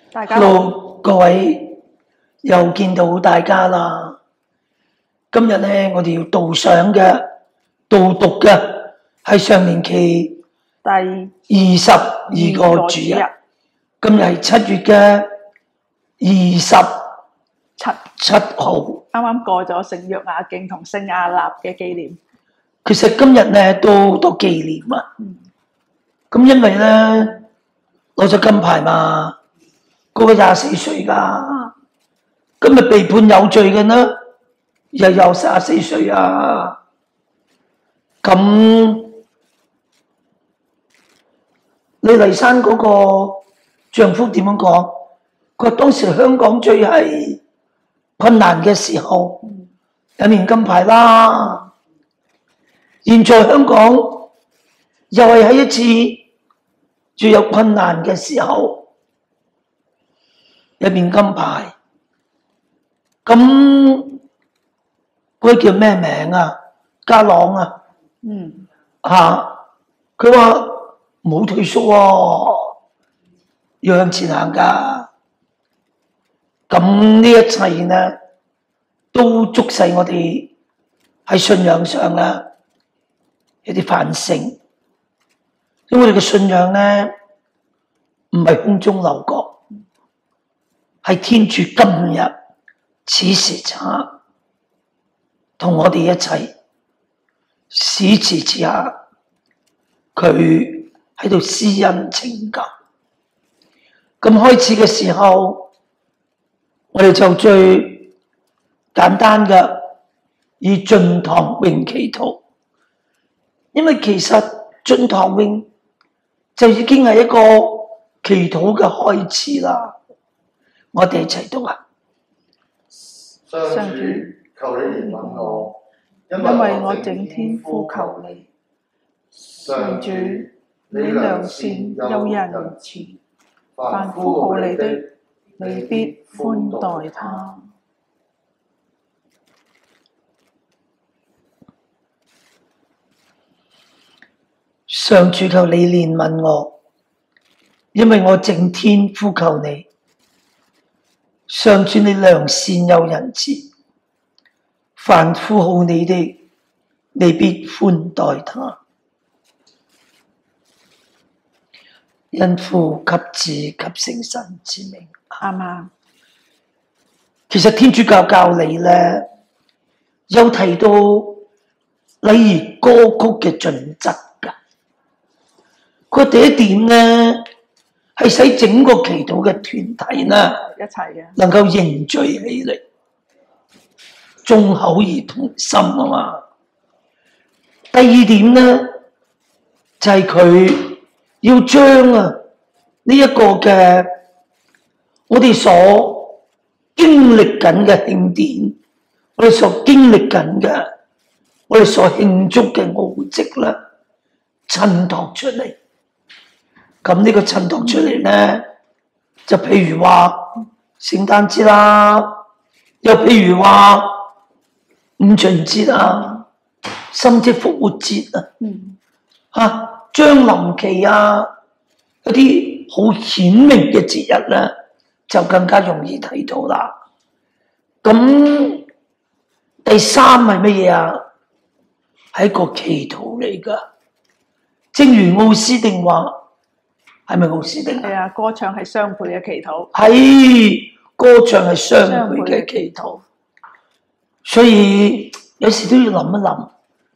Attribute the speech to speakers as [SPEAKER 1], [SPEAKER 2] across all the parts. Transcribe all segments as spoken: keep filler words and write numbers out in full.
[SPEAKER 1] 大家好，
[SPEAKER 2] Hello， 各位又見到大家啦。今日咧，我哋要導賞嘅、導讀嘅係上年期
[SPEAKER 1] 第
[SPEAKER 2] 二十二個主日。今日係七月嘅二十
[SPEAKER 1] 七
[SPEAKER 2] 七號。
[SPEAKER 1] 啱啱過咗聖約雅敬同聖亞納嘅紀念。
[SPEAKER 2] 其實今日咧都好多紀念啊。咁、嗯、因為咧攞咗金牌嘛，嗰、那個廿四歲㗎。今日被判有罪嘅呢，又有三十四歲啊。咁李麗珊嗰個丈夫點樣講？佢話當時香港最係困難嘅時候，有面金牌啦。現在香港又係喺一次最有困難嘅時候，有面金牌。咁嗰個叫咩名啊？家朗啊，
[SPEAKER 1] 嗯，
[SPEAKER 2] 嚇佢話冇退縮喎，要向前行㗎。咁呢一切呢，都促使我哋喺信仰上咧有啲反省，因為我哋嘅信仰咧唔係空中樓閣，係天主今日此時此刻同我哋一齊，此時此刻佢喺度施恩拯救。咁開始嘅時候，我哋就最簡單嘅以進堂詠祈禱，因為其實進堂詠就已經係一個祈禱嘅開始啦。我哋一齊讀啊！
[SPEAKER 3] 上主，求你憐憫我，
[SPEAKER 1] 因為我整天呼求你。上主，你良善又仁慈，凡呼號你的，你必寬待他。
[SPEAKER 2] 上主，求你憐憫我，因為我整天呼求你。上主，你良善又仁慈，凡呼號你的，你必寬待他。因父及子及聖神之名，
[SPEAKER 1] 啱啱。
[SPEAKER 2] 其實天主教教理咧，有提到禮儀歌曲嘅準則㗎。佢第一點咧，係使整個祈禱嘅團體呢，
[SPEAKER 1] 一齊嘅，
[SPEAKER 2] 能夠凝聚起嚟，眾口而同心啊嘛。第二點咧，就係、是、佢要將啊呢一個嘅我哋所經歷緊嘅慶典，我哋所經歷緊嘅，我哋所慶祝嘅奧蹟啦，襯托出嚟。咁呢個襯托出嚟咧，就譬如話聖誕節啦，又譬如話五旬節啊，甚至復活節啊，
[SPEAKER 1] 嗯，
[SPEAKER 2] 嚇將臨期啊，一啲好顯明嘅節日咧，就更加容易睇到啦。咁第三係乜嘢啊？係一個祈禱嚟㗎，正如奧斯定話。係咪奧斯定？
[SPEAKER 1] 係啊，歌唱係雙倍嘅祈禱。
[SPEAKER 2] 係歌唱係雙倍嘅祈禱，所以有時都要諗一諗，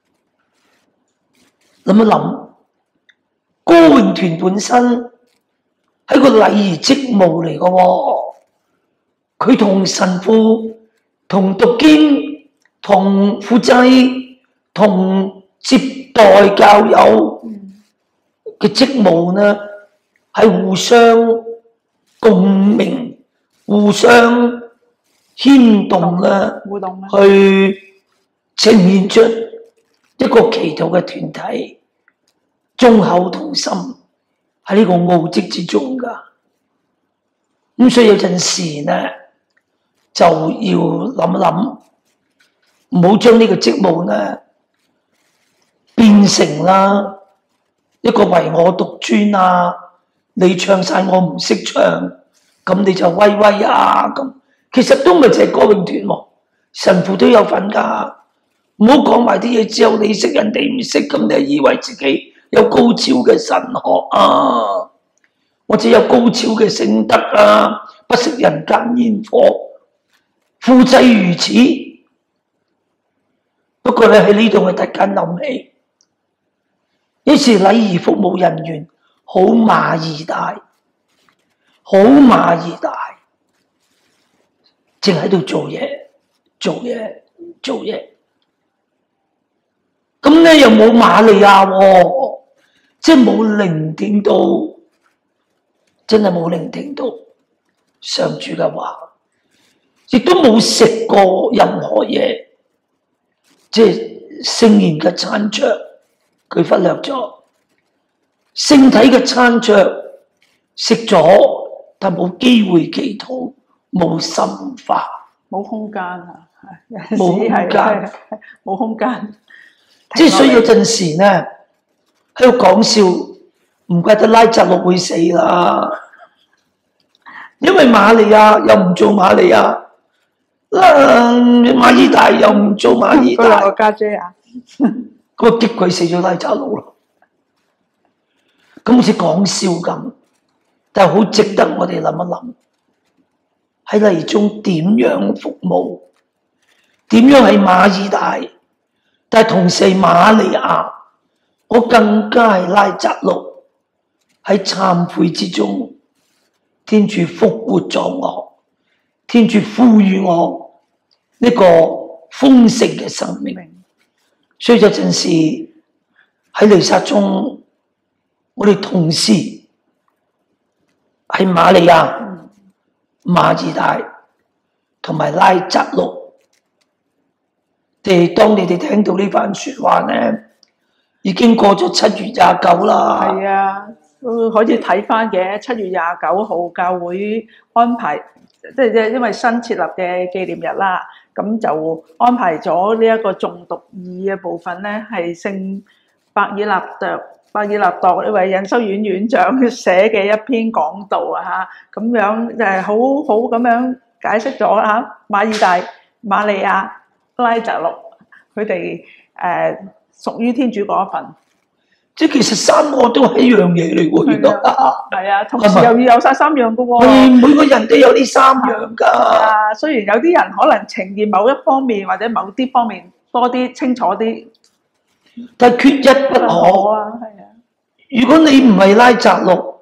[SPEAKER 2] 諗一諗。歌詠團本身係個禮儀職務嚟嘅喎，佢同神父、同讀經、同輔祭、同接待教友嘅職務呢，係互相共鳴、互相牽動啦，
[SPEAKER 1] 互動啦，
[SPEAKER 2] 去呈現出一個祈禱嘅團體，眾口同心喺呢個奧蹟之中㗎。咁所以有陣時呢，就要諗一諗，唔好將呢個職務呢變成啦一個唯我獨尊啊！你唱晒我唔識唱， 咁你就威威啊咁。其實都唔係淨係歌詠團喎，神父都有份㗎。唔好講埋啲嘢，只有你識，人哋唔識，咁你就以為自己有高超嘅神學啊，或者有高超嘅聖德啊，不食人間煙火，夫祭如此。不過你喺呢度，我突然間諗起，於是禮儀服務人員好馬兒大，好馬兒大，淨喺度做嘢，做嘢，做嘢。咁咧又冇瑪利亞喎，即係冇聆聽到，真係冇聆聽到上主嘅話，亦都冇食過任何嘢，即係聖言嘅餐桌，佢忽略咗聖體嘅餐桌，食咗但冇機會祈禱，冇深化，
[SPEAKER 1] 冇空間啊，
[SPEAKER 2] 冇空間，
[SPEAKER 1] 冇空間。
[SPEAKER 2] 即係所以有陣時咧喺度講笑，唔怪得拉匝祿會死啦，因為瑪利亞又唔做瑪利亞，啊馬爾大又唔做馬爾大，
[SPEAKER 1] 嗰兩個家姐啊，
[SPEAKER 2] 嗰個激鬼死咗拉匝祿咯，咁好似講笑咁，但係好值得我哋諗一諗，喺禮中點樣服務，點樣係馬爾大。但係同時瑪利亞，我更加係拉匝祿喺懺悔之中，天主復活咗我，天主賦予我呢個豐盛嘅生命。所以有陣時喺彌撒中，我哋同時係瑪利亞、馬爾大同埋拉匝祿。哋當你哋聽到呢番説話咧，已經過咗七月廿九啦。
[SPEAKER 1] 係啊，都可以睇翻嘅。七月廿九號教會安排，即係即係因為新設立嘅紀念日啦，咁就安排咗呢一個誦讀義嘅部分咧，係聖伯爾納鐸伯爾納鐸呢位隱修院院長寫嘅一篇講道啊嚇，咁樣就係好好咁樣解釋咗嚇馬爾大、瑪利亞、拉匝祿佢哋誒屬於天主嗰一份，
[SPEAKER 2] 即係其實三個都係一樣嘢嚟喎，原來
[SPEAKER 1] 係啊，同時又要有晒三樣嘅喎，
[SPEAKER 2] 係每個人都有呢三樣㗎。
[SPEAKER 1] 啊，雖然有啲人可能呈現某一方面或者某啲方面多啲清楚啲，
[SPEAKER 2] 但係缺一不可
[SPEAKER 1] 啊。係啊，
[SPEAKER 2] 如果你唔係拉匝祿，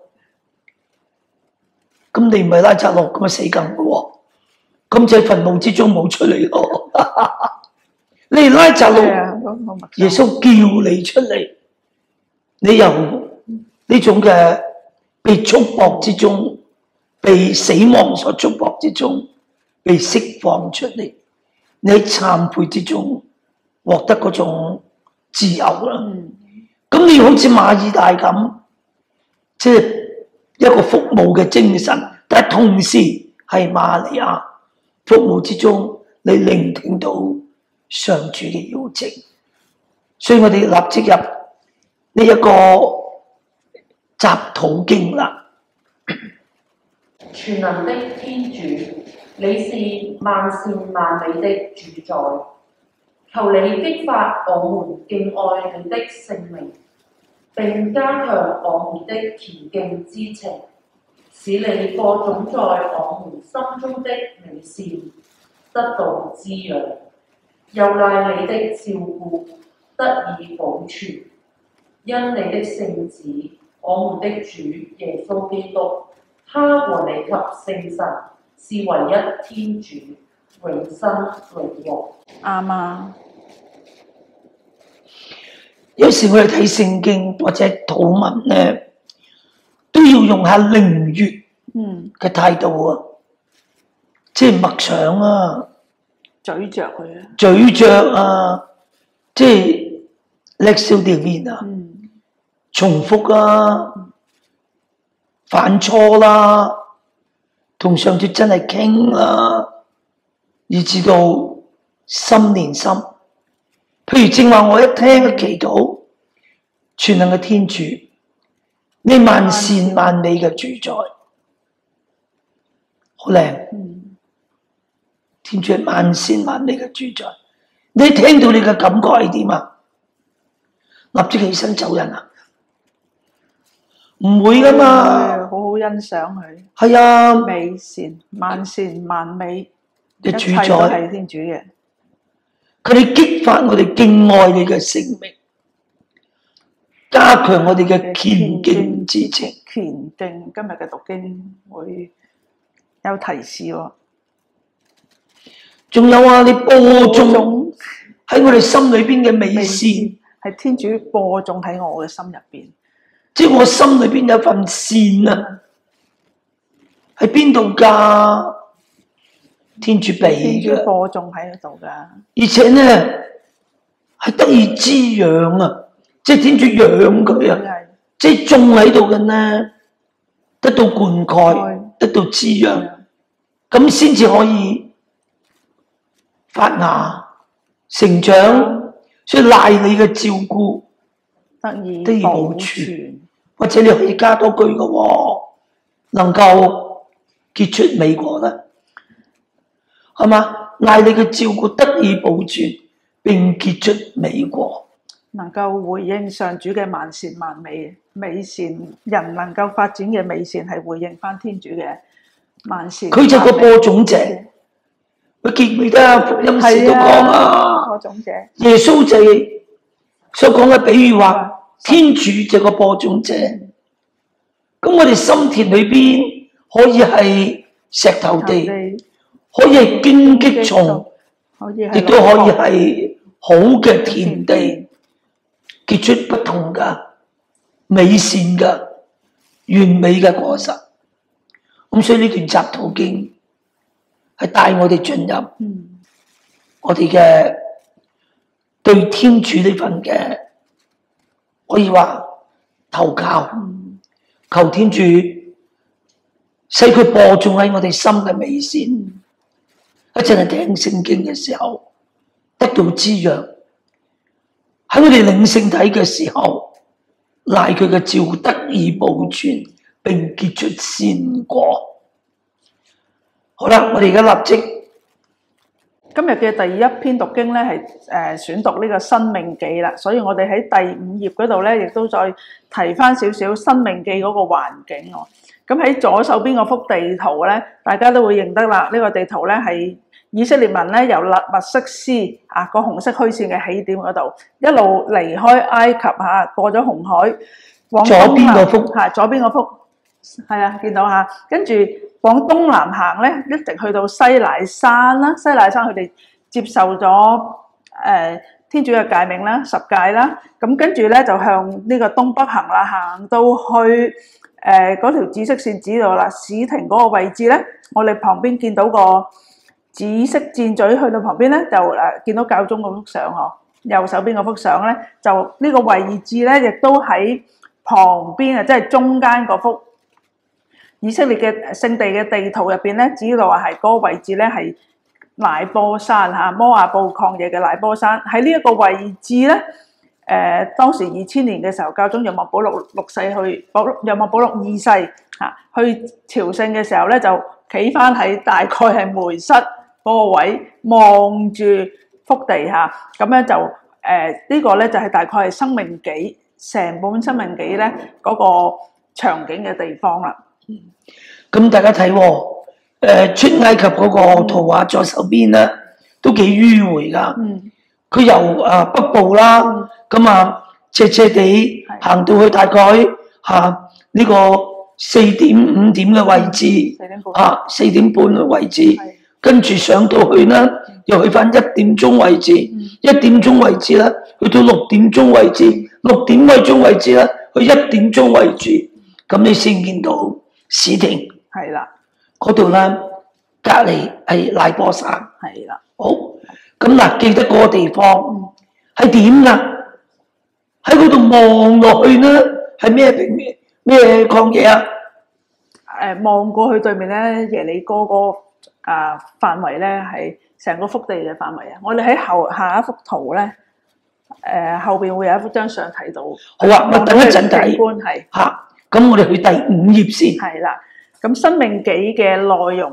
[SPEAKER 2] 咁你唔係拉匝祿，咁咪死梗嘅喎。咁就喺墳墓之中冇出嚟咯。你係拉匝祿，耶穌叫你出嚟，你由呢種嘅被束縛之中，被死亡所束縛之中，被釋放出嚟，你喺懺悔之中獲得嗰種自由啦。咁、嗯、你好似馬爾大咁，即係一個服務嘅精神，但係同時係瑪利亞服務之中，你聆聽到上主嘅邀請，所以我哋立即入呢一個習禱經啦。
[SPEAKER 4] 全能的天主，你是萬善萬美的主宰，求你激發我們敬愛你的聖名，並加強我們的虔敬之情，使你播種在我們心中的美善得到滋養，又賴你的照顧得以保存，因你的聖子，我們的主耶穌基督，他和你及聖神是唯一天主，永生永活。
[SPEAKER 1] 啱啊！
[SPEAKER 2] 有時我哋睇聖經或者禱文咧，都要用下靈悅嘅態度啊，即係默想啊，
[SPEAKER 1] 咀嚼佢啊，
[SPEAKER 2] 咀嚼啊，即係叻少啲面啊，
[SPEAKER 1] 嗯、
[SPEAKER 2] 重複啊，犯錯啦，同上主真係傾啦，以至到心連心。譬如正話我一聽嘅祈禱，全能嘅天主，你萬善萬美嘅主宰， 好靚。
[SPEAKER 1] 嗯，
[SPEAKER 2] 天主係萬善萬美嘅主宰。你聽到你嘅感覺係點啊？立即起身走人啊？唔會噶嘛。
[SPEAKER 1] 好好欣賞佢。
[SPEAKER 2] 係啊，
[SPEAKER 1] 美善萬善萬美
[SPEAKER 2] 嘅主
[SPEAKER 1] 一切都
[SPEAKER 2] 宰
[SPEAKER 1] 係天主嘅。
[SPEAKER 2] 佢哋激發我哋敬愛你嘅性命，加強我哋嘅虔敬之情。
[SPEAKER 1] 虔敬今日嘅讀經會有提示喎。
[SPEAKER 2] 仲有啊，你播種喺我哋心裏邊嘅美善，
[SPEAKER 1] 係天主播種喺我嘅心入邊。
[SPEAKER 2] 即係我心裏邊有份善啊，喺邊度㗎？天主俾嘅，
[SPEAKER 1] 天主播種喺度㗎。
[SPEAKER 2] 而且咧係得以滋養啊，即係天主養佢啊，即係種喺度嘅呢，得到灌溉，得到滋養，咁先至可以發芽成長。所以賴你嘅照顧
[SPEAKER 1] 得以
[SPEAKER 2] 得以保
[SPEAKER 1] 保
[SPEAKER 2] 存，
[SPEAKER 1] 存。
[SPEAKER 2] 或者你可以加多句嘅喎，能夠結出美果啦。係嘛？賴你嘅照顧得以保存並結出美果，
[SPEAKER 1] 能夠回應上主嘅萬善萬美美善，人能夠發展嘅美善係回應翻天主嘅萬善。
[SPEAKER 2] 佢就個播種者，佢記唔記得啊？福音時都講啊，
[SPEAKER 1] 播種者。
[SPEAKER 2] 耶穌就係所講嘅比喻話，天主就個播種者。咁我哋心田裏邊可以係石頭地。可以係荊棘叢，亦都可以係好嘅田地，結出不同嘅美善嘅完美嘅果實。咁所以呢段集禱經係帶我哋進入我哋嘅對天主呢份嘅可以話投靠，求天主使佢播種喺我哋心嘅美善。一陣係聽聖經嘅時候得到滋養，喺我哋領聖體嘅時候，賴佢嘅照顧得以保存並結出善果。好啦，我哋而家立即
[SPEAKER 1] 今日嘅第一篇讀經咧係誒選讀呢個《申命記》啦，所以我哋喺第五頁嗰度咧，亦都再提翻少少《申命記》嗰個環境喎。咁喺左手邊嗰幅地圖咧，大家都會認得啦。呢個地圖咧係以色列民咧由勒密色斯啊個紅色虛線嘅起點嗰度，一路離開埃及嚇，過咗紅海，往
[SPEAKER 2] 左邊嗰幅
[SPEAKER 1] 嚇，左邊嗰幅係啊，見到嚇，跟住往東南行咧，一直去到西乃山啦。西乃山佢哋接受咗誒、呃、天主嘅誡命啦、十誡啦，咁跟住咧就向呢個東北行啦，行到去。誒嗰、呃、條紫色線指到啦，史廷嗰個位置咧，我哋旁邊見到個紫色箭嘴，去到旁邊咧就誒、呃、見到教宗嗰幅相嗬，右手邊嗰幅相咧就呢個位置咧，亦都喺旁邊啊，即係中間嗰幅以色列嘅聖地嘅地圖入邊咧，指到話係嗰個位置咧係乃波山嚇，摩亞布曠野嘅乃波山，喺呢一個位置咧。誒、呃、當時二千年嘅時候，教宗若望保祿六世去，保若望保祿二世嚇、啊、去朝聖嘅時候咧，就企翻喺大概係梅瑟嗰個位，望住福地嚇，咁、啊、咧就誒、呃這個、呢個咧就係、是、大概係生命紀成本生命紀咧嗰個場景嘅地方啦。
[SPEAKER 2] 咁、嗯、大家睇喎、哦呃，出埃及嗰個圖畫左手邊咧，都幾迂迴噶。嗯佢由啊北部啦，咁啊斜斜地行到去大概嚇呢個四點五點嘅位置，嚇四點半嘅位置，跟住上到去咧，又去翻一點鐘位置，一點鐘位置咧，去到六點鐘位置，六點位鐘位置咧，去一點鐘位置，咁你先見到史廷，
[SPEAKER 1] 係啦，
[SPEAKER 2] 嗰度咧隔離係乃波山，
[SPEAKER 1] 係啦，
[SPEAKER 2] 好。咁嗱，記得嗰個地方係點噶？喺嗰度望落去咧，係咩平咩咩曠野啊？
[SPEAKER 1] 誒，望過去對面咧，耶利哥個啊範圍咧係成個福地嘅範圍啊！我哋喺後下一幅圖咧，誒後邊會有一幅張相睇到。
[SPEAKER 2] 好啊，我等一陣睇。
[SPEAKER 1] 係
[SPEAKER 2] 嚇，咁我哋去第五頁先。
[SPEAKER 1] 係啦，咁《申命記》嘅內容。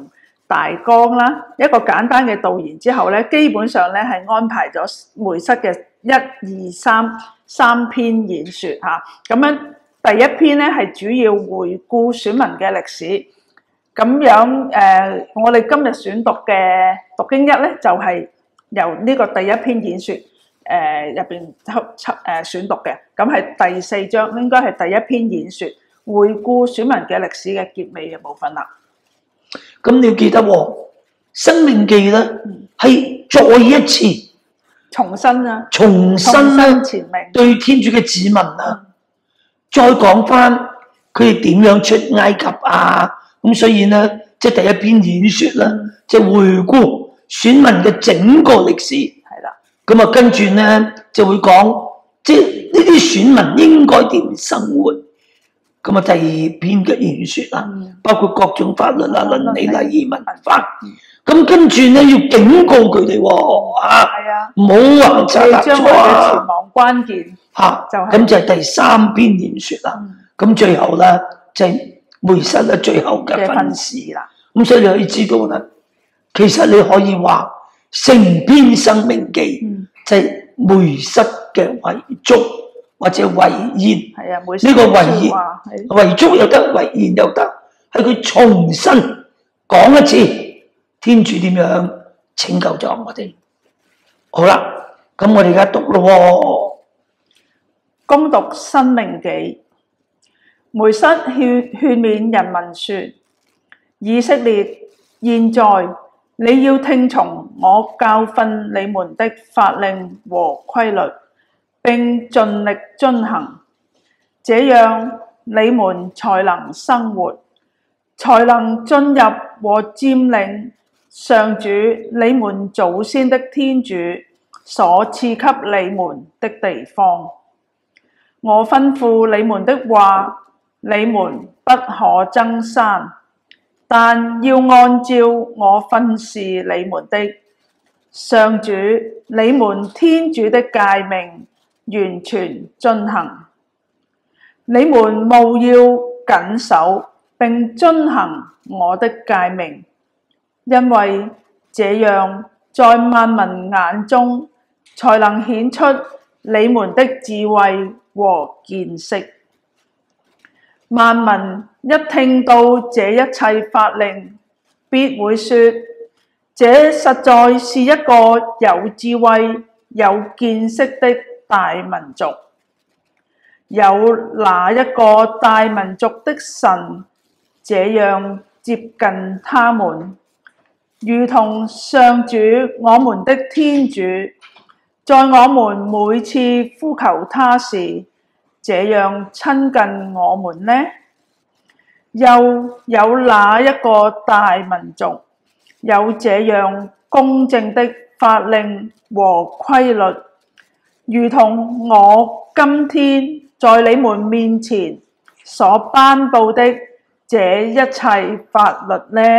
[SPEAKER 1] 大綱啦，一個簡單嘅導言之後咧，基本上咧係安排咗梅瑟嘅一二三三篇演説嚇。咁樣第一篇咧係主要回顧選民嘅歷史。咁樣誒、呃，我哋今日選讀嘅讀經一咧，就係、是、由呢個第一篇演説誒入邊輯輯誒選讀嘅。咁係第四章，應該係第一篇演説，回顧選民嘅歷史嘅結尾嘅部分啦。
[SPEAKER 2] 咁你要記得喎，《申命記》咧係再一次
[SPEAKER 1] 重新啊，
[SPEAKER 2] 重新咧
[SPEAKER 1] 前命
[SPEAKER 2] 對天主嘅子民啊，再講翻佢哋點樣出埃及啊。咁所以咧，即係第一篇演説啦，即係回顧選民嘅整個歷史。
[SPEAKER 1] 係啦。
[SPEAKER 2] 咁啊，跟住咧就會講，即係呢啲選民應該點生活。咁啊，第二篇嘅演説啦，包括各種法律啊、倫理、禮儀、文化。咁跟住咧要警告佢哋喎，啊，唔好橫差踏錯啊！
[SPEAKER 1] 前往關鍵
[SPEAKER 2] 嚇，
[SPEAKER 1] 就係
[SPEAKER 2] 咁就係第三篇演説啦。咁最後咧就係梅瑟咧最後嘅訓示啦。咁所以你可以知道啦，其實你可以話成篇申命記就係梅瑟嘅遺囑或者遺言。
[SPEAKER 1] 係啊，
[SPEAKER 2] 呢個遺言遺囑又得，遺言又得，係佢重新講一次天主點樣拯救咗我哋。好啦，咁我哋而家讀咯喎。
[SPEAKER 1] 恭讀申命記，梅瑟勸勸勉人民說：以色列，現在你要聽從我教訓你們的法令和規律，並盡力遵行，這樣你們才能生活，才能進入和佔領上主你們祖先的天主所賜給你們的地方。我吩咐你們的話，你們不可增刪，但要按照我訓示你們的上主你們天主的誡命完全遵行。你們務要謹守並遵行我的誡命，因為這樣在萬民眼中才能顯出你們的智慧和見識。萬民一聽到這一切法令，必會說：這實在是一個有智慧、有見識的大民族。有哪一個大民族的神這樣接近他們，如同上主我們的天主，在我們每次呼求他時，這樣親近我們呢？又有哪一個大民族有這樣公正的法令和規律，如同我今天在你們面前所頒布的這一切法律呢？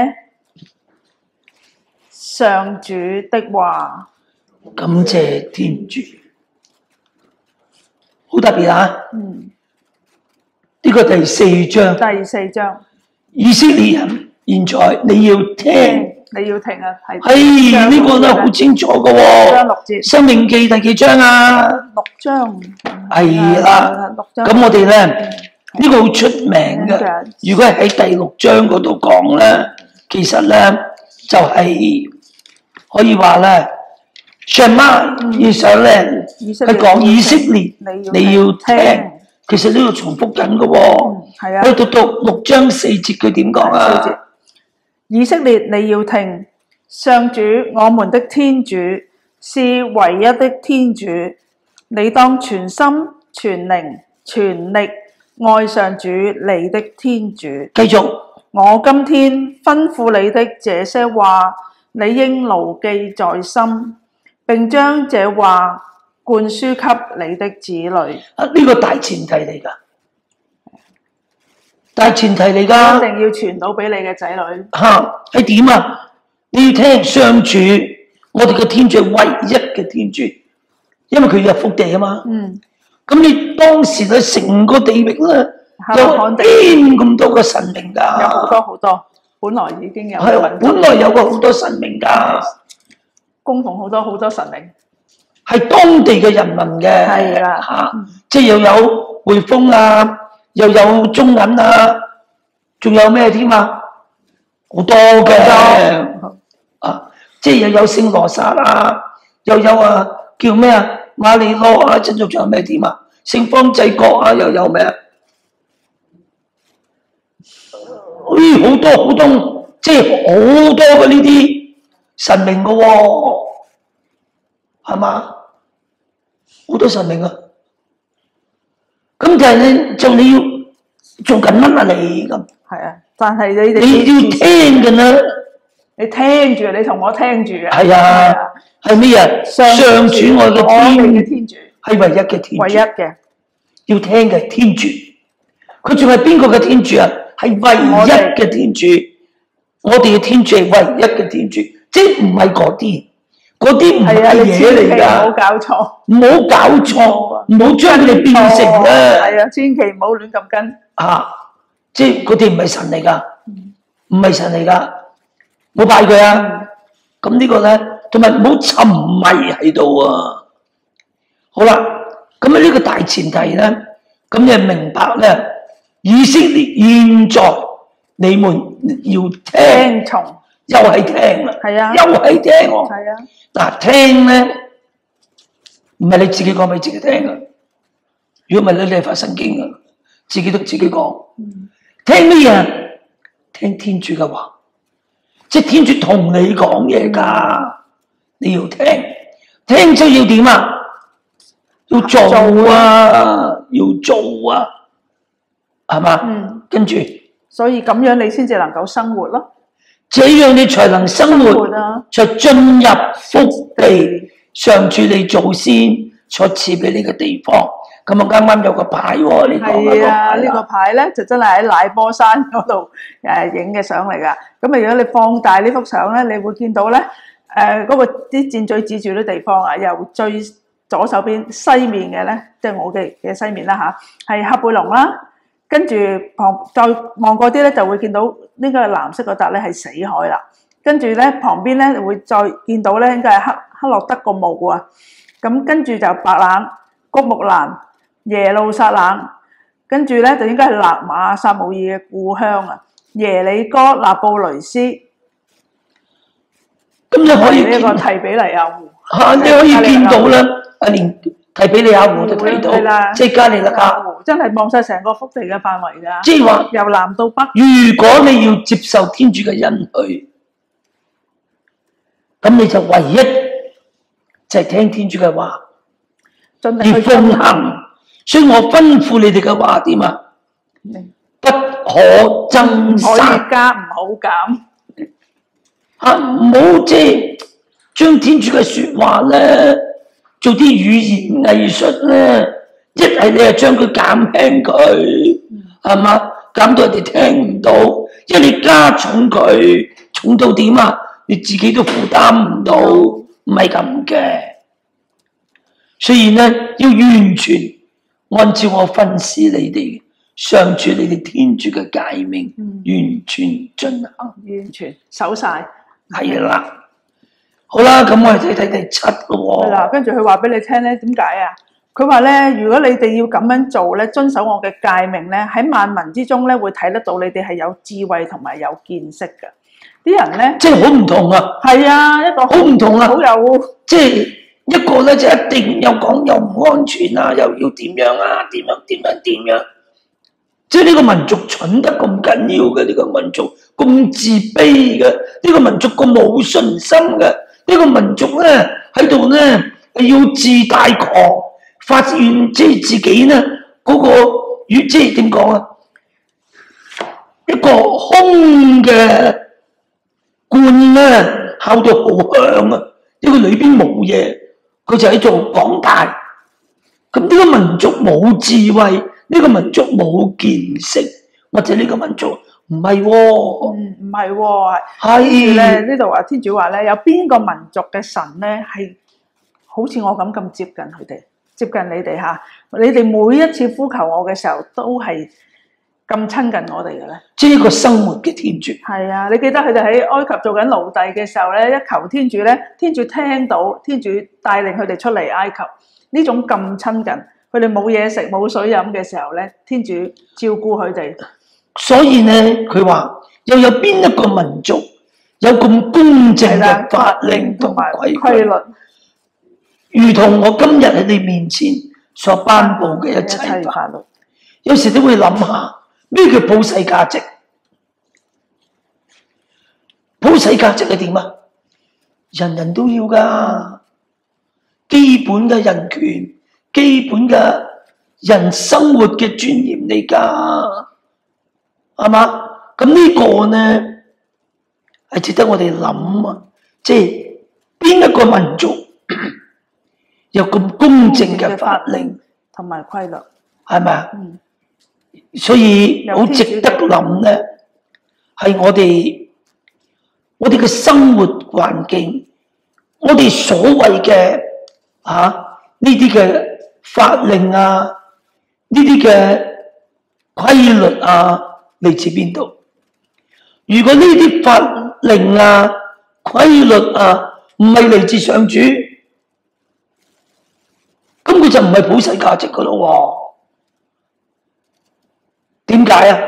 [SPEAKER 1] 上主的話。
[SPEAKER 2] 感謝天主，好特別啊！
[SPEAKER 1] 嗯，
[SPEAKER 2] 呢個第四章，
[SPEAKER 1] 第四章，
[SPEAKER 2] 以色列人，現在你要聽，
[SPEAKER 1] 你要聽啊，係。
[SPEAKER 2] 係呢個都好清楚嘅喎。
[SPEAKER 1] 章六節，
[SPEAKER 2] 申命記第幾章啊？
[SPEAKER 1] 六章。
[SPEAKER 2] 係啦，
[SPEAKER 1] 六章。
[SPEAKER 2] 咁我哋咧呢個好出名嘅。如果係喺第六章嗰度講咧，其實咧就係可以話咧。上媽要想咧，係講以色列，你要聽。其實呢度重複緊嘅喎。係啊。去讀讀六章四節，佢點講啊？
[SPEAKER 1] 以色列，你要聽，上主我們的天主是唯一的天主，你當全心、全靈、全力愛上主你的天主。
[SPEAKER 2] 繼續，
[SPEAKER 1] 我今天吩咐你的這些話，你應牢記在心。並將這話灌輸給你的子女。
[SPEAKER 2] 啊，呢個大前提嚟㗎，大前提嚟㗎。
[SPEAKER 1] 一定要傳到俾你嘅仔女。
[SPEAKER 2] 嚇，係點啊？你要聽上主，我哋嘅天主係唯一嘅天主，因為佢有福地啊嘛。嗯。咁你當時咧，成個地域咧有 N 咁多個神明㗎。
[SPEAKER 1] 有好多好多。 本來已經有
[SPEAKER 2] 係啊，本來有個好多神明㗎，
[SPEAKER 1] 供奉好多好多神明，
[SPEAKER 2] 係當地嘅人民嘅，
[SPEAKER 1] 係啦
[SPEAKER 2] 嚇，即係又有匯豐啊，又有中銀啊，仲有咩添啊？好多嘅啊，即係又有聖羅撒啊，又有啊叫咩啊馬利諾啊，跟住仲有咩添啊？聖方濟各啊，又有咩啊？咦，好多好多，即係好多嘅呢啲神明嘅喎，係嘛？好多神明啊！咁就係你就你要做緊乜啊？你咁
[SPEAKER 1] 係啊，但係你哋
[SPEAKER 2] 你要聽嘅啦，
[SPEAKER 1] 你聽住，你同我聽住啊！
[SPEAKER 2] 係啊，係咩啊？上主我嘅
[SPEAKER 1] 我哋嘅
[SPEAKER 2] 天
[SPEAKER 1] 天主
[SPEAKER 2] 係唯一嘅天主，
[SPEAKER 1] 唯一嘅，
[SPEAKER 2] 要聽嘅天主，佢仲係邊個嘅天主啊？係唯一嘅天主，我哋嘅天主係唯一嘅天主，即係唔係嗰啲，嗰啲唔係
[SPEAKER 1] 係啊，你
[SPEAKER 2] 嘢嚟
[SPEAKER 1] 千祈唔好
[SPEAKER 2] 㗎，
[SPEAKER 1] 搞錯，
[SPEAKER 2] 唔好搞錯，唔好將佢哋變成咧
[SPEAKER 1] 係啊，千祈唔好亂咁跟。
[SPEAKER 2] 啊！即係嗰啲唔係神嚟㗎，唔係神嚟㗎，冇拜佢啊！咁呢個咧，同埋唔好沉迷喺度啊！好啦，咁喺呢個大前提咧，咁你明白咧，以色列現在你們要聽，
[SPEAKER 1] 聽從
[SPEAKER 2] 又係聽啦，
[SPEAKER 1] 係啊，
[SPEAKER 2] 又係聽喎。
[SPEAKER 1] 係啊，
[SPEAKER 2] 嗱，聽咧唔係你自己講俾自己聽啊！如果唔係你，你係發神經啊！自己都自己講，聽咩啊？聽天主嘅話，即係天主同你講嘢㗎，你要聽，聽咗要點啊？要做啊，要做啊，係嘛？
[SPEAKER 1] 嗯，
[SPEAKER 2] 跟住
[SPEAKER 1] 所以咁樣你先至能夠生活咯，
[SPEAKER 2] 這樣你才能生
[SPEAKER 1] 生
[SPEAKER 2] 活，
[SPEAKER 1] 活啊，
[SPEAKER 2] 才進入福地，上主你祖先所賜俾你嘅地方。咁啊，啱啱有個牌喎，呢個
[SPEAKER 1] 係啊，呢個
[SPEAKER 2] 個
[SPEAKER 1] 牌咧就真係喺乃波山嗰度誒影嘅相嚟㗎。咁啊，如果你放大呢幅相咧，你會見到咧誒嗰個啲箭嘴指住啲地方啊，由最左手邊西面嘅咧，即係我嘅嘅西面啦吓，係喀貝隆啦。跟住旁再望嗰啲咧，就會見到呢個藍色嗰笪咧係死海啦。跟住咧旁邊咧會再見到咧應該係克克洛德個墓啊。咁跟住就白冷、谷木蘭、耶路撒冷，跟住咧就應該係納馬撒母耳嘅故鄉啊，耶里哥、納布雷斯，
[SPEAKER 2] 咁你可以
[SPEAKER 1] 呢個提比黎亞湖。
[SPEAKER 2] 嚇，你可以見到啦，啊連提比利亞湖都睇到
[SPEAKER 1] 係啦，
[SPEAKER 2] 即係加利勒亞湖。
[SPEAKER 1] 湖真係望晒成個福地嘅範圍㗎，
[SPEAKER 2] 即係話，
[SPEAKER 1] 由南到北。
[SPEAKER 2] 如果你要接受天主嘅恩許，咁你就唯一就係聽天主嘅話，要
[SPEAKER 1] 盡力去
[SPEAKER 2] 奉行。所以我吩咐你哋嘅話點啊？不可增
[SPEAKER 1] 可
[SPEAKER 2] 殺
[SPEAKER 1] 以加唔好減。
[SPEAKER 2] 嚇，唔好即係將天主嘅説話咧，做啲語言藝術咧，一係你係將佢減輕佢，係嘛？減到人哋聽唔到，一係你加重佢，重到點啊？你自己都負擔唔到，唔係咁嘅。所以咧，要完全按照我訓示你哋，上主你哋天主嘅誡命，
[SPEAKER 1] 嗯
[SPEAKER 2] 完全進行。
[SPEAKER 1] 完全守晒。
[SPEAKER 2] 係啦，好啦，咁我哋睇睇第七咯
[SPEAKER 1] 係啦，跟住佢話俾你聽咧，點解啊？佢話咧，如果你哋要咁樣做咧，遵守我嘅誡命咧，喺萬民之中咧，會睇得到你哋係有智慧同埋有見識嘅。啲人咧，
[SPEAKER 2] 即係好唔同啊，
[SPEAKER 1] 係啊，一個
[SPEAKER 2] 好唔同啊，
[SPEAKER 1] 好有
[SPEAKER 2] 即係一個咧就一定又講又唔安全啊，又要點樣啊，點樣點樣點樣，即係呢個民族蠢得咁緊要嘅，呢個民族咁自卑嘅，呢個民族咁冇信心嘅，呢個民族咧喺度咧要自大狂，發現即係自己咧嗰個與即係點講啊，一個空嘅罐咧敲到好響啊，呢個裏邊冇嘢，佢就喺度講大。咁呢個民族冇智慧，呢個民族冇見識，或者呢個民族唔係喎，
[SPEAKER 1] 嗯唔係喎，
[SPEAKER 2] 係
[SPEAKER 1] 咧呢度話天主話咧，有邊個民族嘅神咧係好似我咁咁接近佢哋，接近你哋嚇。你哋每一次呼求我嘅時候，都係咁親近我哋嘅咧？
[SPEAKER 2] 即係一個生活嘅天主。
[SPEAKER 1] 係啊，你記得佢哋喺埃及做緊奴隸嘅時候咧，一求天主咧，天主聽到，天主帶領佢哋出嚟埃及。呢種咁親近，佢哋冇嘢食冇水飲嘅時候咧，天主照顧佢哋。
[SPEAKER 2] 所以咧，佢話又有邊一個民族有咁公正嘅法令同埋規律，如同我今日喺你面前所頒布嘅一切法律。有時都會諗下咩叫普世價值？普世價值係點啊？人人都要噶，基本嘅人權，基本嘅人生活嘅尊嚴嚟噶，係嘛？咁呢個呢係值得我哋諗啊！即係邊一個民族有咁公正嘅法令
[SPEAKER 1] 同埋規律，
[SPEAKER 2] 係咪啊？
[SPEAKER 1] 嗯，
[SPEAKER 2] 所以好值得諗咧，係我哋我哋嘅生活環境，我哋所謂嘅啊呢啲嘅法令啊，呢啲嘅規律啊，嚟自邊度？如果呢啲法令啊、規律啊唔係嚟自上主，咁佢就唔係普世價值噶咯喎。點解啊？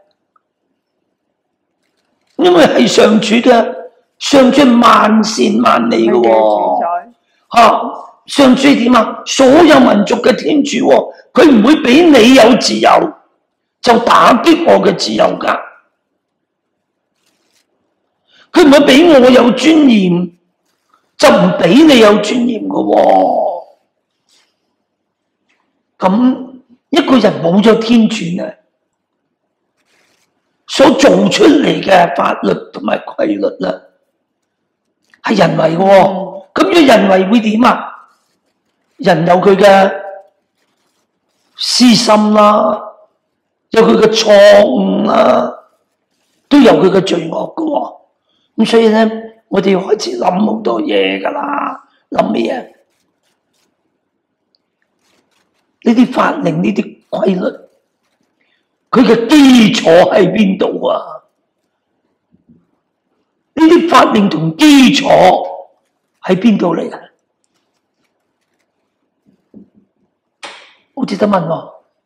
[SPEAKER 2] 因為係上主嘅，上主萬善萬美嘅喎。嚇，上主係點啊？所有民族嘅天主喎，佢唔會俾你有自由，就打擊我嘅自由㗎。佢唔會俾我有尊嚴，就唔俾你有尊嚴嘅喎。咁一個人冇咗天主咧，所做出嚟嘅法律同埋規律啦，係人為嘅喎。咁樣人為會點啊？人有佢嘅私心啦，有佢嘅錯誤啦，都有佢嘅罪惡嘅喎。咁所以咧，我哋要開始諗好多嘢噶啦。諗咩啊？呢啲法令、呢啲規律，佢嘅基礎喺邊度啊？呢啲法令同基礎喺邊度嚟啊？好值得問喎，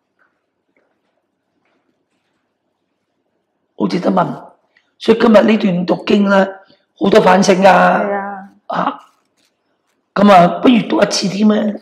[SPEAKER 2] 好值得問。所以今日呢段讀經咧，好多反省噶。係啊。啊，咁啊，不如讀一次添咩？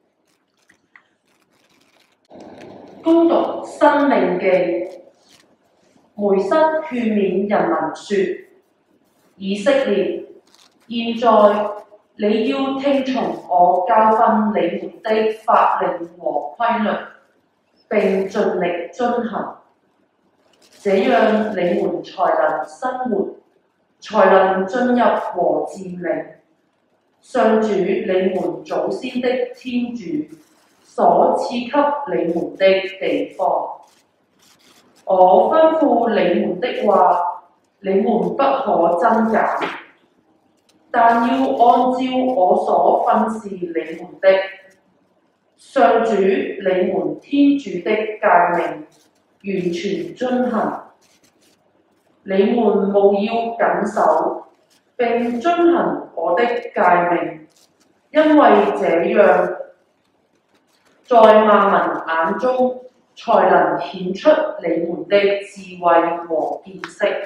[SPEAKER 4] 恭讀《申命記》，梅瑟勸勉人民說：以色列，現在你要聽從我教訓你們的法令和規律，並盡力遵行。這樣你們才能生活，才能進入和佔領上主你們祖先的天主所賜給你們的地方。我吩咐你們的話，你們不可增減，但要按照我所訓示你們的，上主你們天主的誡命完全遵行。你們務要謹守並遵行我的誡命，因為這樣在萬民眼中才能顯出你們的智慧和見識。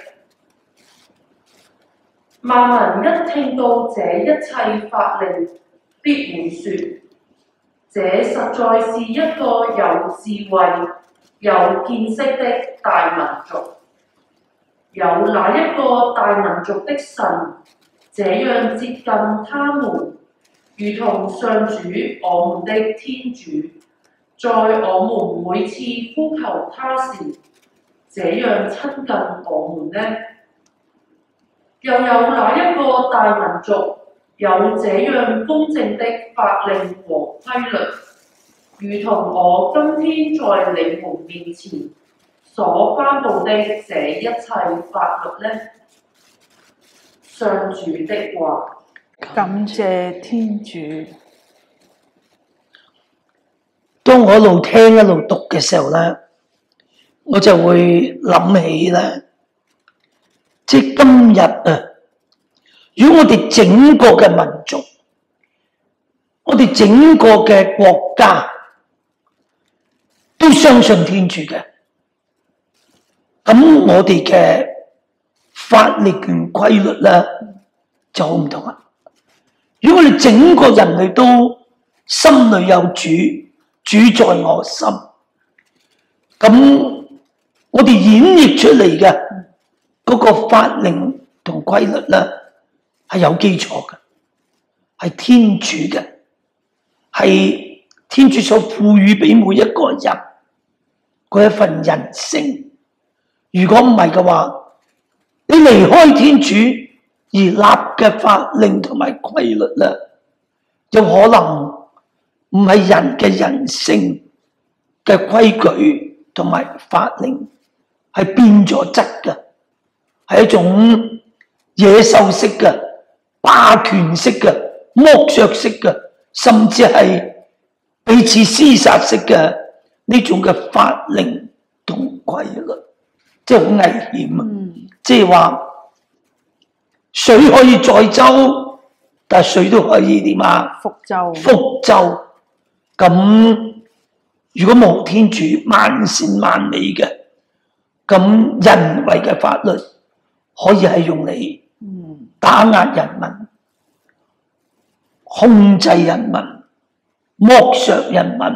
[SPEAKER 4] 萬民一聽到這一切法令，必會說：這實在是一個有智慧、有見識的大民族。有哪一個大民族的神這樣接近他們，如同上主我們的天主，在我們每次呼求他時，這樣親近我們呢？又有哪一個大民族有這樣公正的法令和規律，如同我今天在你們面前所頒布的這一切法律呢？上主的話。
[SPEAKER 1] 感謝天主。
[SPEAKER 2] 當我一路聽一路讀嘅時候咧， 我就會諗起咧，即係今日啊，如果我哋整個嘅民族，我哋整個嘅國家都相信天主嘅，咁我哋嘅法律權規律咧就好唔同啦。如果我哋整個人類都心裏有主，主在我心，咁我哋演繹出嚟嘅嗰個法令同規律咧係有基礎嘅，係天主嘅，係天主所賦予俾每一個人嗰一份人性。如果唔係嘅話，你離開天主而立嘅法令同埋規律咧，有可能唔係人嘅人性嘅規矩同埋法令，係變咗質嘅，係一種野獸式嘅、霸權式嘅、剝削式嘅，甚至係彼此廝殺式嘅呢種嘅法令同規律，即係好危險啊！嗯、即係話水可以載舟，但係水都可以點啊？
[SPEAKER 1] 覆舟。
[SPEAKER 2] 覆舟。咁如果冇天主萬善萬美嘅，咁人為嘅法律可以係用嚟打壓人民、控制人民、剝削人民、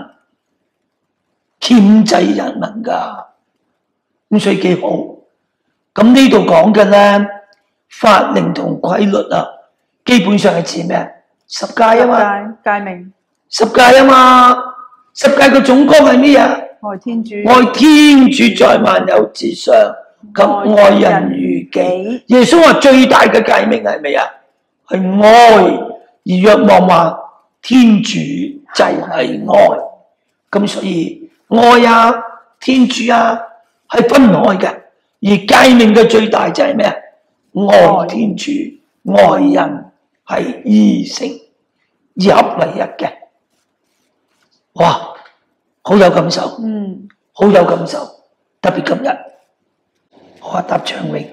[SPEAKER 2] 鉗制人民㗎。咁所以幾好。咁呢度講嘅咧，法令同規律啊，基本上係指咩？十誡啊嘛，
[SPEAKER 1] 誡命。
[SPEAKER 2] 十誡啊嘛，十誡嘅總綱係咩啊？
[SPEAKER 1] 愛天主，
[SPEAKER 2] 愛天主在萬有之上，及愛人如己。耶穌話最大嘅誡命係咩啊？係愛，而若望話天主就係愛。咁所以愛啊，天主啊，係分開嘅。而誡命嘅最大就係咩啊？愛天主、愛人，係二成而合為一嘅。哇，好有感受，嗯，好有感受，特別今日，我話答長榮。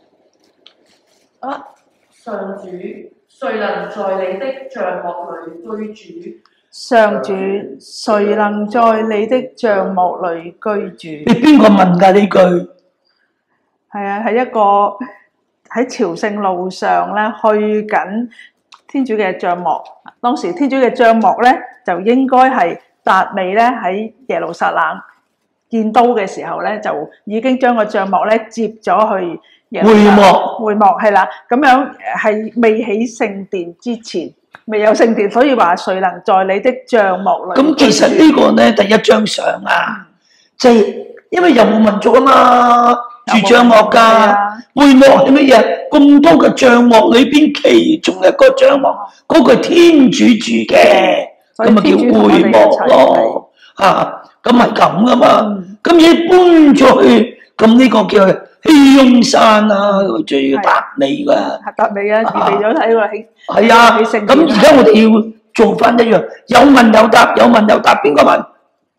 [SPEAKER 4] 啊，上主，誰能在你的帳幕裏居住？
[SPEAKER 1] 上主，誰能在你的帳幕裏居住？
[SPEAKER 2] 你邊個問㗎呢句？
[SPEAKER 1] 係啊，係一個喺朝聖路上咧，去緊天主嘅帳幕。當時天主嘅帳幕咧，就應該係達味咧喺耶路撒冷建都嘅時候咧，就已經將個帳幕咧接咗去耶路撒冷。會幕，會幕係啦，咁樣係未起聖殿之前，未有聖殿，所以話誰能在你的帳幕裏？
[SPEAKER 2] 咁其實呢個咧第一張相啊，即係因為遊牧民族啊嘛，住帳幕㗎。會幕係乜嘢？咁多嘅帳幕裏邊，其中一個帳幕，嗰個係天主住嘅。咁咪叫會幕咯，嚇，咁係咁噶嘛。咁而搬咗去，咁呢個叫熙雍山啊，最要達味噶。
[SPEAKER 1] 達味啊，預備咗睇喎，起
[SPEAKER 2] 係啊。咁而家我哋要做翻一樣，有問有答，有問有答，邊個問？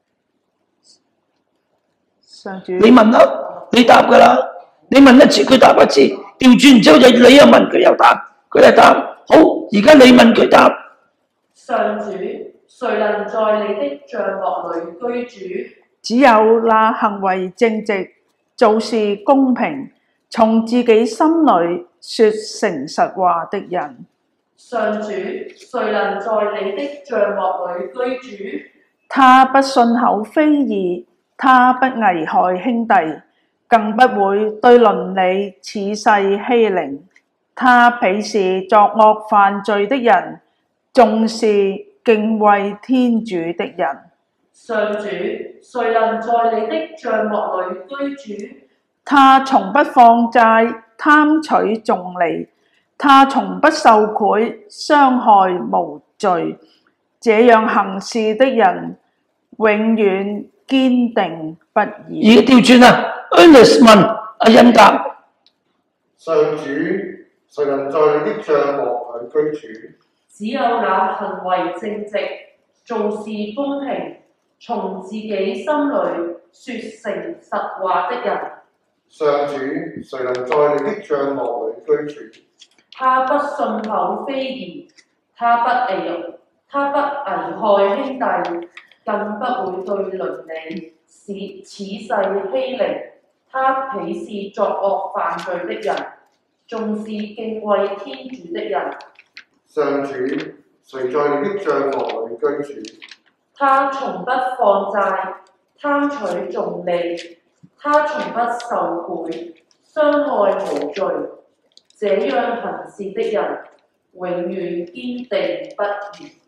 [SPEAKER 1] 上主。
[SPEAKER 2] 你問啦，你答噶啦。你問一次，佢答一次，調轉之後就你又問佢又答，佢又答。好，而家你問佢答。
[SPEAKER 4] 上主，誰能在你的帳幕裏居住？
[SPEAKER 1] 只有那行為正直、做事公平、從自己心裏說誠實話的人。
[SPEAKER 4] 上主，誰能在你的帳幕裏居住？
[SPEAKER 1] 他不信口非議，他不危害兄弟，更不會對鄰里恃勢欺凌。他鄙視作惡犯罪的人，重視敬畏天主的人。
[SPEAKER 4] 上主，誰能在你的帳幕裏居住？
[SPEAKER 1] 他從不放債，貪取重利，他從不受賄，傷害無罪。這樣行事的人，永遠堅定不移。
[SPEAKER 2] 而家調轉啊 ，Ernest 問阿恩答：
[SPEAKER 3] 上主，誰能在你的帳幕裏居住？
[SPEAKER 4] 只有那行為正直、做事公平、從自己心裏説誠實話的人。
[SPEAKER 3] 上主，誰能在你的帳幕裏居住？
[SPEAKER 4] 他不信口非議，他不危，他不危害兄弟，更不會對鄰里使恃勢欺凌。他鄙視作惡犯罪的人，重視敬畏天主的人。
[SPEAKER 3] 上主，誰在你的帳幕裏居住？
[SPEAKER 4] 他從不放債，貪取重利，他從不受賄，傷害無罪。這樣行事的人，永遠堅定不移。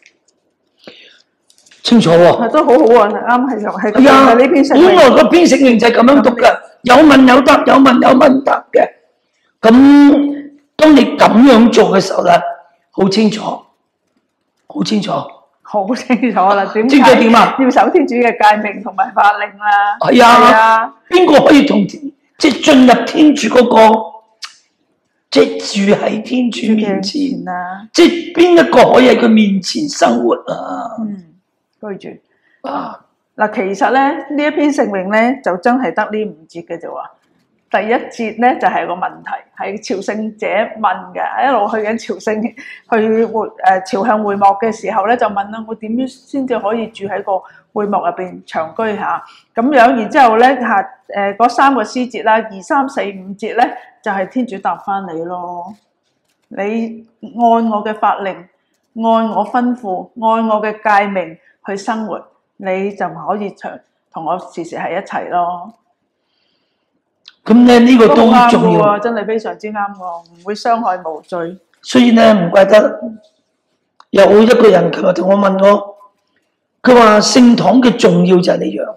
[SPEAKER 2] 清楚喎、
[SPEAKER 1] 係都好好啊，啱係就係咁
[SPEAKER 2] 係啊，
[SPEAKER 1] 嘅呢篇聖
[SPEAKER 2] 本來
[SPEAKER 1] 詠。
[SPEAKER 2] 個篇聖詠就係咁樣讀嘅，有問有答，有問有問答嘅。咁當你咁樣做嘅時候咧，好清楚，好清楚。
[SPEAKER 1] 好清楚啦，點
[SPEAKER 2] 清楚點啊？
[SPEAKER 1] 要守天主嘅誡命同埋法令啦。
[SPEAKER 2] 係啊，
[SPEAKER 1] 係啊，
[SPEAKER 2] 邊個可以同即係進入天主嗰、個，即係住喺天主面前，
[SPEAKER 1] 啊，
[SPEAKER 2] 即係邊一個可以喺佢面前生活啊？
[SPEAKER 1] 嗯，居住。
[SPEAKER 2] 啊，
[SPEAKER 1] 嗱，其實咧呢一篇聖詠咧就真係得呢五節嘅啫喎。第一節咧就係個問題，係朝聖者問嘅，一路去緊朝聖去會誒朝向會幕嘅時候咧，就問啦：我點樣先至可以住喺個會幕入邊長居下？咁樣，然之後咧下誒嗰三個詩節啦，二三四五節咧就係、是、天主答翻你咯。你按我嘅法令，按我吩咐，按我嘅誡命去生活，你就可以長同我時時喺一齊咯。
[SPEAKER 2] 咁咧呢個都
[SPEAKER 1] 啱
[SPEAKER 2] 重要，
[SPEAKER 1] 喎，真係非常之啱喎，唔會傷害無罪。
[SPEAKER 2] 所以咧唔怪得有一個人琴日同我問我，佢話聖堂嘅重要就係呢樣，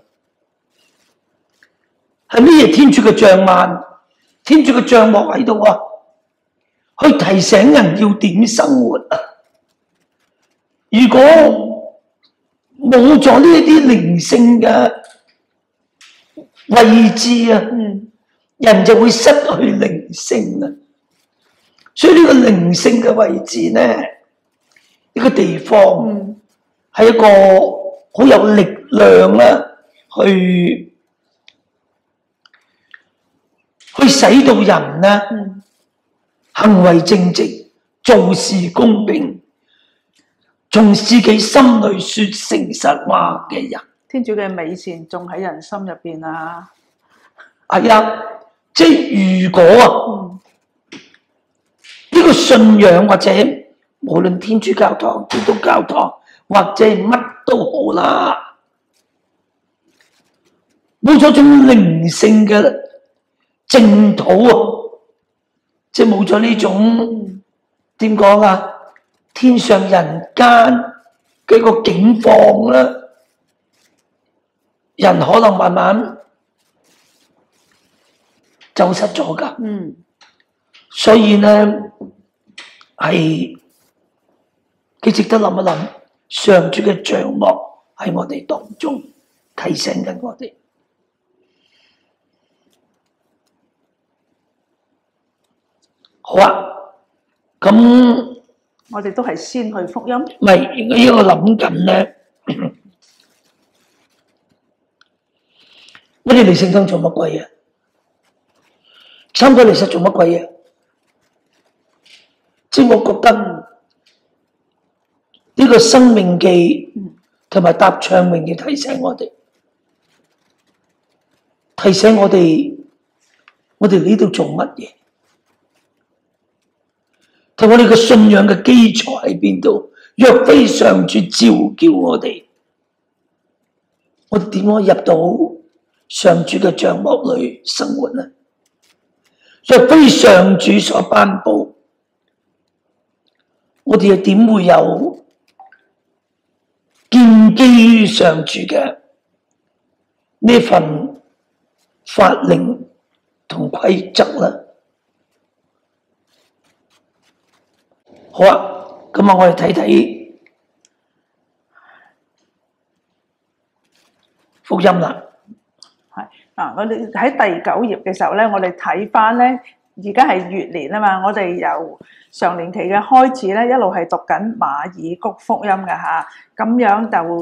[SPEAKER 2] 係咩嘢？天主嘅帳幔，天主嘅帳幕喺度啊，去提醒人要點生活啊！如果冇咗呢一啲靈性嘅位置啊，
[SPEAKER 1] 嗯。
[SPEAKER 2] 人就會失去靈性啊！所以呢個靈性嘅位置咧，呢個地方係一個好有力量啦，去去使到人咧行為正直、做事公平、從自己心裏說誠實話嘅人。
[SPEAKER 1] 天主嘅美善仲喺人心入邊啊！
[SPEAKER 2] 係啊！即係如果啊，呢、嗯、個信仰或者無論天主教堂、基督教堂或者乜都好啦，冇咗種靈性嘅淨土啊，即係冇咗呢種點講啊，天上人間嘅一個境況啦，人可能慢慢走失咗噶，
[SPEAKER 1] 嗯，
[SPEAKER 2] 所以咧係幾值得諗一諗，上主嘅帳幕喺我哋當中提醒緊我哋。好啊，咁
[SPEAKER 1] 我哋都係先去福音，
[SPEAKER 2] 唔係，我依個諗緊咧，我哋嚟聖堂做乜鬼啊？參加彌撒做乜鬼嘢？即係我覺得呢個生命記同埋答唱詠要提醒我哋，提醒我哋，我哋呢度做乜嘢？同我哋嘅信仰嘅基礎喺邊度？若非上主召叫我哋，我哋點可以入到上主嘅帳幕裏生活呢？若非上主所頒布，我哋又點會有建基於上主嘅呢份法令同規則呢？好啊，咁啊，我哋睇睇福音啦。
[SPEAKER 1] 啊！我哋喺第九頁嘅時候咧，我哋睇翻咧，而家係月年啊嘛，我哋由上年期嘅開始咧，一路係讀緊馬爾谷福音嘅嚇，咁樣就誒、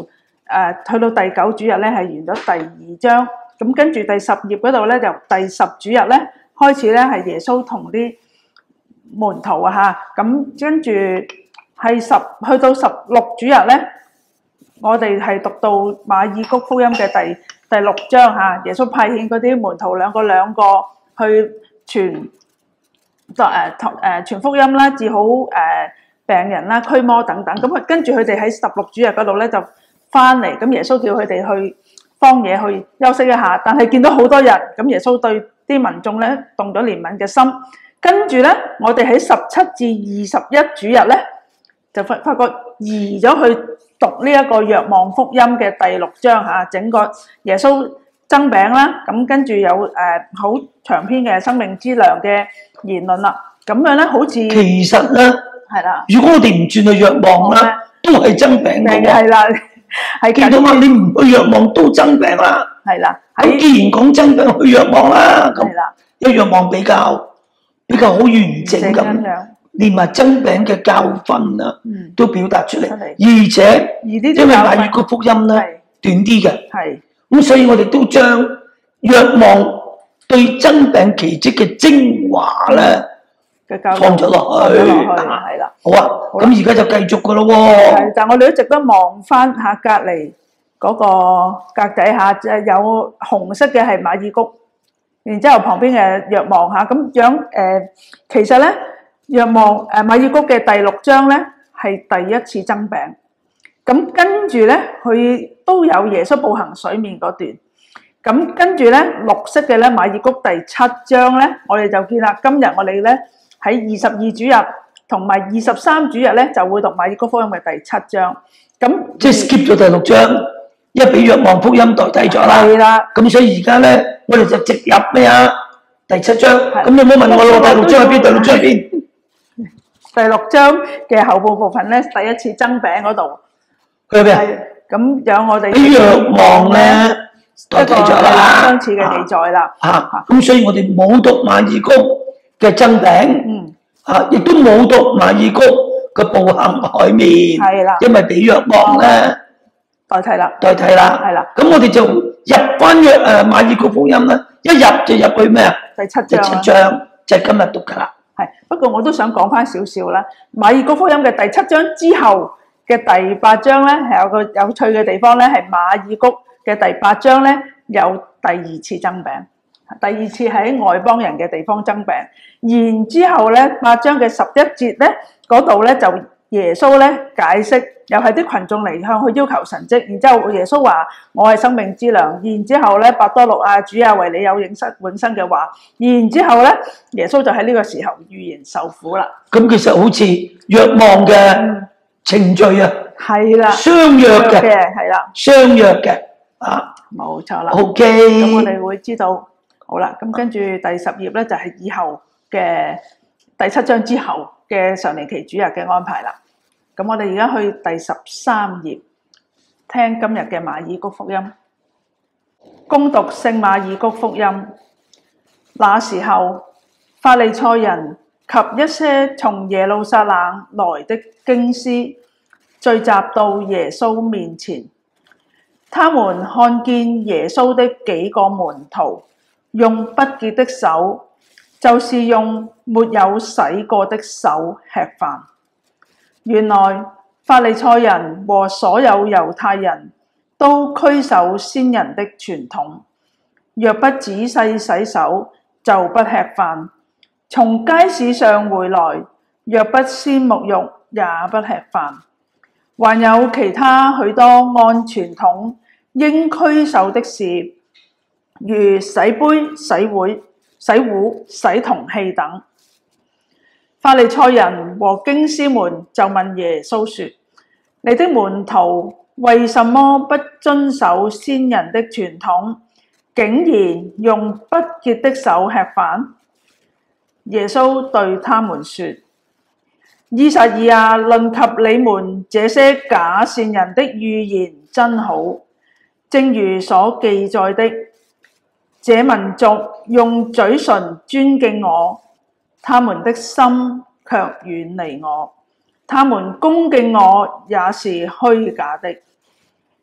[SPEAKER 1] 誒去到第九主日咧係完咗第二章，咁跟住第十頁嗰度咧由第十主日咧開始咧係耶穌同啲門徒啊嚇，咁跟住係十去到十六主日咧，我哋係讀到馬爾谷福音嘅第第六章嚇，耶穌派遣嗰啲門徒兩個兩個去傳誒誒傳福音啦，治好誒病人啦、驅魔等等，咁啊跟住佢哋喺十六主日嗰度咧就翻嚟，咁耶穌叫佢哋去荒野去休息一下，但係見到好多人，咁耶穌對啲民眾咧動咗憐憫嘅心，跟住咧我哋喺十七至二十一主日咧就發發覺移咗去讀呢一個若望福音嘅第六章嚇，整個耶穌增餅啦，咁跟住有誒好長篇嘅生命之糧嘅言論啦，咁樣咧好似
[SPEAKER 2] 其實咧，
[SPEAKER 1] 係啦，
[SPEAKER 2] 如果我哋唔轉去若望啦，都係增餅嘅喎。
[SPEAKER 1] 係啦，係
[SPEAKER 2] 見到嘛？你唔去若望都增餅啦。
[SPEAKER 1] 係啦，
[SPEAKER 2] 咁既然講增餅，去若望啦。咁
[SPEAKER 1] 係啦，
[SPEAKER 2] 因為若望比較比較好完整
[SPEAKER 1] 咁
[SPEAKER 2] 咁，
[SPEAKER 1] 樣，
[SPEAKER 2] 連埋增餅嘅教訓啊，
[SPEAKER 1] 嗯，
[SPEAKER 2] 都表達出嚟。
[SPEAKER 1] 出嚟
[SPEAKER 2] 而且
[SPEAKER 1] 而呢啲
[SPEAKER 2] 因為
[SPEAKER 1] 教訓
[SPEAKER 2] 馬爾谷福音咧
[SPEAKER 1] 係
[SPEAKER 2] 短啲嘅，
[SPEAKER 1] 係
[SPEAKER 2] 咁所以我哋都將若望對增餅奇蹟嘅精華咧
[SPEAKER 1] 嘅教
[SPEAKER 2] 放咗落去。
[SPEAKER 1] 放咗落去，係啦。
[SPEAKER 2] 好啊，
[SPEAKER 1] 好啦
[SPEAKER 2] 咁而家就繼續噶咯喎。
[SPEAKER 1] 係，但係我哋一直都望翻下隔離嗰個格底下，即係有紅色嘅係馬爾谷，然之後旁邊嘅若望嚇，咁樣誒、呃，其實咧若望誒馬爾谷嘅第六章咧係第一次增餅，咁跟住咧佢都有耶穌步行水面嗰段，咁跟住咧綠色嘅咧馬爾谷第七章咧，我哋就見啦，今日我哋咧喺二十二主日。同埋二十三主日咧，就會讀馬爾谷福音嘅第七章。咁
[SPEAKER 2] 即係 skip 咗第六章，因為俾若望福音代替咗啦。
[SPEAKER 1] 係啦，
[SPEAKER 2] 咁所以而家咧，我哋就直入咩啊？第七章。
[SPEAKER 1] 係
[SPEAKER 2] 咁你唔好問我咯，第六章喺邊？第六章喺邊？
[SPEAKER 1] 第六章嘅後部部分咧，第一次增餅嗰度
[SPEAKER 2] 佢係咩啊？
[SPEAKER 1] 係咁有我哋
[SPEAKER 2] 俾若望咧代替
[SPEAKER 1] 一個
[SPEAKER 2] 咗啦。
[SPEAKER 1] 相似嘅記載啦。
[SPEAKER 2] 啊，咁所以我哋冇讀馬爾谷嘅增餅。
[SPEAKER 1] 嗯，
[SPEAKER 2] 啊！亦都冇讀馬爾谷嘅步行海面，
[SPEAKER 1] 係啦，
[SPEAKER 2] 因為俾若望咧
[SPEAKER 1] 代替啦，
[SPEAKER 2] 代替啦，
[SPEAKER 1] 係啦。
[SPEAKER 2] 咁我哋就入翻約誒馬爾谷福音啦，一入就入去咩啊？
[SPEAKER 1] 第七
[SPEAKER 2] 第
[SPEAKER 1] 章啊。
[SPEAKER 2] 七章就係今日讀噶啦。
[SPEAKER 1] 係，不過我都想講翻少少啦。馬爾谷福音嘅第七章之後嘅第八章咧，係有個有趣嘅地方咧，係馬爾谷嘅第八章咧有第二次增餅。第二次喺外邦人嘅地方增餅，然之後咧八章嘅十一節咧嗰度咧就耶穌咧解釋，又係啲群眾嚟向佢要求神蹟，然之後耶穌話我係生命之糧，然之後咧伯多祿啊主啊為你有永生永生嘅話，然之後咧耶穌就喺呢個時候預言受苦啦。
[SPEAKER 2] 咁其實好似若望嘅程序啊，
[SPEAKER 1] 係啦，
[SPEAKER 2] 相約嘅，
[SPEAKER 1] 係啦，
[SPEAKER 2] 相約嘅啊，
[SPEAKER 1] 冇錯啦。
[SPEAKER 2] OK。
[SPEAKER 1] 咁我哋會知道。好啦，咁跟住第十頁咧就係以後嘅第七章之後嘅常年期主日嘅安排啦。咁我哋而家去第十三頁，聽今日嘅馬爾谷福音，恭讀聖馬爾谷福音。那時候，法利賽人及一些從耶路撒冷來的經師聚集到耶穌面前，他們看見耶穌的幾個門徒用不潔的手，就是用沒有洗過的手吃飯。原來法利賽人和所有猶太人都拘守先人的傳統，若不仔細洗手，就不吃飯。從街市上回來，若不先沐浴，也不吃飯。還有其他許多按傳統應拘守的事，如洗杯、洗會、洗壺、洗銅器等。法利賽人和經師們就問耶穌說：你的門徒為什麼不遵守先人的傳統，竟然用不潔的手吃飯？耶穌對他們說：依撒意亞論及你們這些假善人的預言真好，正如所記載的。這民族用嘴唇尊敬我，他們的心卻遠離我，他們恭敬我也是虛假的。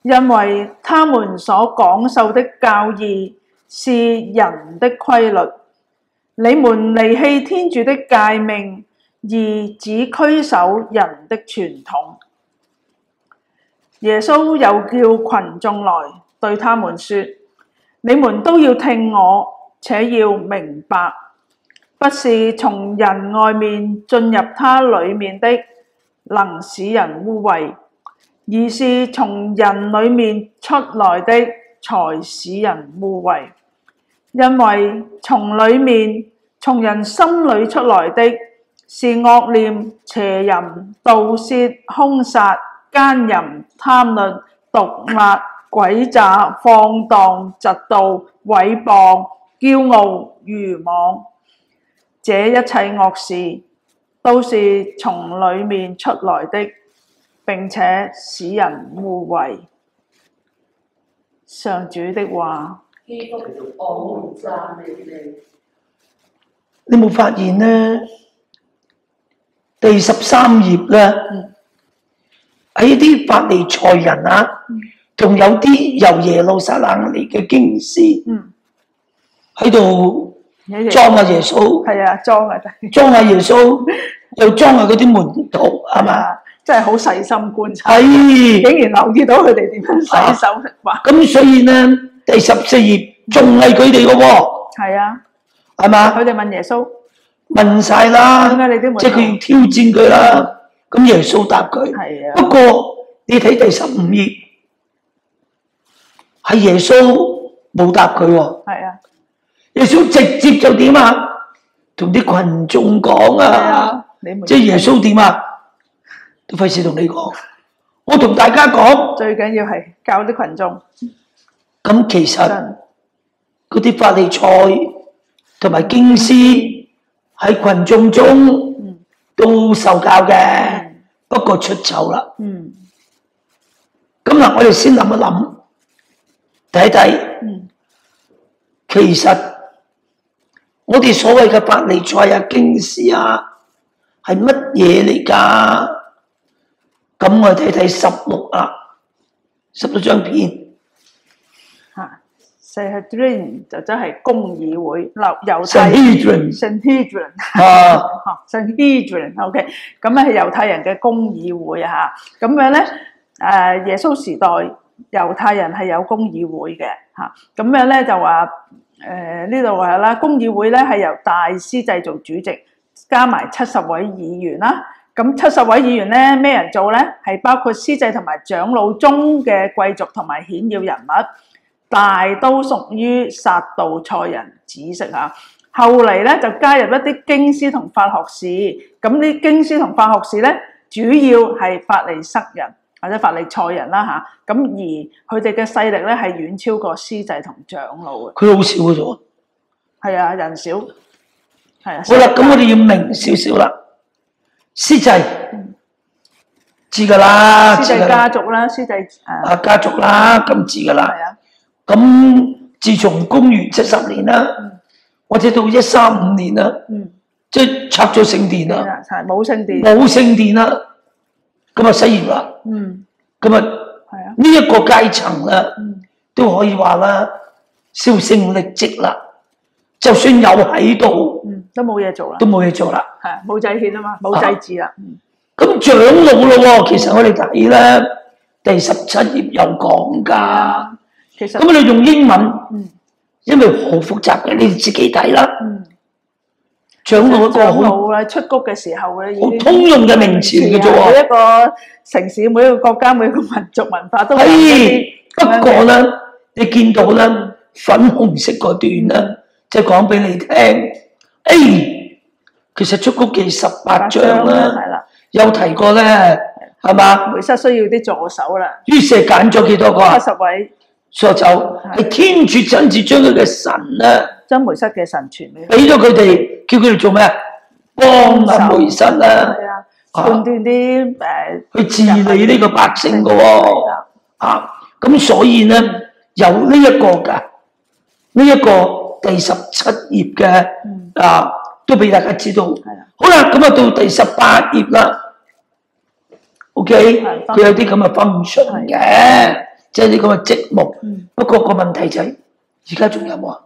[SPEAKER 1] 因為他們所講授的教義是人的規律。你們離棄天主的誡命，而只拘守人的傳統。耶穌又叫群眾來，對他們說：你們都要聽我，且要明白，不是從人外面進入他裏面的，能使人污穢，而是從人裏面出來的，才使人污穢。因為從裏面，從人心裏出來的是惡念、邪淫、盜竊、兇殺、奸淫、貪律、毒辣、詭詐、放蕩、嫉妒、毀謗、驕傲、愚妄。這一切惡事都是從裏面出來的，並且使人污穢。上主的話。
[SPEAKER 4] 基督，我們讚美你。
[SPEAKER 2] 你冇發現呢？第十三頁咧，喺啲法利賽人啊，仲有啲由耶路撒冷嚟嘅經師，喺度裝下耶穌，
[SPEAKER 1] 係啊，裝啊，
[SPEAKER 2] 裝下耶穌，又裝下嗰啲門徒，係嘛？
[SPEAKER 1] 真係好細心觀察，
[SPEAKER 2] 係
[SPEAKER 1] 竟然留意到佢哋點樣洗手食飯。
[SPEAKER 2] 咁所以呢，第十四頁仲係佢哋嘅喎。
[SPEAKER 1] 係啊，
[SPEAKER 2] 係嘛？
[SPEAKER 1] 佢哋問耶穌，
[SPEAKER 2] 問晒啦，
[SPEAKER 1] 點解你啲門徒
[SPEAKER 2] 即係佢要挑戰佢啦。咁耶穌答佢。
[SPEAKER 1] 係啊。
[SPEAKER 2] 不過你睇第十五頁，係耶穌冇答佢喎。
[SPEAKER 1] 係啊。
[SPEAKER 2] 耶穌直接就點啊？同啲群眾講啊，即係耶穌點啊？都費事同你講，我同大家講。
[SPEAKER 1] 最緊要係教啲群眾。
[SPEAKER 2] 咁其實嗰啲法利賽同埋經師喺群眾中都受教嘅，嗯、不過出醜啦。嗯。咁嗱，我哋先諗一諗，睇睇，嗯、其實我哋所謂嘅法利賽啊、經師啊，係乜嘢嚟㗎？咁我哋睇睇十六啊，十六張片。
[SPEAKER 1] 嚇 Sanhedrin 就真係公議會，嗱猶太人 Sanhedrin 啊 Sanhedrin，OK， 咁咧係猶太人嘅公議會啊嚇。咁樣咧誒耶穌時代猶太人係有公議會嘅嚇。咁樣咧就話誒呢度話啦，公議會咧係由大司祭做主席，加埋七十位議員啦。咁七十位議員咧，咩人做咧？係包括司祭同埋長老中嘅貴族同埋顯要人物，大都屬於撒杜塞人指式嚇。後嚟咧就加入一啲經師同法學士，咁啲經師同法學士咧，主要係法利塞人或者法利賽人啦嚇。咁而佢哋嘅勢力咧係遠超過司祭同長老嘅。
[SPEAKER 2] 佢好少嘅啫。係
[SPEAKER 1] 啊，人少。係啊。
[SPEAKER 2] 好啦，咁我哋要明少少啦。司祭知噶啦，
[SPEAKER 1] 司祭家族啦，司祭
[SPEAKER 2] 啊家族啦，咁知噶啦。
[SPEAKER 1] 係啊。
[SPEAKER 2] 咁自從公元七十年啦，或者到一三五年啦，即係拆咗聖殿啦，
[SPEAKER 1] 冇聖殿，
[SPEAKER 2] 冇聖殿啦，咁啊失業啦。嗯。咁啊，係啊。呢一個階層啦，都可以話啦，銷聲匿跡啦。就算有喺度，
[SPEAKER 1] 嗯，都冇嘢做啦，
[SPEAKER 2] 都冇嘢做啦，
[SPEAKER 1] 係冇祭獻啊嘛，冇祭祀啦。
[SPEAKER 2] 咁長老咯喎，其實我哋睇咧第十七頁有講㗎。其實咁你用英文，嗯，因為好複雜嘅，你哋自己睇啦。嗯，長老一個好
[SPEAKER 1] 啦，出谷嘅時候咧，
[SPEAKER 2] 好通用嘅名詞嘅啫喎。
[SPEAKER 1] 每一個城市、每一個國家、每一個民族文化都
[SPEAKER 2] 係。不過咧，你見到咧粉紅色嗰段咧。即係講俾你聽，誒，其實出谷記十八章啦，有提過咧，係嘛？
[SPEAKER 1] 梅瑟需要啲助手啦。
[SPEAKER 2] 於是揀咗幾多個啊？
[SPEAKER 1] 七十位
[SPEAKER 2] 助手，係天主親自將佢嘅神咧，
[SPEAKER 1] 將梅瑟嘅神傳俾
[SPEAKER 2] 俾咗佢哋，叫佢哋做咩啊？幫阿梅瑟啦，
[SPEAKER 1] 判斷啲誒
[SPEAKER 2] 去治理呢個百姓嘅喎，啊，咁所以咧有呢一個㗎，呢一個。第十七頁嘅啊，都俾大家知道。好啦，咁啊到第十八頁啦。OK，佢有啲咁嘅function嘅， 即係呢個嘅職務。
[SPEAKER 1] 嗯
[SPEAKER 2] 不過個問題就係而家仲有冇啊？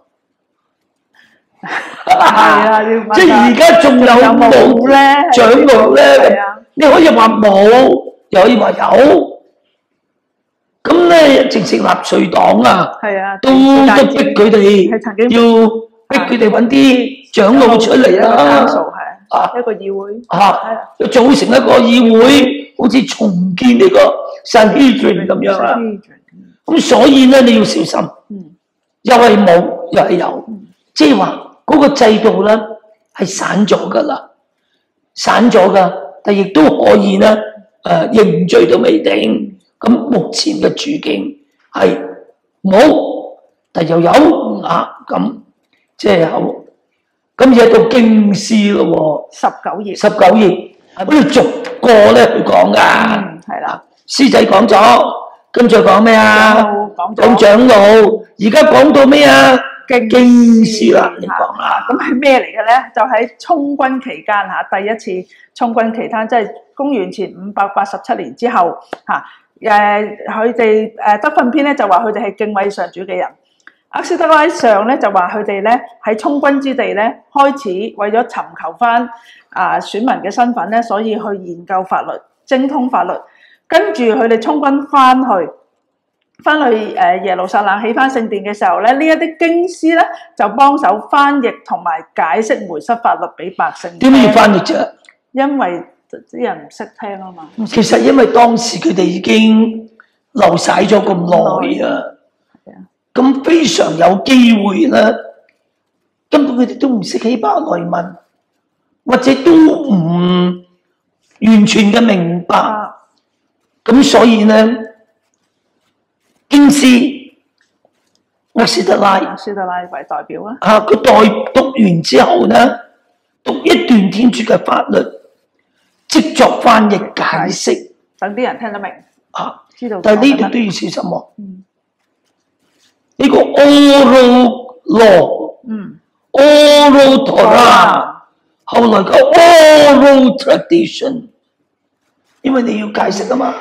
[SPEAKER 1] 係啊，要問
[SPEAKER 2] 即係而家仲有冇
[SPEAKER 1] 咧？
[SPEAKER 2] 長老咧？
[SPEAKER 1] 係啊，
[SPEAKER 2] 你可以話冇，又可以話有。咁咧，直情納粹黨啊，
[SPEAKER 1] 係啊，
[SPEAKER 2] 都都逼佢哋
[SPEAKER 1] 係曾經
[SPEAKER 2] 要逼佢哋揾啲長老出嚟啦。
[SPEAKER 1] 係
[SPEAKER 2] 啊，
[SPEAKER 1] 一個議會
[SPEAKER 2] 啊，要組成一個議會，好似重建呢個 Sanhedrin 咁樣啦。咁所以咧，你要小心。
[SPEAKER 1] 嗯，
[SPEAKER 2] 又係冇，又係有，即係話嗰個制度咧係散咗噶啦，散咗噶，但亦都可以咧誒、呃、認罪都未定。咁目前嘅處境係冇，但又有啊，咁即係有。咁而到經師咯喎，
[SPEAKER 1] 十九頁，
[SPEAKER 2] 十九頁，我哋逐個咧去講噶。
[SPEAKER 1] 嗯，係啦，
[SPEAKER 2] 師仔講咗，跟住講咩啊？
[SPEAKER 1] 講
[SPEAKER 2] 講長老，而家講到咩啊？
[SPEAKER 1] 經
[SPEAKER 2] 經師啦，你講啦。
[SPEAKER 1] 咁係咩嚟嘅咧？就喺充軍期間嚇，第一次充軍期間，即係公元前五百八十七年之後嚇。誒，佢哋誒德訓篇咧就話佢哋係敬畏上主嘅人。厄斯德拉上咧就話佢哋咧喺充軍之地咧開始為咗尋求翻啊選民嘅身份咧，所以去研究法律、精通法律。跟住佢哋充軍翻去，翻去誒耶路撒冷起翻聖殿嘅時候咧，呢一啲經師咧就幫手翻譯同埋解釋梅瑟法律俾百姓。
[SPEAKER 2] 點解要翻譯啫？
[SPEAKER 1] 因為啲人唔識聽啊嘛。
[SPEAKER 2] 其實因為當時佢哋已經流晒咗咁耐啊。咁非常有機會啦，根本佢哋都唔識希伯來文，或者都唔完全嘅明白。咁、啊、所以咧，經師厄斯德拉，
[SPEAKER 1] 厄斯德拉為代表啦。
[SPEAKER 2] 啊，佢代讀完之後咧，讀一段天主嘅法律，即作翻譯解釋，
[SPEAKER 1] 等啲人聽得明。
[SPEAKER 2] 啊，
[SPEAKER 1] 知道。
[SPEAKER 2] 但係呢度都要小心喎。
[SPEAKER 1] 嗯。
[SPEAKER 2] 呢個 oral law，
[SPEAKER 1] 嗯
[SPEAKER 2] oral Torah，後來嘅 oral tradition，因為你要解釋啊嘛，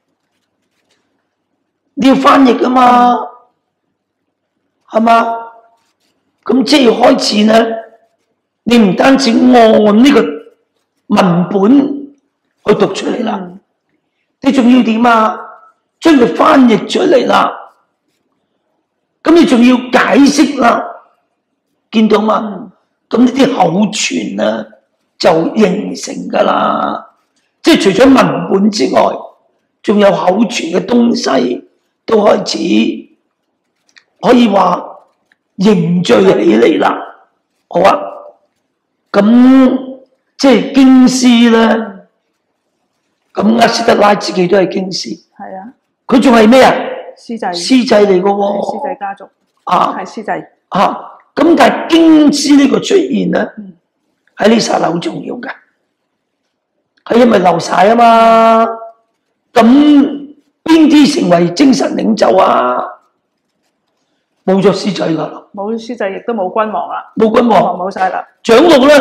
[SPEAKER 2] 你要翻譯啊嘛，係嘛？咁即係開始咧，你唔單止按呢個文本去讀出嚟啦，
[SPEAKER 1] 嗯、
[SPEAKER 2] 你仲要點啊？將佢翻譯出嚟啦。咁你仲要解釋啦，見到嘛？咁呢啲口傳啊，就形成噶啦。即係除咗文本之外，仲有口傳嘅東西，都開始可以話凝聚起嚟啦。好啊，咁即係經師咧，咁厄斯德拉自己都係經師。係啊，佢仲係咩啊？司祭，司祭嚟嘅喎，司祭家族啊，係司祭啊。咁但係經師呢個出現咧，喺呢剎那好重要嘅，係因為流晒啊嘛。咁邊啲成為精神領袖啊？冇咗司祭啦，冇司祭，亦都冇君王啦，冇君王，冇晒啦。長老咧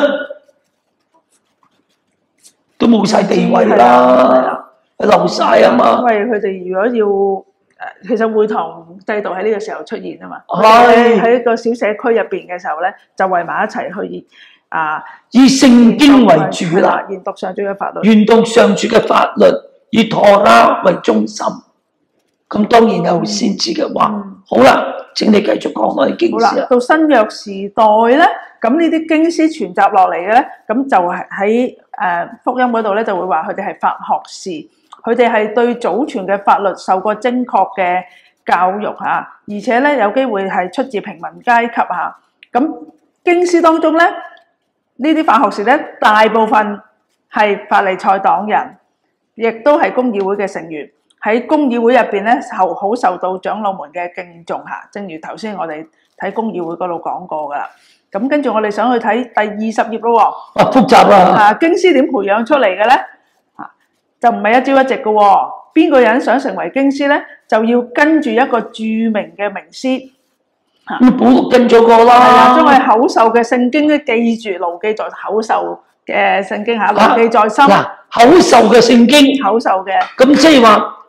[SPEAKER 2] 都冇晒地位啦，流晒啊嘛。因為佢哋如果要其實會堂制度喺呢個時候出現啊嘛，喺喺個小社區入邊嘅時候咧，就圍埋一齊去啊，以聖經為主啦，研讀上主嘅法律，研讀上主嘅法律，以陀拉為中心。咁當然有先知嘅話，嗯、好啦，請你繼續講我哋經師啦。到新約時代咧，咁呢啲經師傳集落嚟嘅咧，咁就係喺誒福音嗰度咧，就會話佢哋係法學士。佢哋係對祖傳嘅法律受過精確嘅教育嚇，而且咧有機會係出自平民階級嚇。咁經師當中咧，呢啲法學士咧，大部分係法利賽黨人，亦都係公議會嘅成員。喺公議會入邊咧，受好受到長老們嘅敬重嚇。正如頭先我哋睇公議會嗰度講過噶啦。咁跟住我哋想去睇第二十頁咯喎。啊，複雜啊！啊，經師點培養出嚟嘅咧？就唔係一朝一夕嘅喎，邊個人想成為經師咧，就要跟住一個著名嘅名師嚇。咁保祿跟咗個啦，係啊，將佢口授嘅聖經咧記住，牢記在口授嘅聖經嚇，牢記在心。嗱，口授嘅聖經，口授嘅，咁即係話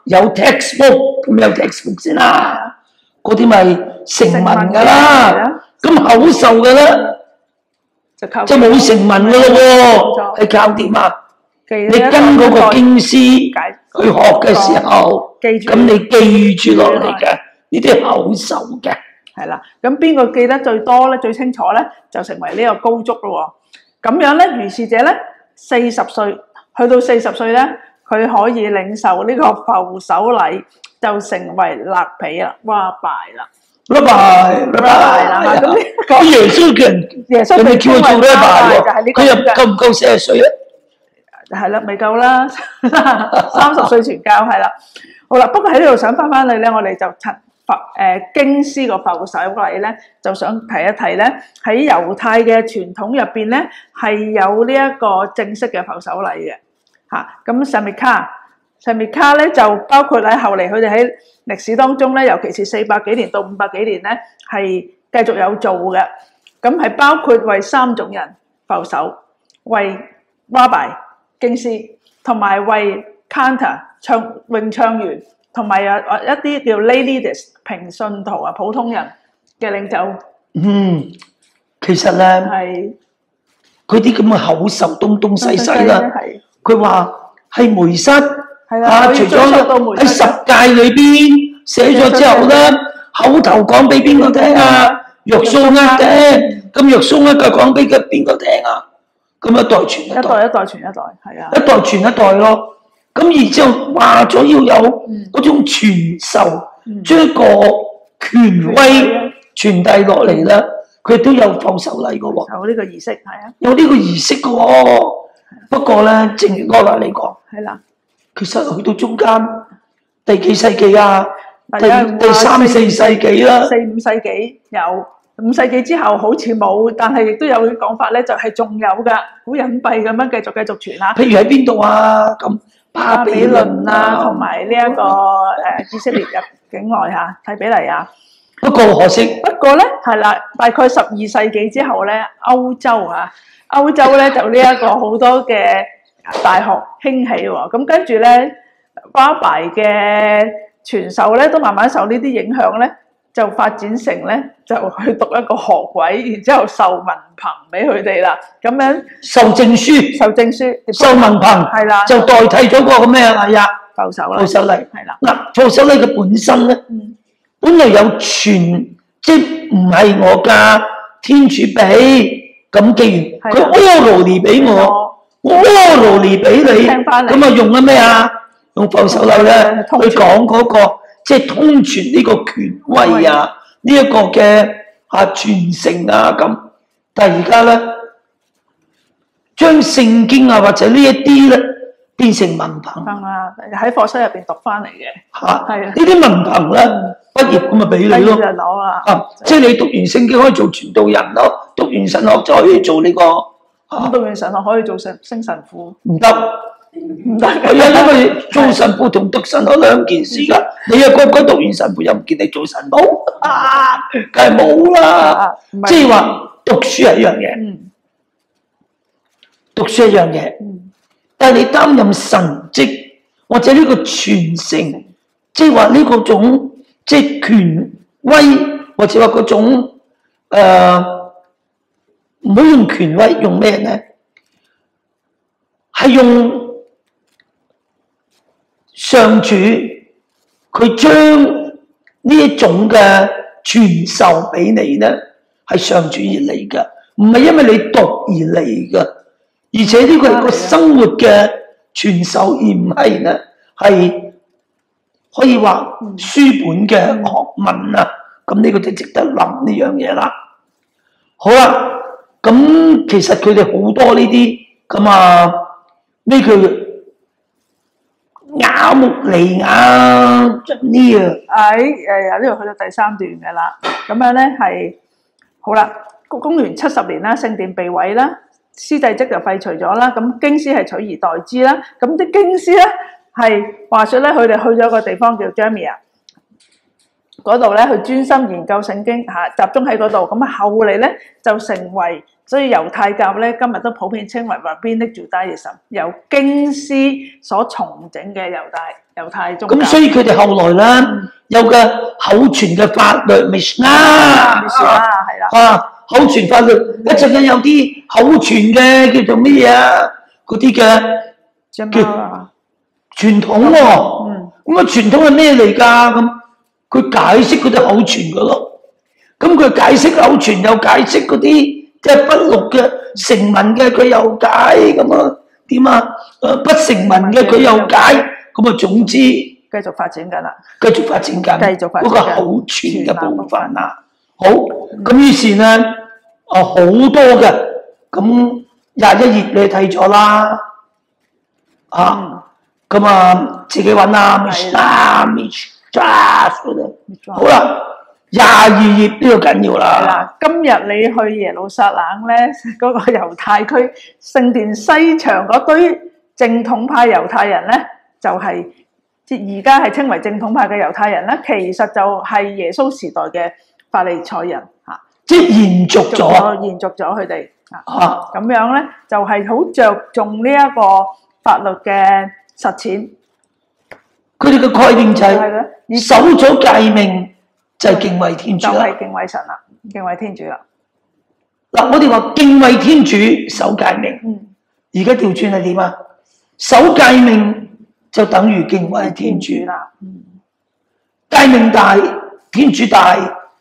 [SPEAKER 2] 有 textbook 咁有 textbook 先啦，嗰啲咪成文㗎啦。咁口授嘅咧
[SPEAKER 1] 就靠
[SPEAKER 2] 就冇成文㗎咯喎，係靠點啊？你跟嗰個經師去學嘅時候，咁你記住落嚟嘅呢啲口授嘅。
[SPEAKER 1] 係啦，咁邊個記得最多咧、最清楚咧，就成為呢個高足咯喎。咁樣咧，如是者咧，四十歲去到四十歲咧，佢可以領受呢個覆手禮，就成為勒皮啦、哇拜啦。
[SPEAKER 2] 拉拜，拉拜啦！咁啲耶穌叫人，
[SPEAKER 1] 耶穌
[SPEAKER 2] 你叫佢做拉拜喎，佢又夠唔夠四十歲啊？
[SPEAKER 1] 係啦，未夠啦，三十歲傳教係啦。好啦，不過喺呢度想翻翻去咧，我哋就陳佛誒經師個覆手禮咧，就想提一提咧，喺猶太嘅傳統入邊咧，係有呢一個正式嘅覆手禮嘅嚇。咁薩米卡，薩米卡咧就包括喺後嚟佢哋喺歷史當中咧，尤其是四百幾年到五百幾年咧，係繼續有做嘅。咁係包括為三種人覆手，為拉拜經師，同埋為 cantor 唱詠唱員，同埋有一啲叫 lay leaders 平信徒啊普通人嘅領袖。
[SPEAKER 2] 嗯，其實咧
[SPEAKER 1] 係
[SPEAKER 2] 佢啲咁嘅口授東東西西啦，佢話係梅瑟啊，除咗喺十誡裏邊寫咗之後咧，口頭講俾邊個聽啊？約書亞嘅，咁約書亞嘅講俾佢邊個聽啊？咁一代傳一代，
[SPEAKER 1] 一代一代傳一代，係啊，
[SPEAKER 2] 一代傳一代咯。咁然之後話咗要有嗰種傳授，將一個權威傳遞落嚟啦。佢都有覆手禮嘅喎，
[SPEAKER 1] 有呢個儀式係啊，
[SPEAKER 2] 有呢個儀式嘅喎。不過咧，正如柯娜你講，
[SPEAKER 1] 係啦，
[SPEAKER 2] 其實去到中間第幾世紀啊？第第三四世紀啦，
[SPEAKER 1] 四五世紀有。五世紀之後好似冇，但係亦都有啲講法咧，就係仲有㗎，好隱蔽咁樣繼續繼續傳下。
[SPEAKER 2] 譬如喺邊度啊？咁
[SPEAKER 1] 巴比倫啊，同埋呢一個誒以色列入境內嚇，提比利亞。
[SPEAKER 2] 不過可惜，
[SPEAKER 1] 不過咧係啦，大概十二世紀之後咧，歐洲啊，歐洲咧就呢一個好多嘅大學興起喎，咁跟住咧巴拜嘅傳授咧都慢慢受呢啲影響咧。就發展成咧，就去讀一個學位，然之後受文憑俾佢哋啦。咁樣
[SPEAKER 2] 受證書，
[SPEAKER 1] 受證書，
[SPEAKER 2] 受文憑，
[SPEAKER 1] 係啦，
[SPEAKER 2] 就代替咗個咩啊？係啊，
[SPEAKER 1] 覆手禮，
[SPEAKER 2] 覆手禮
[SPEAKER 1] 係啦。
[SPEAKER 2] 嗱，覆手禮嘅本身咧，
[SPEAKER 1] 嗯、
[SPEAKER 2] 本來有傳，即係唔係我㗎，天主俾。咁既然佢 orally 俾我，我 orally 俾你，咁啊用咗咩啊？用覆手禮咧去講嗰個。即係通傳呢個權威啊，呢一個嘅啊傳承啊咁，但係而家咧將聖經啊或者呢一啲咧變成文憑，
[SPEAKER 1] 啊喺課室入邊讀翻嚟嘅
[SPEAKER 2] 嚇，係啊，呢啲文憑咧畢業咁咪俾你咯，
[SPEAKER 1] 就攞啦，
[SPEAKER 2] 啊，即係你讀完聖經可以做傳道人咯，讀完神學就可以做呢個，
[SPEAKER 1] 咁讀完神學可以做聖聖神父，
[SPEAKER 2] 唔得。唔得，係啊，因為做神父同讀神學兩件事㗎。你又個個讀完神父又唔見你做神父啊，梗係冇啦。即係話讀書係一樣嘢，嗯、讀書係一樣嘢。嗯、但係你擔任神職或者呢個傳承，即係話呢個種即係權威，或者話嗰種誒，唔、呃、好用權威，用咩咧？係用。上主佢將呢一種嘅傳授俾你咧，係上主而嚟嘅，唔係因為你讀而嚟嘅，而且呢個係個生活嘅傳授，而唔係咧係可以話書本嘅學問啊。咁呢個就值得諗呢樣嘢啦。好啦，咁其實佢哋好多呢啲咁啊，呢句。雅穆尼亞呢啊，
[SPEAKER 1] 喺誒呢度去到第三段嘅啦，咁樣咧係好啦。公元七十年啦，聖殿被毀啦，司祭職就廢除咗啦，咁經師係取而代之啦。咁啲經師咧係話説咧，佢哋去咗個地方叫 Jamia， 嗰度咧去專心研究聖經嚇，集中喺嗰度。咁啊後嚟咧就成為，所以猶太教咧今日都普遍稱為 Rabbinic Judaism，由經師所重整嘅猶太猶太宗教。
[SPEAKER 2] 咁所以佢哋後來咧有嘅口傳嘅法律 Mishnah，
[SPEAKER 1] Mishnah 係啦，
[SPEAKER 2] 啊口傳法律，一陣間有啲口傳嘅叫做乜嘢啊？嗰啲嘅
[SPEAKER 1] 叫
[SPEAKER 2] 傳統喎。
[SPEAKER 1] 嗯，
[SPEAKER 2] 咁啊傳統係咩嚟㗎？咁佢解釋嗰啲口傳嘅咯。咁佢解釋口傳又解釋嗰啲即係筆錄嘅成文嘅，佢又解咁啊點啊？誒不成文嘅佢又解，咁啊總之繼
[SPEAKER 1] 繼續發展緊啦，
[SPEAKER 2] 續發展緊，
[SPEAKER 1] 繼續發展緊
[SPEAKER 2] 嗰個口傳嘅部分啊。好，咁於是咧啊好多嘅，咁廿一頁你睇咗啦，啊咁啊自己揾啦 Mishnah Mishnah 好啦。廿二頁呢個緊要
[SPEAKER 1] 係
[SPEAKER 2] 啦。
[SPEAKER 1] 啦，今日你去耶路撒冷咧，嗰、個猶太區聖殿西牆嗰堆正統派猶太人咧，就係即而家係稱為正統派嘅猶太人咧，其實就係耶穌時代嘅法利賽人嚇，
[SPEAKER 2] 即係延續咗，
[SPEAKER 1] 延續咗佢哋
[SPEAKER 2] 啊
[SPEAKER 1] 咁樣咧，就係好着重呢一個法律嘅實踐。
[SPEAKER 2] 佢哋嘅概念就
[SPEAKER 1] 係咧
[SPEAKER 2] 係守咗誡命就係敬畏天主啦。
[SPEAKER 1] 就係敬畏神啦，敬畏天主啦。
[SPEAKER 2] 嗱，我哋話敬畏天主守誡命，
[SPEAKER 1] 嗯，
[SPEAKER 2] 而家調轉係點啊？守誡命就等於敬畏天主
[SPEAKER 1] 啦。嗯，
[SPEAKER 2] 誡命大，天主大，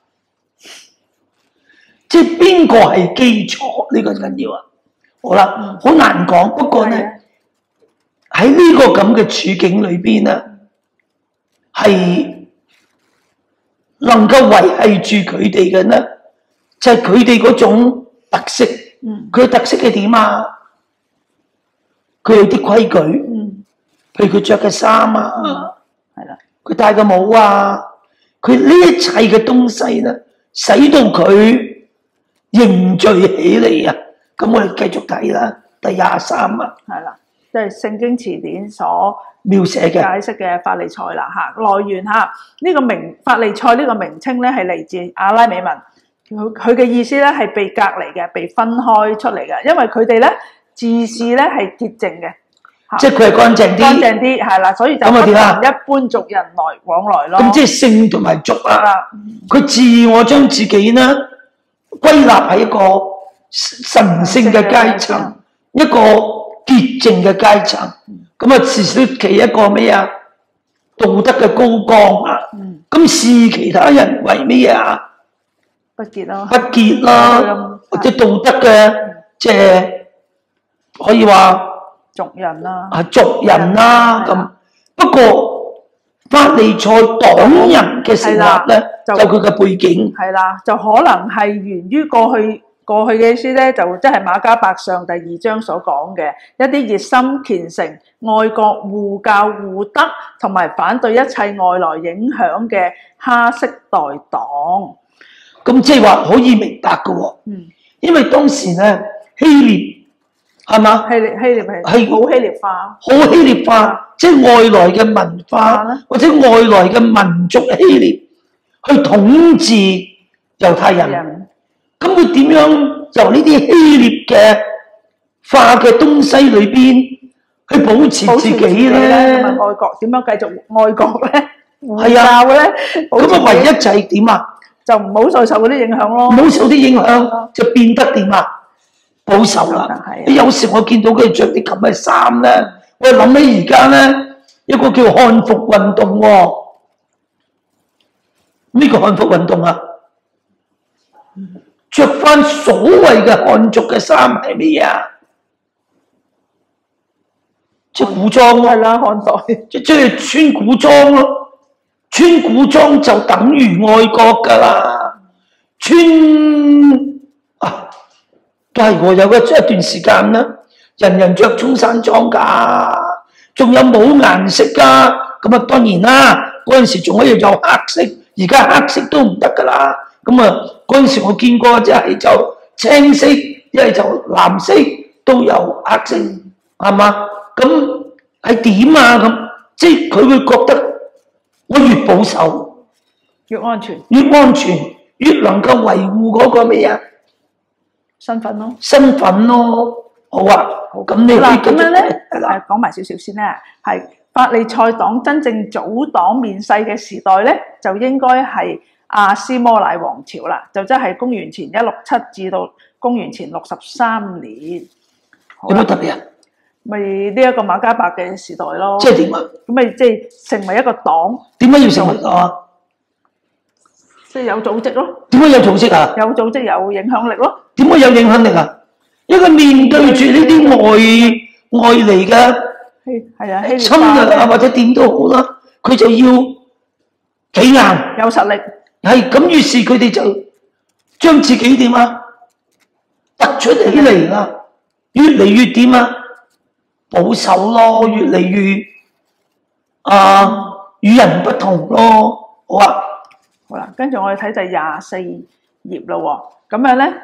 [SPEAKER 2] 即係邊個係基礎？呢、個緊要啊！好啦，好難講，不過咧喺呢個咁嘅處境裏邊咧，係能夠維係住佢哋嘅咧，就係佢哋嗰種特色。
[SPEAKER 1] 嗯，
[SPEAKER 2] 佢嘅特色係點啊？佢有啲規矩，
[SPEAKER 1] 嗯，
[SPEAKER 2] 譬如佢着嘅衫啊，
[SPEAKER 1] 係啦，
[SPEAKER 2] 佢戴嘅帽啊，佢呢一切嘅東西咧，使到佢凝聚起嚟啊！咁我哋繼續睇啦，第廿三啊，
[SPEAKER 1] 係啦，即係聖經詞典所
[SPEAKER 2] 描寫嘅
[SPEAKER 1] 解釋嘅法利賽啦嚇，來源嚇呢個名法利賽呢個名稱咧係嚟自阿拉美文，佢佢嘅意思咧係被隔離嘅，被分開出嚟嘅，因為佢哋咧自視咧係潔淨嘅，
[SPEAKER 2] 即係佢係乾淨啲，
[SPEAKER 1] 乾淨啲係啦，所以就不同一般族人來往來咯。
[SPEAKER 2] 咁即係聖同埋俗啊！
[SPEAKER 1] 啦，
[SPEAKER 2] 佢自我將自己咧歸納喺一個神聖嘅階層，一個潔淨嘅階層。咁啊，視其一個咩啊？道德嘅高光啊！咁視其他人為咩啊？
[SPEAKER 1] 不潔咯，
[SPEAKER 2] 不潔啦，或者道德嘅即係可以話
[SPEAKER 1] 族人啦，
[SPEAKER 2] 啊族人啦咁。不過法利賽黨人嘅成立咧，就佢嘅背景
[SPEAKER 1] 係啦，就可能係源於過去。過去嘅意思咧，就即係馬加伯上第二章所講嘅一啲熱心虔誠、愛國護教護德，同埋反對一切外來影響嘅哈色代黨。
[SPEAKER 2] 咁即係話可以明白嘅喎，
[SPEAKER 1] 嗯，
[SPEAKER 2] 因為當時咧希臘係嘛？
[SPEAKER 1] 希臘希臘係係好希臘化，
[SPEAKER 2] 好希臘化，即係外來嘅文化或者外來嘅民族希臘去統治猶太人。咁佢點樣由呢啲希臘嘅化嘅東西裏邊去保持自己咧？
[SPEAKER 1] 咁啊，愛國點樣繼續愛國咧？
[SPEAKER 2] 係啊，
[SPEAKER 1] 咧，
[SPEAKER 2] 咁啊，唯一就係點啊？
[SPEAKER 1] 就唔好再受嗰啲影響咯。唔
[SPEAKER 2] 好受啲影響，就變得點啊？保守啦。有時我見到佢着啲咁嘅衫咧，我諗起而家咧一個叫漢服運動喎。咩叫漢服運動啊？着翻所謂嘅漢族嘅衫係咩啊？即係古裝咯，
[SPEAKER 1] 係啦，漢代
[SPEAKER 2] 即即係穿古裝咯，穿古裝就等於愛國㗎啦。穿啊，都係我有嘅一段時間啦，人人着中山裝㗎，仲有冇顏色㗎？咁啊當然啦，嗰陣時仲可以有黑色，而家黑色都唔得㗎啦。咁啊，嗰陣時我見過，即係就青色，一係就藍色，都有黑色，係嘛？咁係點啊？咁即係佢會覺得我越保守，
[SPEAKER 1] 越安全
[SPEAKER 2] 越安全，越能夠維護嗰個咩啊
[SPEAKER 1] 身份咯。
[SPEAKER 2] 身份咯。好啊，咁你
[SPEAKER 1] 嗱
[SPEAKER 2] 可以繼續
[SPEAKER 1] 咁樣咧，
[SPEAKER 2] 係啦。
[SPEAKER 1] 誒講埋少少先啦。係法利賽黨真正組黨面世嘅時代咧，就應該係亞斯摩乃王朝啦，就即係公元前一六七至到公元前六十三年。好啦
[SPEAKER 2] 有乜特別啊？
[SPEAKER 1] 咪呢一個馬加伯嘅時代咯。
[SPEAKER 2] 即係點啊？
[SPEAKER 1] 咁咪即係成為一個黨，
[SPEAKER 2] 點解要成為黨啊？
[SPEAKER 1] 即係有組織咯，
[SPEAKER 2] 點解有組織啊？
[SPEAKER 1] 有組織有影響力咯。
[SPEAKER 2] 點解有影響力啊？因為面對住呢啲外外嚟嘅
[SPEAKER 1] 係係啊，希
[SPEAKER 2] 侵
[SPEAKER 1] 臘化
[SPEAKER 2] 略啊，或者點都好啦，佢就要企硬。
[SPEAKER 1] 有實力，
[SPEAKER 2] 係咁，於是佢哋就將自己點啊突出起嚟啦，越嚟越點啊保守咯，越嚟越啊與人不同咯。好啊，
[SPEAKER 1] 好啦，跟住我哋睇第廿四頁咯喎，咁樣咧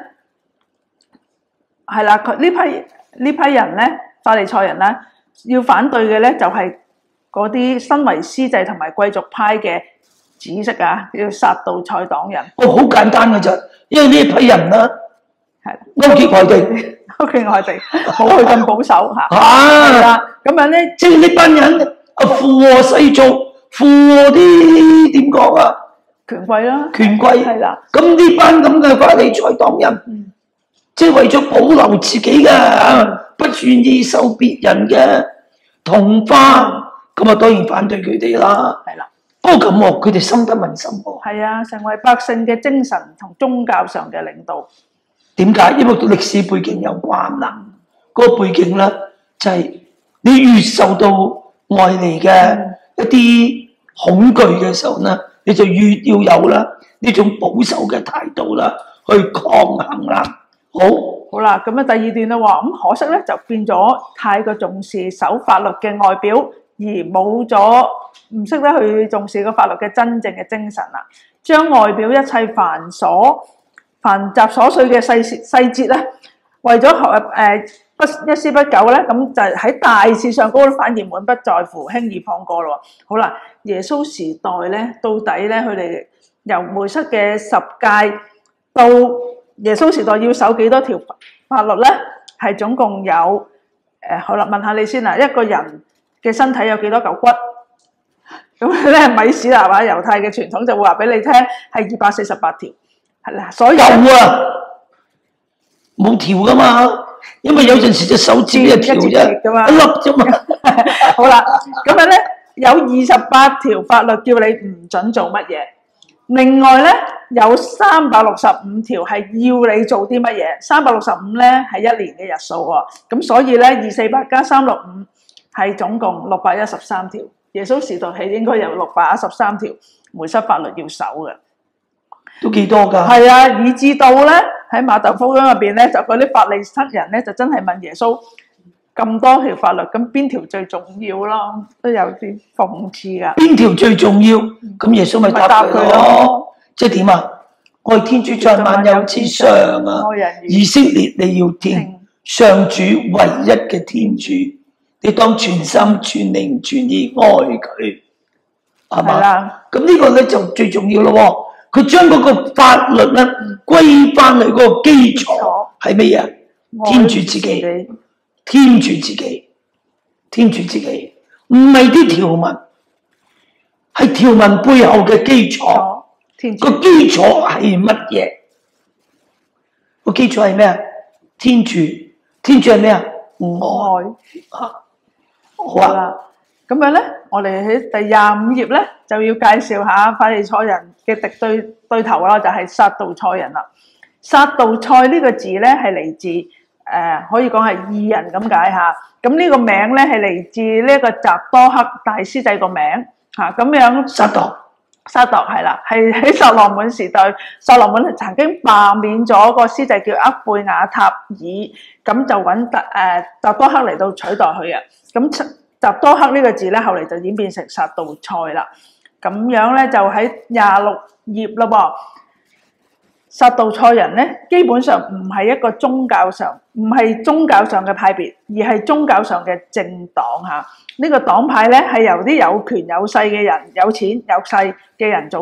[SPEAKER 1] 係啦，佢呢批呢批人咧，法利賽人咧，要反對嘅咧就係嗰啲身為司祭同埋貴族派嘅紫色啊，叫撒杜塞黨人。
[SPEAKER 2] 哦，好簡單嘅啫，因為呢一批人啦，
[SPEAKER 1] 係
[SPEAKER 2] 勾結外地，
[SPEAKER 1] 勾結外地，冇佢咁保守嚇。係
[SPEAKER 2] 啊，
[SPEAKER 1] 啦，咁樣咧，
[SPEAKER 2] 即係呢班人啊附和世俗，附和啲點講啊
[SPEAKER 1] 權貴啦，
[SPEAKER 2] 權貴。
[SPEAKER 1] 係啦，
[SPEAKER 2] 咁呢班咁嘅法利賽黨人，
[SPEAKER 1] 嗯
[SPEAKER 2] 即係為咗保留自己嘅，不願意受別人嘅同化，咁啊當然反對佢哋啦。
[SPEAKER 1] 係啦，
[SPEAKER 2] 不過咁喎，佢哋深得民心喎。
[SPEAKER 1] 係啊，成為百姓嘅精神同宗教上嘅領導。
[SPEAKER 2] 點解？因為歷史背景有關啦。嗰、個背景咧就係、你越受到外嚟嘅一啲恐懼嘅時候咧，你就越要有啦呢種保守嘅態度啦，去抗衡啦。好，
[SPEAKER 1] 好啦，咁啊第二段啦喎，咁可惜咧就變咗太過重視守法律嘅外表，而冇咗唔識得去重視個法律嘅真正嘅精神啦，將外表一切繁瑣、繁雜瑣碎嘅細細節咧，為咗學誒不一絲不苟咧，咁就喺大事上高反而滿不在乎，輕易放過咯。好啦，耶穌時代咧，到底咧佢哋由梅瑟嘅十誡到耶穌時代要守幾多條法律咧？係總共有誒、呃，好啦，問下你先啦。一個人嘅身體有幾多嚿骨？咁咧米史啦，或者猶太嘅傳統就會話俾你聽係二百四十八條，係啦。所以
[SPEAKER 2] 有啊，冇條噶嘛，因為有陣時隻手指一條啫，一粒啫嘛。
[SPEAKER 1] 好啦，咁樣咧有二十八條法律叫你唔準做乜嘢。另外咧，有三百六十五條係要你做啲乜嘢？三百六十五咧係一年嘅日數喎，咁所以咧二四八加三六五係總共六百一十三條。耶穌時代係應該有六百一十三條梅瑟法律要守嘅，
[SPEAKER 2] 都幾多㗎？
[SPEAKER 1] 係啊，以至到咧喺馬竇福音入邊咧，就嗰啲法利塞人咧就真係問耶穌咁多條法律，咁邊條最重要咯？都有啲諷刺㗎。
[SPEAKER 2] 邊條最重要？咁耶穌咪答佢咯。即係點啊？愛天主在萬有之上啊！以色列你要聽上主唯一嘅天主，你當全心全靈全意愛佢，係嘛？
[SPEAKER 1] 係啦。
[SPEAKER 2] 咁呢個咧就最重要咯。佢將嗰個法律咧歸翻去嗰個基礎係乜嘢？天主自己，天主自己，天主自己，唔係啲條文，係條文背後嘅基礎。個基礎係乜嘢？個基礎係咩啊？天主，天主係咩啊？愛啊！好啊！
[SPEAKER 1] 咁樣咧，我哋喺第廿五頁咧就要介紹下法利賽人嘅敵對對頭啦，就係撒杜塞人啦。撒杜塞呢個字咧係嚟自誒、呃，可以講係義人咁解嚇。咁呢個名咧係嚟自呢一個匝多克大司祭個名嚇，咁樣
[SPEAKER 2] 撒杜。
[SPEAKER 1] 撒杜係啦，係喺所羅門時代，所羅門曾經罷免咗個司祭叫厄貝亞塔爾，咁就揾特誒匝多克嚟到取代佢啊。咁匝多克呢個字咧，後嚟就演變成撒杜塞啦。咁樣咧就喺廿六頁啦噃。撒杜塞人咧，基本上唔係一個宗教上，唔係宗教上嘅派別，而係宗教上嘅政黨嚇。呢個黨派咧係由啲有權有勢嘅人、有錢有勢嘅人組成，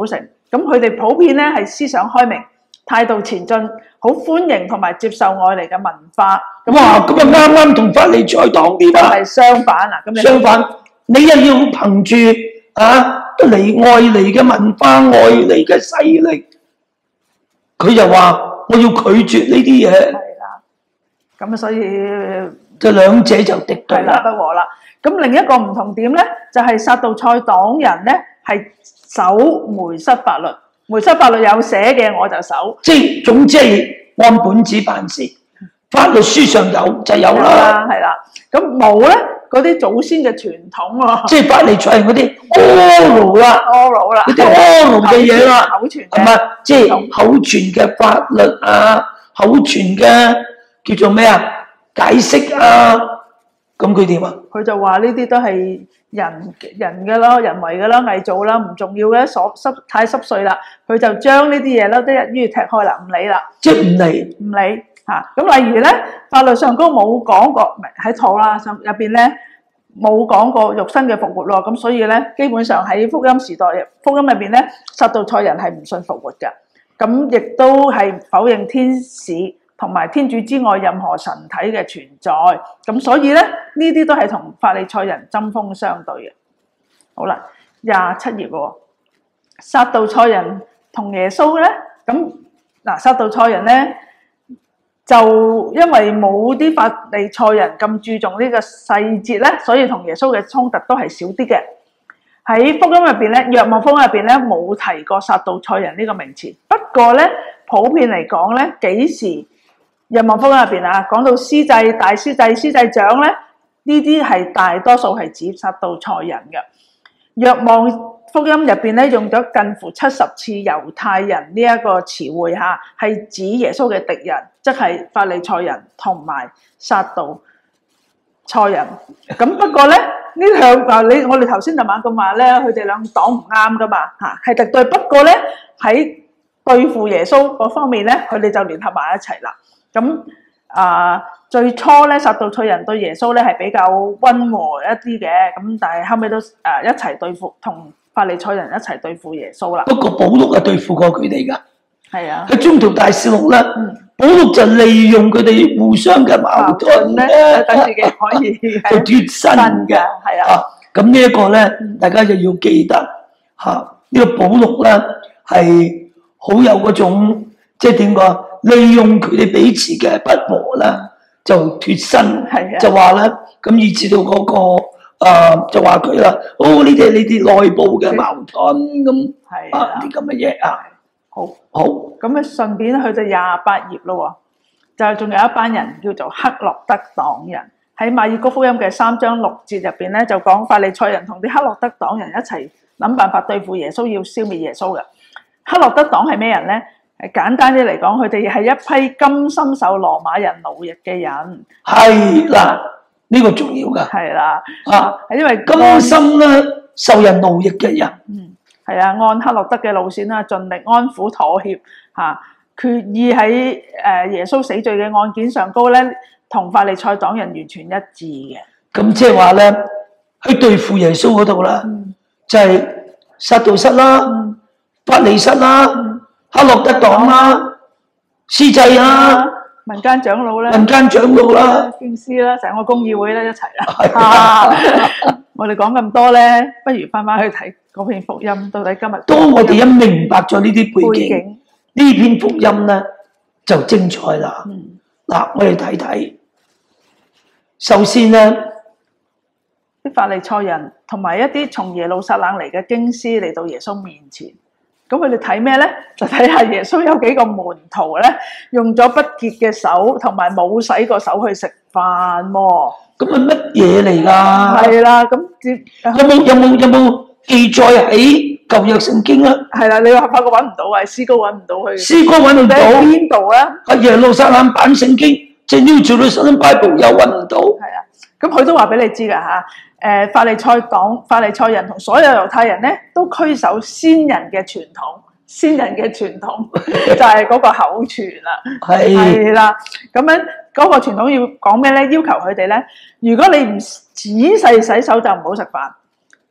[SPEAKER 1] 咁佢哋普遍咧係思想開明、態度前進，好歡迎同埋接受外嚟嘅文化。咁
[SPEAKER 2] 哇！咁啊啱啱同法利賽黨啲啊，
[SPEAKER 1] 就係相反啦。咁你
[SPEAKER 2] 相反，你又要憑住啊嚟外嚟嘅文化、外嚟嘅勢力，佢就話我要拒絕呢啲嘢，
[SPEAKER 1] 係啦。咁所以
[SPEAKER 2] 就兩者就敵對
[SPEAKER 1] 係啦，
[SPEAKER 2] 啦。
[SPEAKER 1] 不和啦。咁另一個唔同點咧，就係、是、撒杜塞黨人咧係守梅瑟法律，梅瑟法律有寫嘅我就守。
[SPEAKER 2] 即係總之係按本子辦事，法律書上有就有
[SPEAKER 1] 係
[SPEAKER 2] 啦。
[SPEAKER 1] 啦，係啦。咁冇咧，嗰啲祖先嘅傳統喎，
[SPEAKER 2] 即係法利賽人嗰啲 oral 啦，
[SPEAKER 1] oral 啦，
[SPEAKER 2] 嗰啲 oral 嘅嘢啦，
[SPEAKER 1] 口傳
[SPEAKER 2] 係咪？即係口傳嘅法律啊，口傳嘅叫做咩啊？解釋啊，咁佢點啊？
[SPEAKER 1] 佢就話呢啲都係人人嘅咯，人為嘅啦，偽造啦，唔重要嘅，所濕太濕碎啦，佢就將呢啲嘢咧都一於踢開啦，唔理啦，
[SPEAKER 2] 即係唔理。
[SPEAKER 1] 唔理嚇。咁、例如咧，法律上高冇講過，唔係喺妥啦上入邊咧冇講過肉身嘅復活咯。咁所以咧，基本上喺福音時代，福音入邊咧，撒杜塞人係唔信復活嘅，咁亦都係否認天使同埋天主之外任何神體嘅存在，咁所以咧呢啲都係同法利賽人針鋒相對嘅。好啦，廿七頁喎，撒杜塞人同耶穌咧，咁嗱撒杜塞人咧就因為冇啲法利賽人咁注重呢個細節咧，所以同耶穌嘅衝突都係少啲嘅。喺福音入邊咧，若望福音入邊咧冇提過撒杜塞人呢個名詞，不過咧普遍嚟講咧，幾時若望福音入邊啊，講到司祭、大司祭、司祭長咧，呢啲係大多數係指撒杜塞人嘅。若望福音入邊咧用咗近乎七十次猶太人呢一個詞彙嚇，係指耶穌嘅敵人，即係法利賽人同埋撒杜塞人。咁不過咧呢兩啊，你我哋頭先就猛咁話咧，佢哋兩黨唔啱噶嘛嚇，係敵對。不過咧喺對付耶穌嗰方面咧，佢哋就聯合埋一齊啦。咁啊、呃，最初咧，撒杜塞人對耶穌咧係比較溫和一啲嘅，咁但係後尾都誒、呃、一齊對付，同法利賽人一齊對付耶穌啦。
[SPEAKER 2] 不過保祿係對付過佢哋噶，
[SPEAKER 1] 係啊，
[SPEAKER 2] 喺中途大事錄咧，
[SPEAKER 1] 嗯
[SPEAKER 2] 保祿就利用佢哋互相嘅矛盾咧，
[SPEAKER 1] 等自己可以
[SPEAKER 2] 就脫身嘅。
[SPEAKER 1] 係啊，
[SPEAKER 2] 咁呢一個咧，大家就要記得嚇，呢、這個保祿咧係好有嗰種，即係點講？利用佢哋彼此嘅不和啦，就脫身，
[SPEAKER 1] 係啊
[SPEAKER 2] 就話咧，咁以至到嗰、那個、呃、就話佢啦，哦，呢啲係你哋內部嘅矛盾咁，
[SPEAKER 1] 係啊
[SPEAKER 2] 啊啲咁嘅嘢啊，
[SPEAKER 1] 好，
[SPEAKER 2] 好，
[SPEAKER 1] 咁啊順便去到廿八頁咯喎，就仲有一班人叫做克洛德黨人，喺馬爾谷福音嘅三章六節入邊咧，就講法利賽人同啲克洛德黨人一齊諗辦法對付耶穌，要消滅耶穌嘅。克洛德黨係咩人咧？誒簡單啲嚟講，佢哋係一批甘心受羅馬人奴役嘅人。
[SPEAKER 2] 係啦，呢、這個重要㗎，
[SPEAKER 1] 係啦，
[SPEAKER 2] 啊，
[SPEAKER 1] 係因為
[SPEAKER 2] 甘心咧受人奴役嘅人，
[SPEAKER 1] 嗯，係啊，按克洛德嘅路線啦，盡力安撫妥協嚇、啊，決意喺誒耶穌死罪嘅案件上高咧，同法利賽黨人完全一致嘅。
[SPEAKER 2] 咁即係話咧，喺對付耶穌嗰度啦，
[SPEAKER 1] 嗯、
[SPEAKER 2] 就係撒杜塞啦、
[SPEAKER 1] 嗯、
[SPEAKER 2] 法利塞啦。
[SPEAKER 1] 嗯
[SPEAKER 2] 克洛德黨啦、司祭啦、
[SPEAKER 1] 民間長老咧、
[SPEAKER 2] 民間長老啦、
[SPEAKER 1] 經師啦，成個公議會咧一齊
[SPEAKER 2] 係
[SPEAKER 1] 啦。
[SPEAKER 2] 啊
[SPEAKER 1] 我哋講咁多咧，不如翻返去睇嗰篇福音，到底今日
[SPEAKER 2] 當我哋一明白咗呢啲背景，
[SPEAKER 1] 景
[SPEAKER 2] 呢篇福音咧就精彩啦。嗱、
[SPEAKER 1] 嗯，
[SPEAKER 2] 我哋睇睇，首先咧，
[SPEAKER 1] 啲法利賽人同埋一啲從耶路撒冷嚟嘅經師嚟到耶穌面前。咁佢哋睇咩咧？就睇下耶穌有幾個門徒咧，用咗不潔嘅手同埋冇洗過手去食飯喎。
[SPEAKER 2] 咁係乜嘢嚟㗎？
[SPEAKER 1] 係啦，咁接
[SPEAKER 2] 有冇有冇有冇記載喺舊約聖經啊？
[SPEAKER 1] 係啦，你話發覺揾唔到啊，詩歌揾唔到佢。
[SPEAKER 2] 詩歌揾唔到，
[SPEAKER 1] 喺邊度啊？
[SPEAKER 2] 喺耶路撒冷版聖經，即係 New Jerusalem Bible 又揾唔到。
[SPEAKER 1] 係啊，咁佢都話俾你知㗎嚇。誒法利賽黨、法利賽人同所有猶太人咧，都拘守先人嘅傳統，先人嘅傳統就係嗰個口傳啦。
[SPEAKER 2] 係
[SPEAKER 1] 係啦，咁樣嗰個傳統要講咩咧？要求佢哋咧，如果你唔仔細洗手就唔好食飯。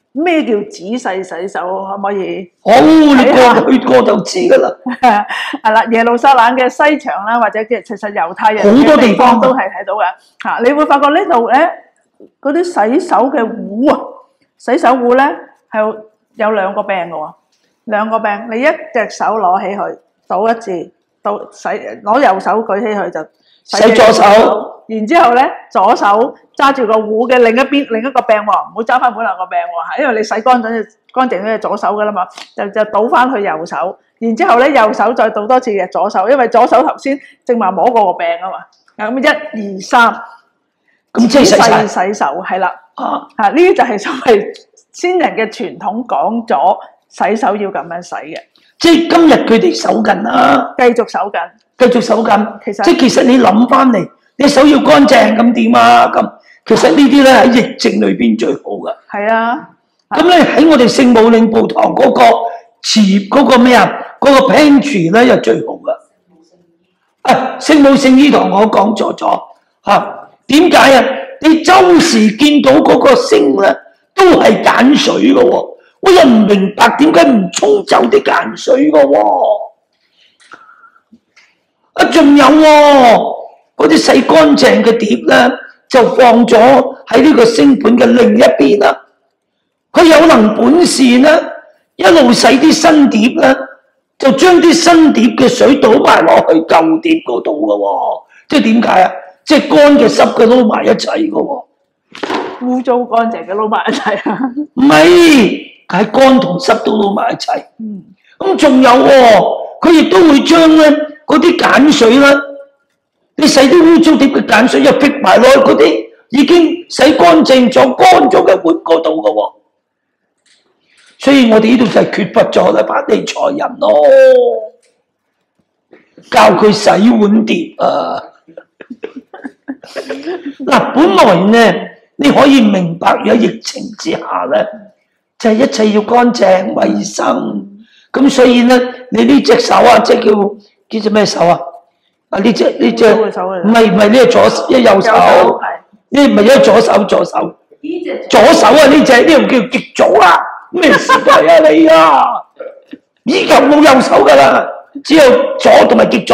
[SPEAKER 1] 咩叫仔細洗手？可唔可以？
[SPEAKER 2] 好，你過去過就知噶啦。
[SPEAKER 1] 係啦，耶路撒冷嘅西牆啦，或者嘅其實猶太人
[SPEAKER 2] 好多
[SPEAKER 1] 嘅
[SPEAKER 2] 地方
[SPEAKER 1] 都係睇到嘅嚇。你會發覺呢度咧，嗰啲洗手嘅壺啊，洗手壺咧係有有兩個柄嘅喎，兩個柄，你一隻手攞起佢，倒一次，倒洗攞右手舉起佢就
[SPEAKER 2] 洗左手，
[SPEAKER 1] 然之後咧左手揸住個壺嘅另一邊另一個柄喎，唔好揸翻本兩個柄喎嚇，因為你洗乾淨乾淨咗係左手噶啦嘛，就就倒翻去右手，然之後咧右手再倒多次嘅左手，因為左手頭先正話摸過個柄啊嘛，咁一二三，
[SPEAKER 2] 咁即係洗晒
[SPEAKER 1] 洗手係啦，
[SPEAKER 2] 啊，
[SPEAKER 1] 嚇呢啲就係所謂先人嘅傳統講咗洗手要咁樣洗嘅，
[SPEAKER 2] 即係今日佢哋守緊啦，
[SPEAKER 1] 繼續守緊。
[SPEAKER 2] 繼續守緊。
[SPEAKER 1] 其實
[SPEAKER 2] 即係其實你諗翻嚟，你手要乾淨咁點啊？咁其實呢啲咧喺疫症裏邊最好噶。
[SPEAKER 1] 係啊，
[SPEAKER 2] 咁咧喺我哋聖母領報堂嗰個瓷嗰個咩啊，嗰、個 pantry 咧又最好噶。啊，聖母聖衣堂我講錯咗嚇，點解啊？你周時見到嗰個星咧都係鹼水嘅喎，我又唔明白點解唔沖走啲鹼水嘅喎。啊，仲有喎，嗰啲洗乾淨嘅碟咧，就放咗喺呢個星盤嘅另一邊啦。佢有能本事咧，一路洗啲新碟咧，就將啲新碟嘅水倒埋落去舊碟嗰度嘅喎。即係點解啊？即係乾嘅濕嘅撈埋一齊嘅喎。
[SPEAKER 1] 污糟乾淨嘅撈埋一齊啊！
[SPEAKER 2] 唔係，係乾同濕都撈埋一齊。
[SPEAKER 1] 嗯，
[SPEAKER 2] 咁仲有喎，佢亦都會將咧嗰啲鹼水咧，你洗啲污糟碟嘅鹼水又逼埋落去嗰啲已經洗乾淨咗、乾咗嘅碗嗰度嘅喎。所以我哋呢度就係缺乏咗啦，白地財人咯，教佢洗碗碟啊！嗱，本來咧你可以明白，如果疫情之下咧，就係、一切要乾淨衞生。咁所以咧，你呢隻手啊，即係叫叫做咩手啊？啊呢隻呢隻，唔係唔係呢個左一右手，呢唔係一左手左手，左手啊呢隻呢個叫極左啊！咩時代啊你啊？依家冇右手噶啦，只有左同埋極左。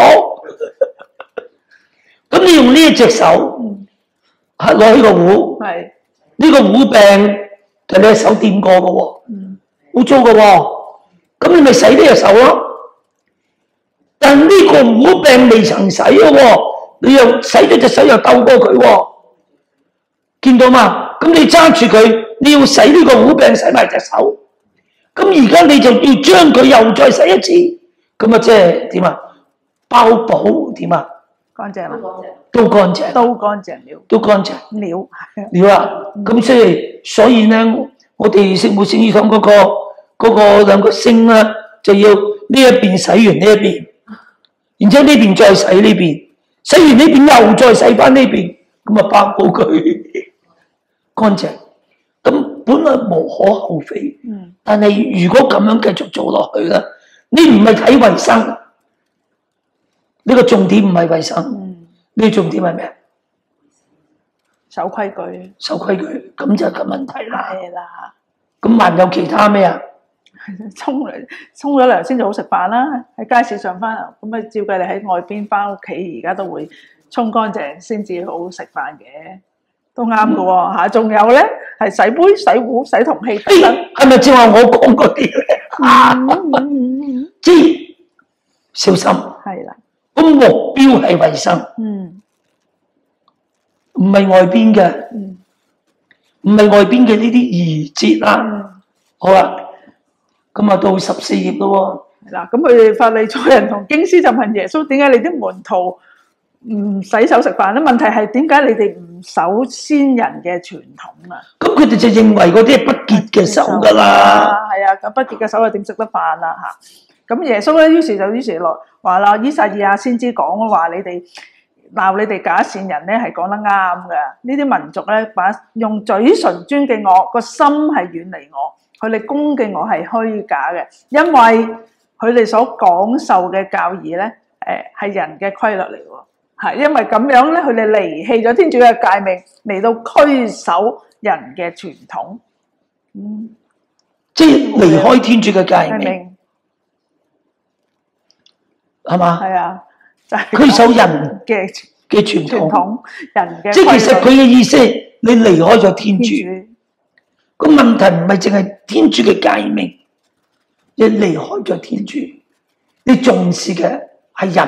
[SPEAKER 2] 咁你用呢一隻手，係攞起個壺，
[SPEAKER 1] 係
[SPEAKER 2] 呢個壺柄就你隻手掂過嘅喎，污糟嘅喎。咁你咪洗呢隻手咯。但呢個壺柄未曾洗嘅喎，你又洗咗隻手又鬥過佢喎，見到嘛？咁你揸住佢，你要洗呢個壺柄，洗埋隻手。咁而家你就要將佢又再洗一次，咁啊即係點啊？包補點啊？
[SPEAKER 1] 乾淨啦，
[SPEAKER 2] 都乾淨，
[SPEAKER 1] 都乾淨了，
[SPEAKER 2] 都乾淨
[SPEAKER 1] 了
[SPEAKER 2] 了啊！咁即係所以咧，我哋聖母聖衣堂嗰個嗰個兩個星咧，就要呢一邊洗完呢一邊，然之後呢邊再洗呢邊，洗完呢邊又再洗翻呢邊，咁啊包補佢乾淨。咁本來無可厚非，
[SPEAKER 1] 嗯，
[SPEAKER 2] 但係如果咁樣繼續做落去咧，你唔係睇衞生，呢個重點唔係衞生，
[SPEAKER 1] 嗯，
[SPEAKER 2] 呢個重點係咩？
[SPEAKER 1] 守規矩，
[SPEAKER 2] 守規矩，咁就係個問題啦。
[SPEAKER 1] 係啦，
[SPEAKER 2] 咁還有其他咩啊？
[SPEAKER 1] 沖涼沖咗涼先至好食飯啦。喺街市上翻，咁啊照計你喺外邊翻屋企，而家都會沖乾淨先至好食飯嘅，都啱嘅喎嚇。仲有咧係洗杯、洗壺、洗銅器等等。
[SPEAKER 2] 係咪正話我講嗰啲咧？
[SPEAKER 1] 嗯嗯嗯，
[SPEAKER 2] 即係小心。
[SPEAKER 1] 係啦，
[SPEAKER 2] 咁目標係衞生，
[SPEAKER 1] 嗯
[SPEAKER 2] 唔係外邊嘅，
[SPEAKER 1] 嗯
[SPEAKER 2] 唔係外邊嘅呢啲儀節啦。
[SPEAKER 1] 嗯，
[SPEAKER 2] 好啦，咁啊到十四頁咯
[SPEAKER 1] 係啦。咁佢哋法利賽人同經師就問耶穌：點解你啲門徒唔洗手食飯咧？問題係點解你哋唔守先人嘅傳統啊？
[SPEAKER 2] 喎。咁佢哋就認為嗰啲係不潔嘅手㗎啦。
[SPEAKER 1] 係啊，咁不潔嘅手又點食得飯啊？嚇！咁耶穌咧，於是就於是落話啦，依撒意亞先知講話你哋鬧你哋假善人咧，係講得啱嘅。呢啲民族咧，把用嘴唇尊敬我，個心係遠離我，佢哋恭敬我係虛假嘅，因為佢哋所講授嘅教義咧，誒係人嘅規律嚟喎。係因為咁樣咧，佢哋離棄咗天主嘅誡命，嚟到拘守人嘅傳統。嗯，
[SPEAKER 2] 即係離開天主嘅誡命，
[SPEAKER 1] 命
[SPEAKER 2] 係嘛？
[SPEAKER 1] 係啊，就係
[SPEAKER 2] 佢守人
[SPEAKER 1] 嘅
[SPEAKER 2] 嘅傳統，
[SPEAKER 1] 傳統，人嘅
[SPEAKER 2] 即係其實佢嘅意思，你離開咗天主。
[SPEAKER 1] 天主
[SPEAKER 2] 個問題唔係淨係天主嘅誡命，你離開咗天主，你重視嘅係人，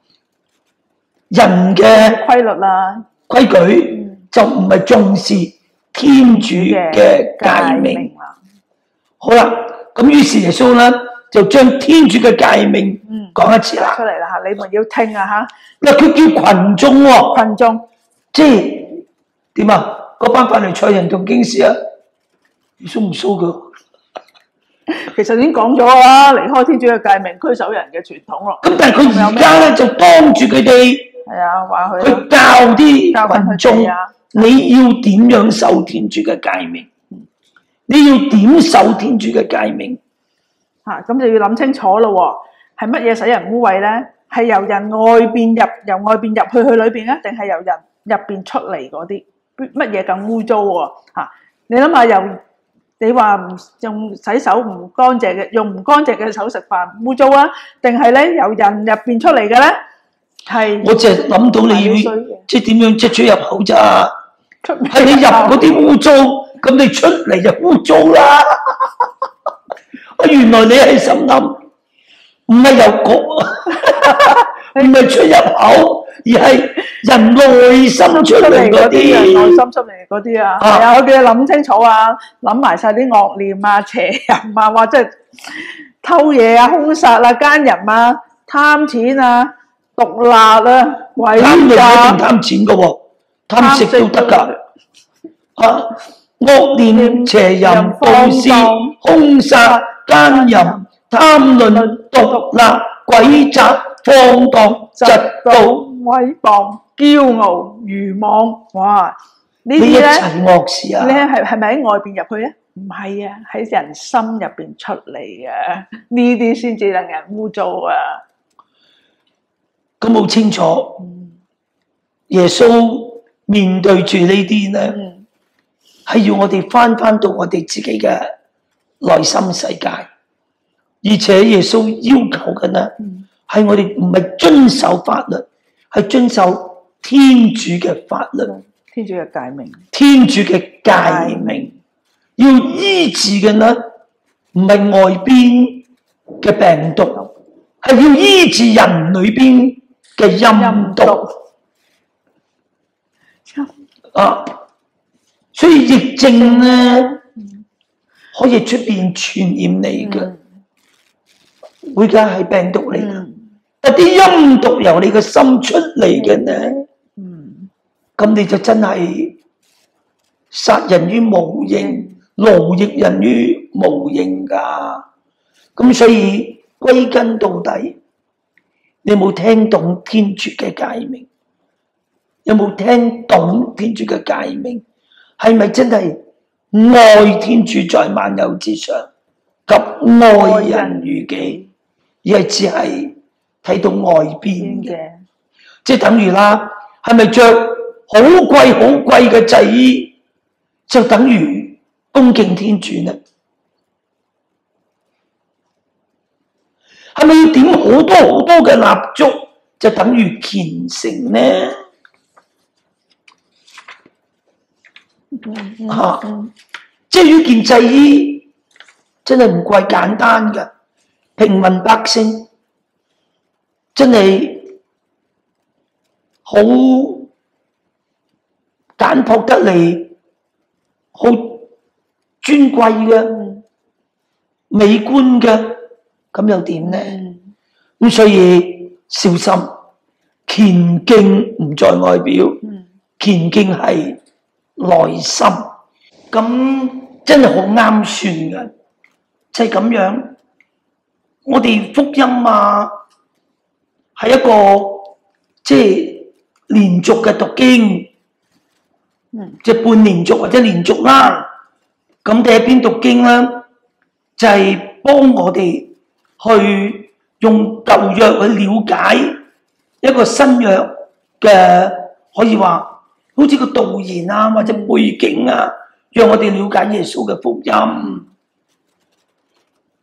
[SPEAKER 2] 人嘅
[SPEAKER 1] 規律啦，
[SPEAKER 2] 規矩就唔係重視天主嘅誡命。
[SPEAKER 1] 啦，
[SPEAKER 2] 好啦，咁於是耶穌咧就將天主嘅誡命講一次啦。
[SPEAKER 1] 出嚟啦嚇，你們要聽啊嚇，
[SPEAKER 2] 嗱，佢叫群眾喎，
[SPEAKER 1] 群眾
[SPEAKER 2] 即係點啊？嗰班法利賽人同經師啊，你蘇唔蘇佢？
[SPEAKER 1] 其實已經講咗啦，離開天主嘅誡命，驅守人嘅傳統咯。
[SPEAKER 2] 咁但係佢而家咧就當住佢哋
[SPEAKER 1] 係啊，話佢
[SPEAKER 2] 去教啲
[SPEAKER 1] 教訓
[SPEAKER 2] 群眾
[SPEAKER 1] 佢哋，啊，
[SPEAKER 2] 你要點樣守天主嘅誡命？你要點守天主嘅誡命？
[SPEAKER 1] 嚇，咁就要諗清楚咯喎，係乜嘢使人污穢咧？係由人外邊入，由外邊入去去裏邊啊，定係由人入邊出嚟嗰啲？乜嘢更污糟喎？嚇，你諗下，由你話唔用洗手唔乾淨嘅，用唔乾淨嘅手食飯污糟啊？定係咧由人入邊出嚟嘅咧？係
[SPEAKER 2] 我淨係諗到你
[SPEAKER 1] 係
[SPEAKER 2] 要
[SPEAKER 1] 衰嘅
[SPEAKER 2] 即係點樣即出入口咋？
[SPEAKER 1] 出
[SPEAKER 2] 係你入嗰啲污糟，咁你出嚟就污糟啦。啊，原來你係心諗，唔係由嗰，唔係出入口，而係人內心出嚟嗰
[SPEAKER 1] 啲人內
[SPEAKER 2] 啲。
[SPEAKER 1] 心出嚟嗰啲啊，
[SPEAKER 2] 啊
[SPEAKER 1] 係啊，我叫你諗清楚啊，諗埋晒啲惡念啊、邪淫啊，或者係偷嘢啊、兇殺啊、奸淫啊、貪錢啊、毒辣啊、毀
[SPEAKER 2] 貪你唔一定
[SPEAKER 1] 詐、
[SPEAKER 2] 貪錢噶喎，貪食都得㗎。啊，惡念、邪淫、盜竊、兇殺、奸淫、貪論、毒辣、詭詐、放蕩、
[SPEAKER 1] 嫉
[SPEAKER 2] 嫉妒，
[SPEAKER 1] 妒、毀謗、驕傲、愚妄，哇！呢
[SPEAKER 2] 呢一切
[SPEAKER 1] 啲咧，
[SPEAKER 2] 惡事啊！
[SPEAKER 1] 咧係係咪喺外邊入去咧？唔係啊，喺人心入邊出嚟嘅，呢啲先至令人污糟啊！
[SPEAKER 2] 咁好清楚，耶穌面對住呢啲咧，
[SPEAKER 1] 嗯，
[SPEAKER 2] 係要我哋翻翻到我哋自己嘅內心世界，而且耶穌要求嘅呢，係我哋唔係遵守法律，係遵守天主嘅法律，
[SPEAKER 1] 天主嘅誡命，
[SPEAKER 2] 天主嘅誡命。要醫治嘅呢，唔係外邊嘅病毒，係要醫治人裏邊嘅陰毒。啊，所以疫症咧可以出邊傳染你嘅，會嘅係病毒嚟嘅。一啲陰毒由你個心出嚟嘅呢，咁你就真係殺人於無形，勞役人於無形噶。咁所以歸根到底，你有冇聽懂天主嘅誡命？有冇聽懂天主嘅誡命？係咪真係愛天主在萬有之上，及愛人如己，而係只係睇到外邊嘅？即係等於啦，係咪着好貴好貴嘅祭衣，就等於恭敬天主呢？係咪要點好多好多嘅蠟燭，就等於虔誠呢？嚇、啊！即係呢件祭衣真係唔貴簡單嘅，平民百姓真係好簡樸得嚟，好尊貴嘅、美觀嘅，咁又點呢？咁所以小心，虔敬唔在外表，虔敬係內心，咁真係好啱算嘅，就係咁樣。我哋福音啊，係一個即係連續嘅讀經，即係半連續或者連續啦。咁你喺邊讀經咧？就係幫我哋去用舊約去了解一個新約嘅，可以話。好似個導言啊，或者背景啊，讓我哋了解耶穌嘅福音。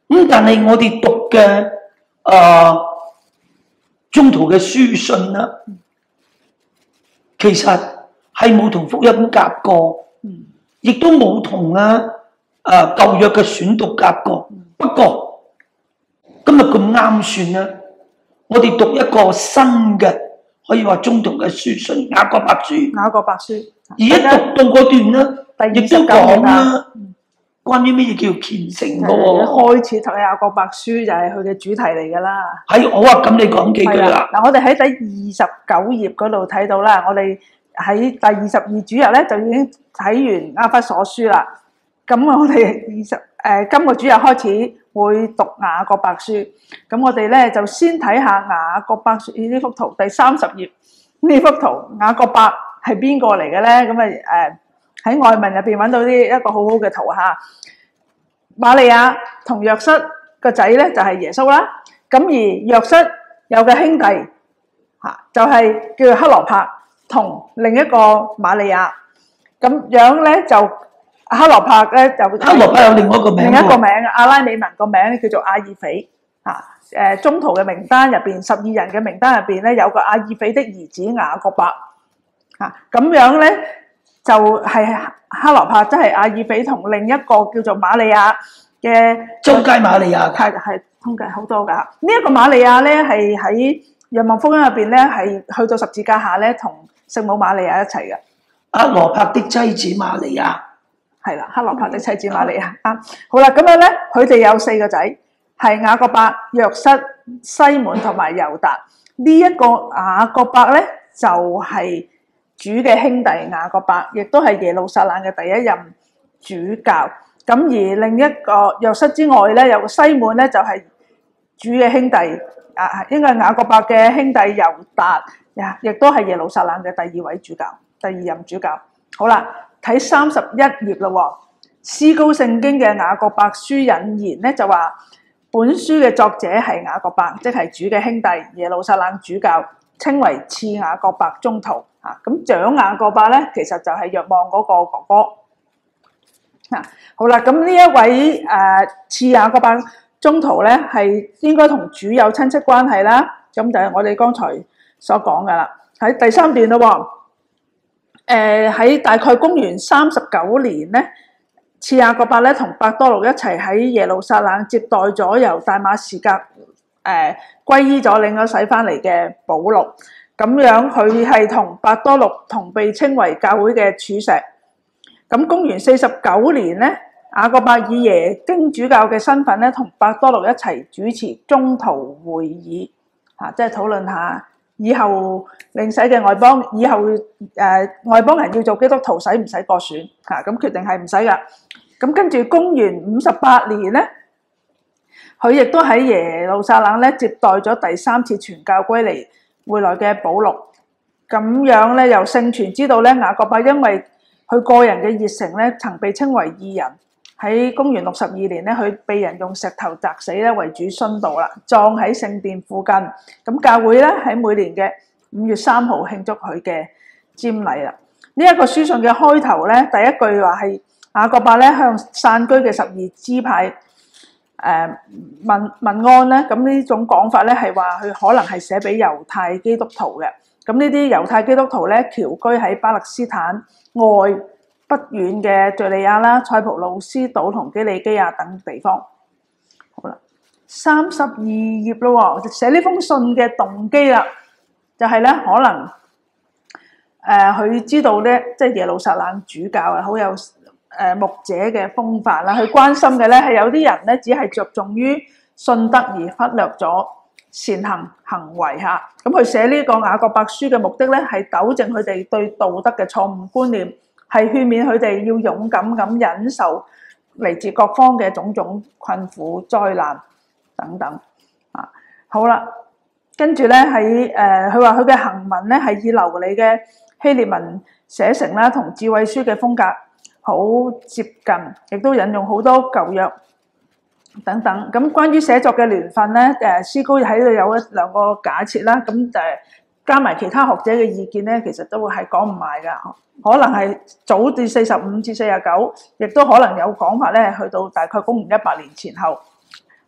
[SPEAKER 2] 咁但係我哋讀嘅誒、呃、中途嘅書信啦，其實係冇同福音夾過，亦都冇同啊誒舊約嘅選讀夾過。不過今日咁啱算啦，我哋讀一個新嘅，可以話中途嘅書信雅各伯書。
[SPEAKER 1] 雅各伯書，
[SPEAKER 2] 而一讀到嗰段咧，亦都講啦，關於咩嘢叫虔誠嘅喎。
[SPEAKER 1] 開始睇雅各伯書就係佢嘅主題嚟㗎啦。
[SPEAKER 2] 係好啊，咁你講幾句啦。
[SPEAKER 1] 嗱，我哋喺第二十九頁嗰度睇到啦，我哋喺第二十二主日咧就已經睇完《以弗所書》啦。咁我哋二十誒、呃、今個主日開始會讀雅各伯書。咁我哋咧就先睇下雅各伯書呢幅圖，第三十頁呢幅圖，雅各伯係邊個嚟嘅咧？咁啊誒喺外文入邊揾到啲一個好好嘅圖嚇。瑪利亞同約瑟個仔咧就係耶穌啦。咁而約瑟有個兄弟嚇，就係叫做克羅帕同另一個瑪利亞。咁樣咧就克羅帕咧就
[SPEAKER 2] 克羅帕有另外一個名，
[SPEAKER 1] 另一個名阿拉美文個名叫做阿耳斐嚇。誒中途嘅名單入邊，十二人嘅名單入邊咧有個阿耳斐的兒子雅各伯嚇。咁樣咧就係克羅帕，即係阿耳斐同另一個叫做瑪利亞嘅
[SPEAKER 2] 中間瑪利亞，
[SPEAKER 1] 係係通計好多㗎。呢、這、一個瑪利亞咧係喺《若望福音》入邊咧係去到十字架下咧同聖母瑪利亞一齊嘅。
[SPEAKER 2] 克羅帕的妻子瑪利亞
[SPEAKER 1] 係啦，克羅帕的妻子瑪利亞啊。好啦，咁樣咧佢哋有四個仔，係雅各伯、約瑟、西門同埋猶達。呢、這、一個雅各伯咧就係、是、主嘅兄弟雅各伯，亦都係耶路撒冷嘅第一任主教。咁而另一個約瑟之外咧，有個西門咧就係、是、主嘅兄弟啊，應該係雅各伯嘅兄弟猶達啊，亦都係耶路撒冷嘅第二位主教，第二任主教。好啦，睇三十一頁啦喎，思高聖經嘅雅各伯書引言咧就話，本書嘅作者係雅各伯，即係主嘅兄弟，耶路撒冷主教，稱為次雅各伯宗徒啊。咁長雅各伯咧，其實就係若望嗰個哥哥。啊，好啦，咁呢一位誒次雅各伯宗徒咧，係應該同主有親戚關係啦。咁就係我哋剛才所講噶啦。喺第三段咯喎，誒喺大概公元三十九年咧，次雅各伯咧同伯多祿一齊喺耶路撒冷接待咗由大馬士革誒歸依咗領咗洗翻嚟嘅保祿。咁樣佢係同伯多祿同被稱為教會嘅柱石。咁公元四十九年咧，雅各伯以耶經主教嘅身份咧，同伯多祿一齊主持宗徒會議，嚇、啊，即係討論下以後領洗嘅外邦，以後誒、呃、外邦人要做基督徒，使唔使過選？嚇、啊，咁決定係唔使噶。咁跟住公元五十八年咧，佢亦都喺耶路撒冷咧接待咗第三次傳教歸嚟回來嘅保祿。咁樣咧，由聖傳知道咧，雅各伯因為佢個人嘅熱誠咧，曾被稱為義人。喺公元六十二年咧，佢被人用石頭砸死咧，為主殉道啦，葬喺聖殿附近。咁教會咧喺每年嘅五月三號慶祝佢嘅瞻禮啦。呢、這、一個書信嘅開頭咧，第一句話係雅各伯咧向散居嘅十二支派誒問問安咧。咁呢種講法咧係話佢可能係寫俾猶太基督徒嘅。咁呢啲猶太基督徒咧，僑居喺巴勒斯坦外不遠嘅敍利亞啦、塞浦路斯島同基利基亞等地方。好啦，三十二頁咯喎，寫呢封信嘅動機啦，就係、是、咧可能誒佢、呃、知道咧，即係耶路撒冷主教啊，好有誒、呃、牧者嘅風範啦。佢關心嘅咧係有啲人咧，只係着重於信德而忽略咗善行行為嚇。咁佢寫呢個雅各伯書嘅目的咧，係糾正佢哋對道德嘅錯誤觀念，係勸勉佢哋要勇敢咁忍受嚟自各方嘅種種困苦、災難等等啊。好啦，跟住咧喺誒，佢話佢嘅行文咧係以流利嘅希臘文寫成啦，同智慧書嘅風格好接近，亦都引用好多舊約等等。咁關於寫作嘅年份咧，誒思高喺度有一兩個假設啦，咁誒加埋其他學者嘅意見咧，其實都會係講唔埋噶。可能係早至四十五至四十九，亦都可能有講法咧，去到大概公元一百年前後。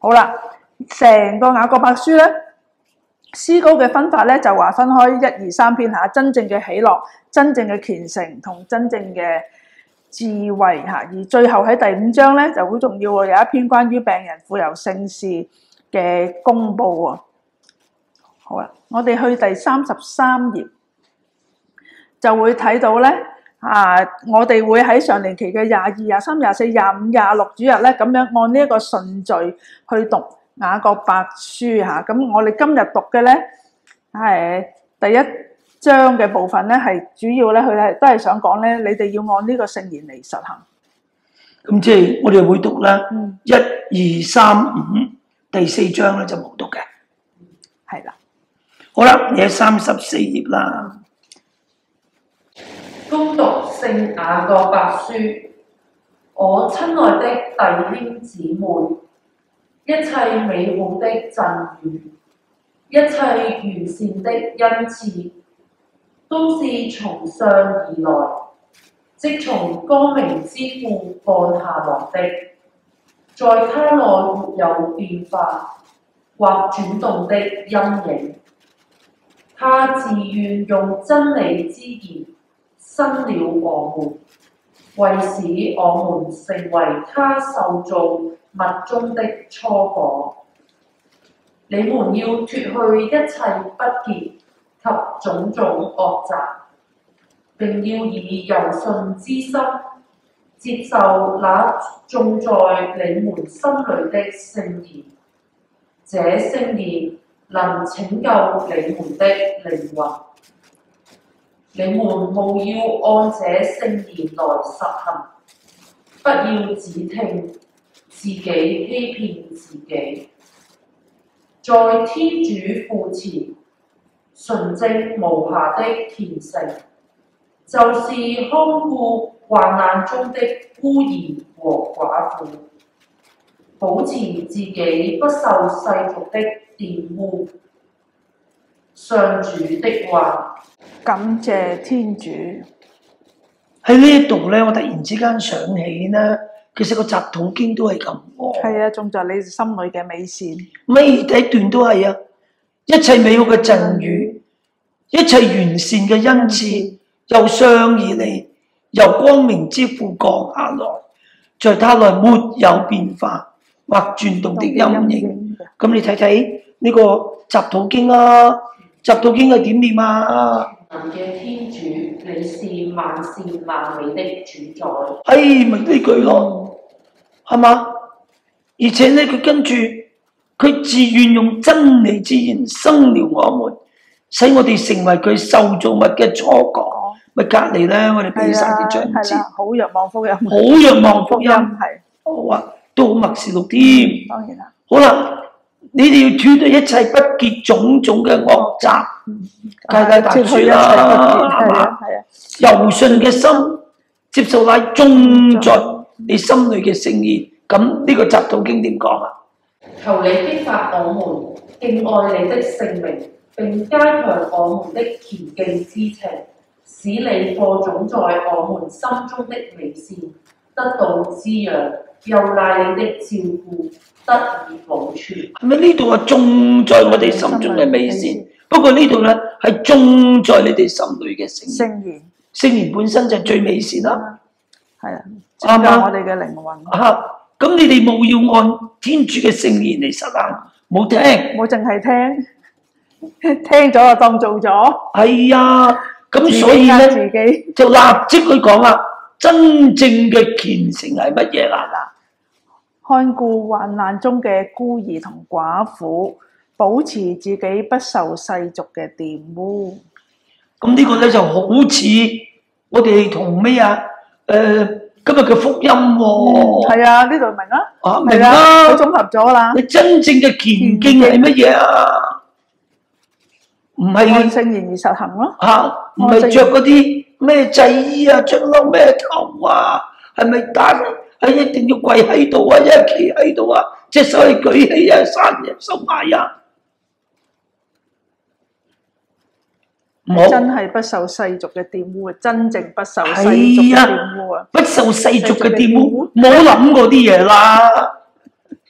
[SPEAKER 1] 好啦，成個雅各伯書咧，詩歌嘅分法咧就話分開一二三篇嚇，真正嘅喜樂、真正嘅虔誠同真正嘅智慧嚇。而最後喺第五章咧就好重要喎，有一篇關於病人傅油聖事嘅公佈喎。好啦，我哋去第三十三頁就會睇到咧。啊！我哋會喺上年期嘅廿二、廿三、廿四、廿五、廿六主日咧，咁樣按呢一個順序去讀雅各伯書嚇。咁我哋今日讀嘅咧係第一章嘅部分咧，係主要咧佢係都係想講咧，你哋要按呢個聖言嚟實行。
[SPEAKER 2] 咁即係我哋會讀啦，一二三五第四章咧就冇讀嘅，
[SPEAKER 1] 係啦。
[SPEAKER 2] 好啦，你喺三十四頁啦。
[SPEAKER 4] 恭讀聖雅各伯書，我親愛的弟兄姊妹，一切美好的贈與，一切完善的恩賜，都是從上而來，即從光明之父降下來的，在他內沒有變化或轉動的陰影。他自願用真理之言生了我們，為使我們成為他受造物中的初果。你們要脫去一切不潔及種種惡習，並要以柔順之心接受那種在你們心裏的聖言。這聖言能拯救你們的靈魂。你們務要按這聖言來實行，不要只聽，自己欺騙自己。在天主父前純正無瑕的虔誠，就是看顧患難中的孤兒和寡婦，保持自己不受世俗的玷污。上主的話。
[SPEAKER 1] 感謝天主。
[SPEAKER 2] 喺呢一度咧，我突然之間想起咧，其實個集禱經都係咁喎。
[SPEAKER 1] 係啊，種在你心裏嘅美善。
[SPEAKER 2] 尾第一段都係啊，一切美好嘅贈與，一切完善嘅恩賜，由上而嚟，由光明之父降下來，在他內沒有變化或轉動的陰影。咁你睇睇呢個集禱經啊，集禱經係點念啊？
[SPEAKER 4] 嘅天主，你是萬善萬美的主宰。
[SPEAKER 2] 哎，咪呢句咯，係嘛？而且咧，佢跟住佢自願用真理之言生了我們，使我哋成為佢受造物嘅初果。咪隔離咧，我哋俾晒啲章節，
[SPEAKER 1] 好若望福音，
[SPEAKER 2] 好若望福音，
[SPEAKER 1] 係
[SPEAKER 2] 好啊，都好默示錄添。
[SPEAKER 1] 當然啦。
[SPEAKER 2] 好啦。你哋要脫去一切不潔種種嘅惡習，皆皆達住啦，係嘛？柔順嘅心，接受那種在你心裏嘅聖言。咁呢個集禱經點講啊？
[SPEAKER 4] 求你激發我們敬愛你的聖名，並加強我們的虔敬之情，使你播種在我們心中的美善得到滋養，又賴你的照顧得以保存。係咪呢度話種在我哋心中嘅美善？不過呢度咧係種在你哋心裏嘅聖言。聖言本身就係最美善啦，
[SPEAKER 1] 係啊，拯救我哋嘅靈魂。
[SPEAKER 2] 啊，咁你哋冇要按天主嘅聖言嚟實行，冇聽，
[SPEAKER 1] 冇淨係聽，聽咗就當做咗。係
[SPEAKER 2] 啊，咁所以咧就立即去講啦，真正嘅虔誠係乜嘢啦？
[SPEAKER 1] 看顧患難中嘅孤兒同寡婦，保持自己不受世俗嘅玷污。
[SPEAKER 2] 咁呢個咧就好似我哋同咩啊？誒、呃，今日嘅福音喎。係、
[SPEAKER 1] 嗯、啊，呢度明啊。
[SPEAKER 2] 啊，明啦。
[SPEAKER 1] 佢綜合咗啦。
[SPEAKER 2] 你真正嘅虔敬係乜嘢啊？唔係
[SPEAKER 1] 按聖言而實行咯。
[SPEAKER 2] 嚇，唔係着嗰啲咩祭衣啊，着笠咩頭啊？係咪打？係一定要跪喺度啊，一企喺度啊，隻手係舉起啊，閂入收埋啊！
[SPEAKER 1] 真係不受世俗嘅玷污，真正不受世俗嘅玷污啊！
[SPEAKER 2] 不受世俗嘅玷污，冇諗過啲嘢啦。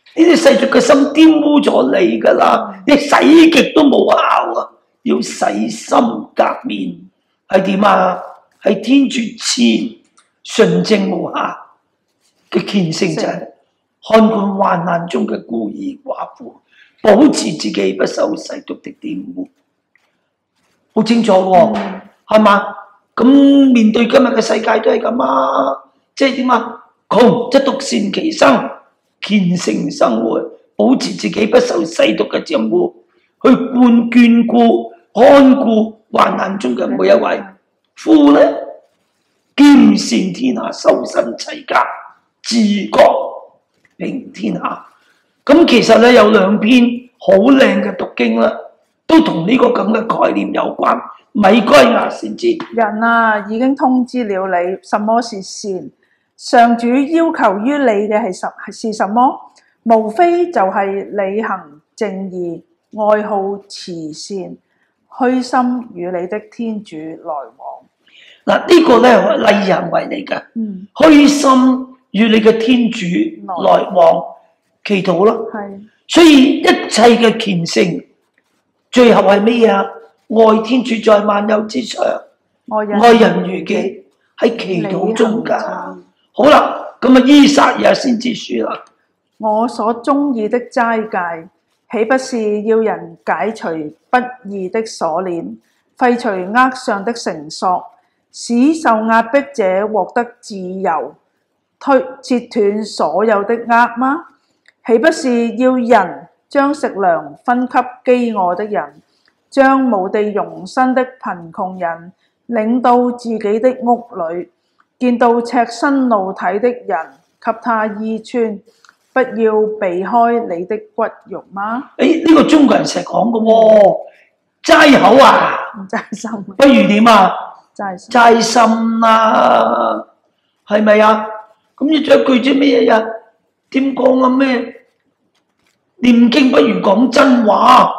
[SPEAKER 2] 呢啲世俗嘅心玷污咗你㗎啦，你洗極都冇效啊！要洗心革面，係點啊？係天主前純正無瑕嘅虔誠者，看管患難中嘅孤兒寡婦，保持自己不受世俗的玷污，好清楚喎、哦，係嘛、嗯？咁面對今日嘅世界都係咁啊，即係點啊？窮則獨善其身，虔誠生活，保持自己不受世俗嘅玷污，去貫眷顧看顧患難中嘅每一位。夫呢，兼善天下，修身齊家，治國平天下。咁其實咧有兩篇好靚嘅讀經啦，都同呢個咁嘅概念有關。米該亞先知，
[SPEAKER 1] 人啊，已經通知了你，什麼是善？上主要求於你嘅係什是什麼？無非就係履行正義，愛好慈善，虛心與你的天主來往。
[SPEAKER 2] 嗱，呢個咧係禮儀行為嚟嘅，
[SPEAKER 1] 嗯，
[SPEAKER 2] 虛心與你嘅天主來往，祈禱咯。
[SPEAKER 1] 係，
[SPEAKER 2] 所以一切嘅虔誠，最後係咩啊？愛天主在萬有之上，愛人，愛人如己，喺祈禱中㗎。好啦，咁啊，依撒意亞先知書啦。
[SPEAKER 1] 我所中意的齋戒，豈不是要人解除不義的鎖鏈，廢除軛上的繩索，使受壓迫者獲得自由，推切斷所有的軛嗎？豈不是要人將食糧分給飢餓的人，將無地容身的貧窮人領到自己的屋裏，見到赤身露體的人給他衣穿，不要避開你的骨肉嗎？
[SPEAKER 2] 誒，呢個中國人成日講嘅喎，齋口啊，
[SPEAKER 1] 齋心，
[SPEAKER 2] 不如點啊？
[SPEAKER 1] 齋心，
[SPEAKER 2] 齋心啦，係咪啊？咁你仲有一句啫咩嘢啊？點講啊？咩？念經不如講真話，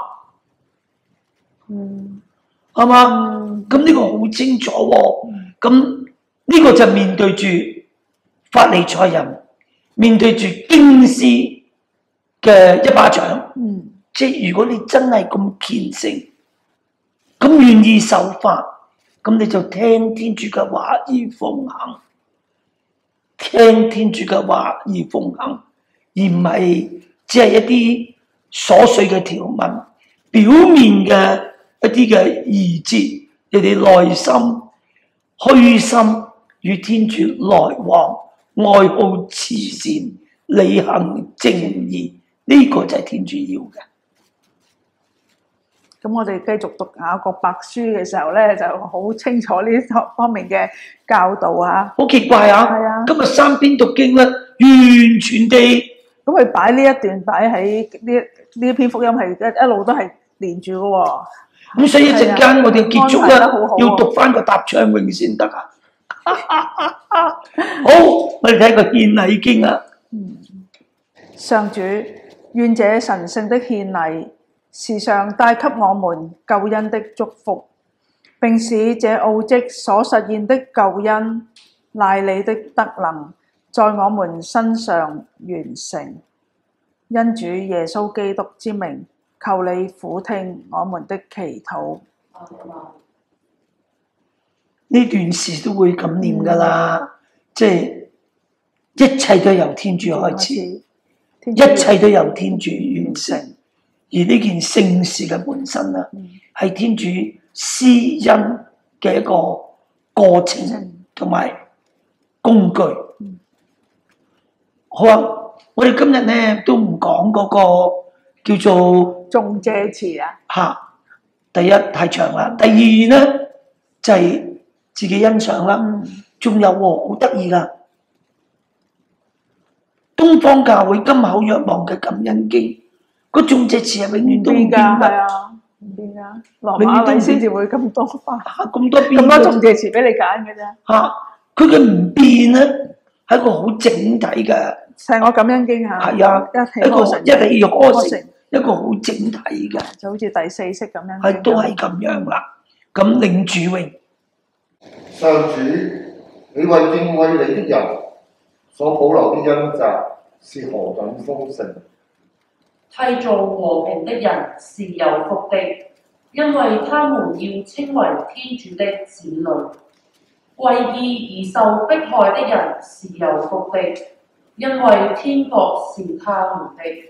[SPEAKER 1] 嗯，
[SPEAKER 2] 係嘛？咁呢個好清楚喎。咁呢個就面對住法利賽人，面對住經師嘅一巴掌。
[SPEAKER 1] 嗯，
[SPEAKER 2] 即係如果你真係咁虔誠，咁願意受法，咁你就聽天主嘅話而奉行，聽天主嘅話而奉行，而唔係只係一啲瑣碎嘅條文，表面嘅一啲嘅儀節，你哋內心虛心與天主來往，愛好慈善，履行正義，呢、這個就係天主要嘅。
[SPEAKER 1] 咁我哋繼續讀雅各伯書嘅時候咧，就好清楚呢方面嘅教導啊。
[SPEAKER 2] 好奇怪啊！
[SPEAKER 1] 係啊，
[SPEAKER 2] 今日三篇讀經咧，完全地
[SPEAKER 1] 咁佢擺呢一段擺喺呢呢一篇福音係一一路都係連住嘅喎。
[SPEAKER 2] 咁所以一陣間我哋結束咧，
[SPEAKER 1] 好好
[SPEAKER 2] 要讀翻個答唱詠先得啊！好，我哋睇個獻禮經啊。
[SPEAKER 1] 嗯，上主，願這神聖的獻禮時常帶給我們救恩的祝福，並使這奧蹟所實現的救恩賴你的德能在我們身上完成。因主耶穌基督之名，求你俯聽我們的祈禱。
[SPEAKER 2] 呢段事都會咁念噶啦，嗯、即係一切都由天主開始，一切都由天主完成。而呢件聖事嘅本身啊，係、嗯、天主施恩嘅一個過程同埋工具。嗯、好啊，我哋今日咧都唔講嗰個叫做
[SPEAKER 1] 頌謝詞啊。
[SPEAKER 2] 嚇，第一太長啦，第二咧就係、是、自己欣賞啦。仲、嗯、有喎，好得意噶，東方教會金口若望嘅感恩經。個頌謝詞係永遠都唔變㗎，係啊，唔變㗎。羅馬禮先至會咁多花，咁多咁多頌謝詞俾你揀嘅啫。嚇，佢嘅唔變咧，係一個好整體嘅，成個感恩經嚇。係啊，一一個一起呵成，一個好整體嘅，就好似第四式咁樣。係都係咁樣啦。咁領主榮，
[SPEAKER 3] 上主，你為敬畏你的人所保留的恩澤是何等豐盛！
[SPEAKER 4] 締造和平的人是有福的，因為他們要稱為天主的子女。為義而受迫害的人是有福的，因為天國是他們的。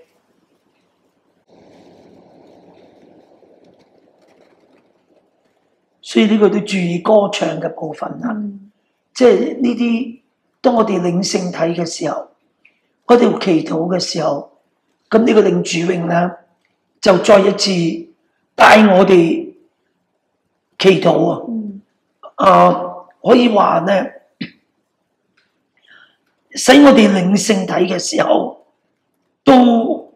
[SPEAKER 2] 所以呢個都注意歌唱嘅部分啦，
[SPEAKER 1] 嗯、
[SPEAKER 2] 即係呢啲，當我哋領聖體嘅時候，我哋祈禱嘅時候，咁呢個領主詠咧，就再一次帶我哋祈禱啊！
[SPEAKER 1] 嗯、
[SPEAKER 2] 啊，可以話咧，使我哋領聖體嘅時候，都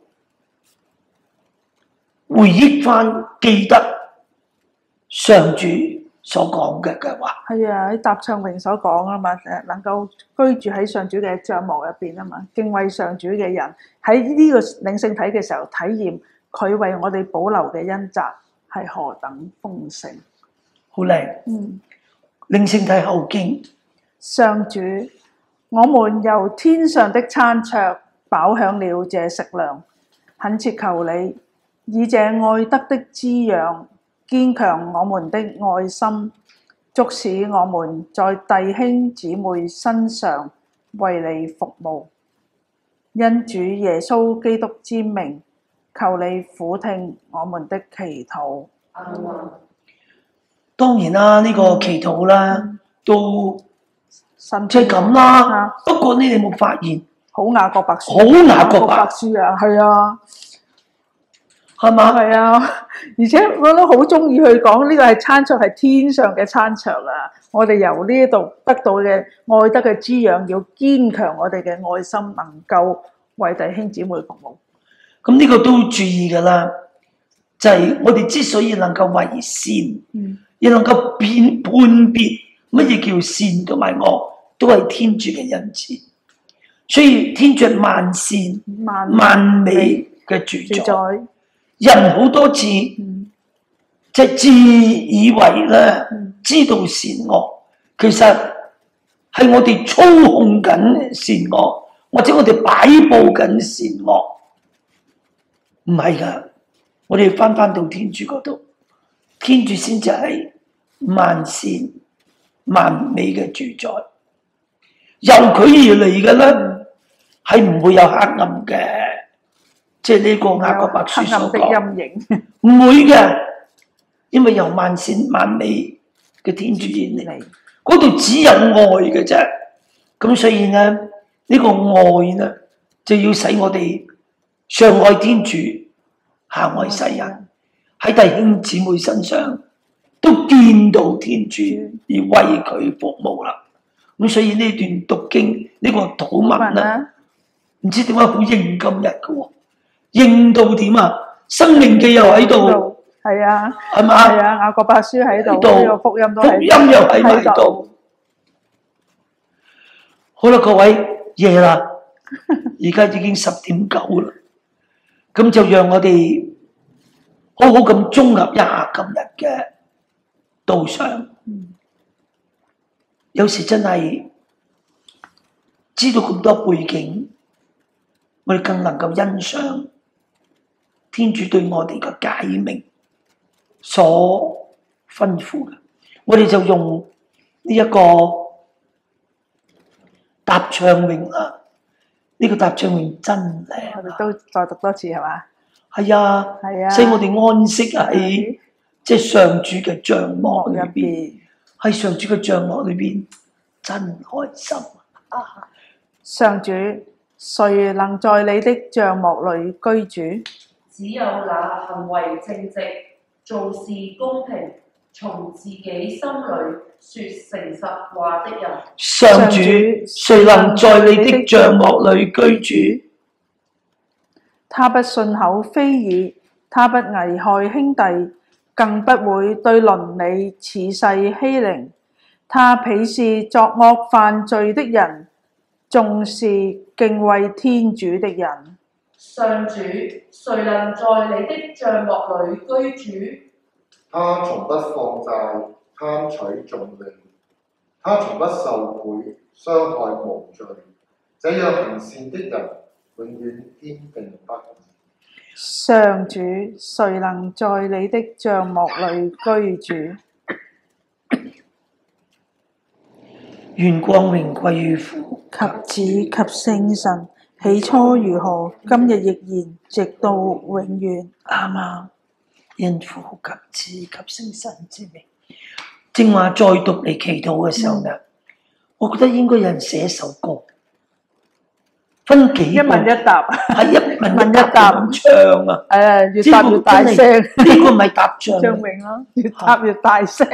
[SPEAKER 2] 回憶翻記得上主所講嘅嘅話。
[SPEAKER 1] 係啊，喺答唱詠所講啊嘛，誒能夠居住喺上主嘅帳幕入邊啊嘛，敬畏上主嘅人喺呢個領聖體嘅時候，體驗佢為我哋保留嘅恩澤係何等豐盛。
[SPEAKER 2] 好靚。
[SPEAKER 1] 嗯，
[SPEAKER 2] 領聖體後經，
[SPEAKER 1] 上主，我們由天上的餐桌飽享了這食糧，懇切求你以這愛德的滋養堅強我們的愛心，促使我們在弟兄姊妹身上為你服務。因主耶穌基督之名，求你俯聽我們的祈禱。
[SPEAKER 4] 嗯、
[SPEAKER 2] 當然啦，呢、這個祈禱啦，
[SPEAKER 1] 嗯、
[SPEAKER 2] 都
[SPEAKER 1] 神
[SPEAKER 2] 即係咁啦。
[SPEAKER 1] 啊、
[SPEAKER 2] 不過你哋有冇發現？
[SPEAKER 1] 好雅各伯書，
[SPEAKER 2] 好雅各伯
[SPEAKER 1] 書啊，係啊。
[SPEAKER 2] 係嘛？
[SPEAKER 1] 係啊，而且我都好中意去講呢個係餐桌，係天上嘅餐桌啊！我哋由呢度得到嘅愛德嘅滋養，要堅強我哋嘅愛心，能夠為弟兄姊妹服務。
[SPEAKER 2] 咁呢個都注意㗎啦，就係、是、我哋之所以能夠為善，
[SPEAKER 1] 嗯，
[SPEAKER 2] 亦能夠辨判別乜嘢叫善同埋惡，都係天主嘅恩賜。所以天主萬善萬萬美嘅主宰。人好多次，
[SPEAKER 1] 嗯、
[SPEAKER 2] 即係自以為咧、
[SPEAKER 1] 嗯、知
[SPEAKER 2] 道善惡，其實係我哋操控緊善惡，或者我哋擺佈緊善惡，唔係㗎。我哋翻翻到天主嗰度，天主先至係萬善萬美嘅主宰，由佢而嚟嘅咧，係唔會有黑暗嘅。即係呢個雅各伯書所講，
[SPEAKER 1] 黑暗的陰影
[SPEAKER 2] 唔會嘅，因為由萬善萬美嘅天主而嚟，嗰度只有愛嘅啫。咁所以咧，呢、這個愛咧就要使我哋上愛天主，下愛世人，喺弟兄姊妹身上都見到天主而為佢服務啦。咁所以呢段讀經呢、這個禱文咧，唔知點解好應今日嘅喎。應到點啊？生命記又喺度，
[SPEAKER 1] 係啊，
[SPEAKER 2] 係嘛？
[SPEAKER 1] 係啊，雅各伯書喺度，呢個福音都喺度，
[SPEAKER 2] 福音又喺埋度。好啦，各位夜啦，而家已經十點九啦，咁就讓我哋好好咁綜合一下今日嘅導賞。
[SPEAKER 1] 嗯、
[SPEAKER 2] 有時真係知道咁多背景，我哋更能夠欣賞天主對我哋嘅解明所吩咐嘅，我哋就用呢一個答唱詠啦。呢、這個答唱詠真靚，
[SPEAKER 1] 我哋都再讀多次係嘛？
[SPEAKER 2] 係啊，
[SPEAKER 1] 係啊，
[SPEAKER 2] 使我哋安息喺即係上主嘅帳幕裏邊，喺上主嘅帳幕裏邊真開心啊！
[SPEAKER 1] 上主，誰能在你的帳幕裏居住？
[SPEAKER 4] 只有那行為正直、做事公平、從自己心裏說誠實話的人。
[SPEAKER 2] 上主，誰能在你的帳幕裏居住？
[SPEAKER 1] 他不信口非議，他不危害兄弟，更不會對鄰里恃勢欺凌。他鄙視作惡犯罪的人，重視敬畏天主的人。
[SPEAKER 4] 上主，誰能在你的帳幕裏居住？
[SPEAKER 3] 他從不放債，貪取重利，他從不受賄，傷害無罪。這樣行善的人，永遠堅定不移。
[SPEAKER 1] 上主，誰能在你的帳幕裏居住？
[SPEAKER 2] 願光榮歸於父
[SPEAKER 1] 及子及聖神，起初如何，今日亦然，直到永遠。
[SPEAKER 2] 啱啱因父及子及聖神之名。正話再讀嚟祈禱嘅時候呢，嗯、我覺得應該有人寫一首歌，分幾
[SPEAKER 1] 一問一答，
[SPEAKER 2] 係一問一答咁唱啊！
[SPEAKER 1] 誒，越答越大聲，
[SPEAKER 2] 呢個咪答唱
[SPEAKER 1] 唱詠咯，越答越大聲。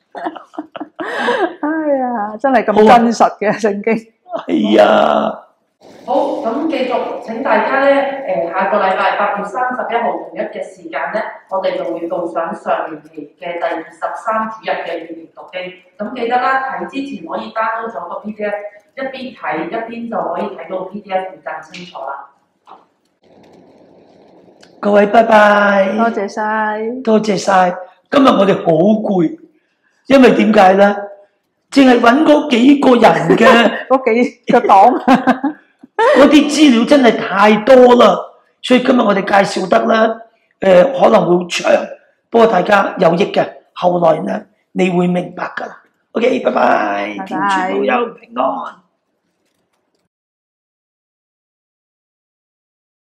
[SPEAKER 1] 哎呀，真係咁真實嘅聖經。
[SPEAKER 2] 係啊。
[SPEAKER 4] 好，咁繼續請大家咧，誒、下個禮拜八月三十一號同一嘅時間咧，我哋就會導上上年期嘅第二十三主日嘅預言讀經。咁記得啦，睇之前可以 download 咗個 P D F， 一邊睇一邊就可以睇到 P D F 會更清楚啦。
[SPEAKER 2] 各位拜拜，
[SPEAKER 1] 多謝晒，
[SPEAKER 2] 多謝晒。今日我哋好攰，因為點解咧？淨係揾嗰幾個人嘅
[SPEAKER 1] 嗰幾個檔。
[SPEAKER 2] 嗰啲資料真係太多啦，所以今日我哋介紹得咧，誒、呃、可能會長，不過大家有益嘅，後來咧你會明白㗎啦。OK，拜拜，天主保佑平安。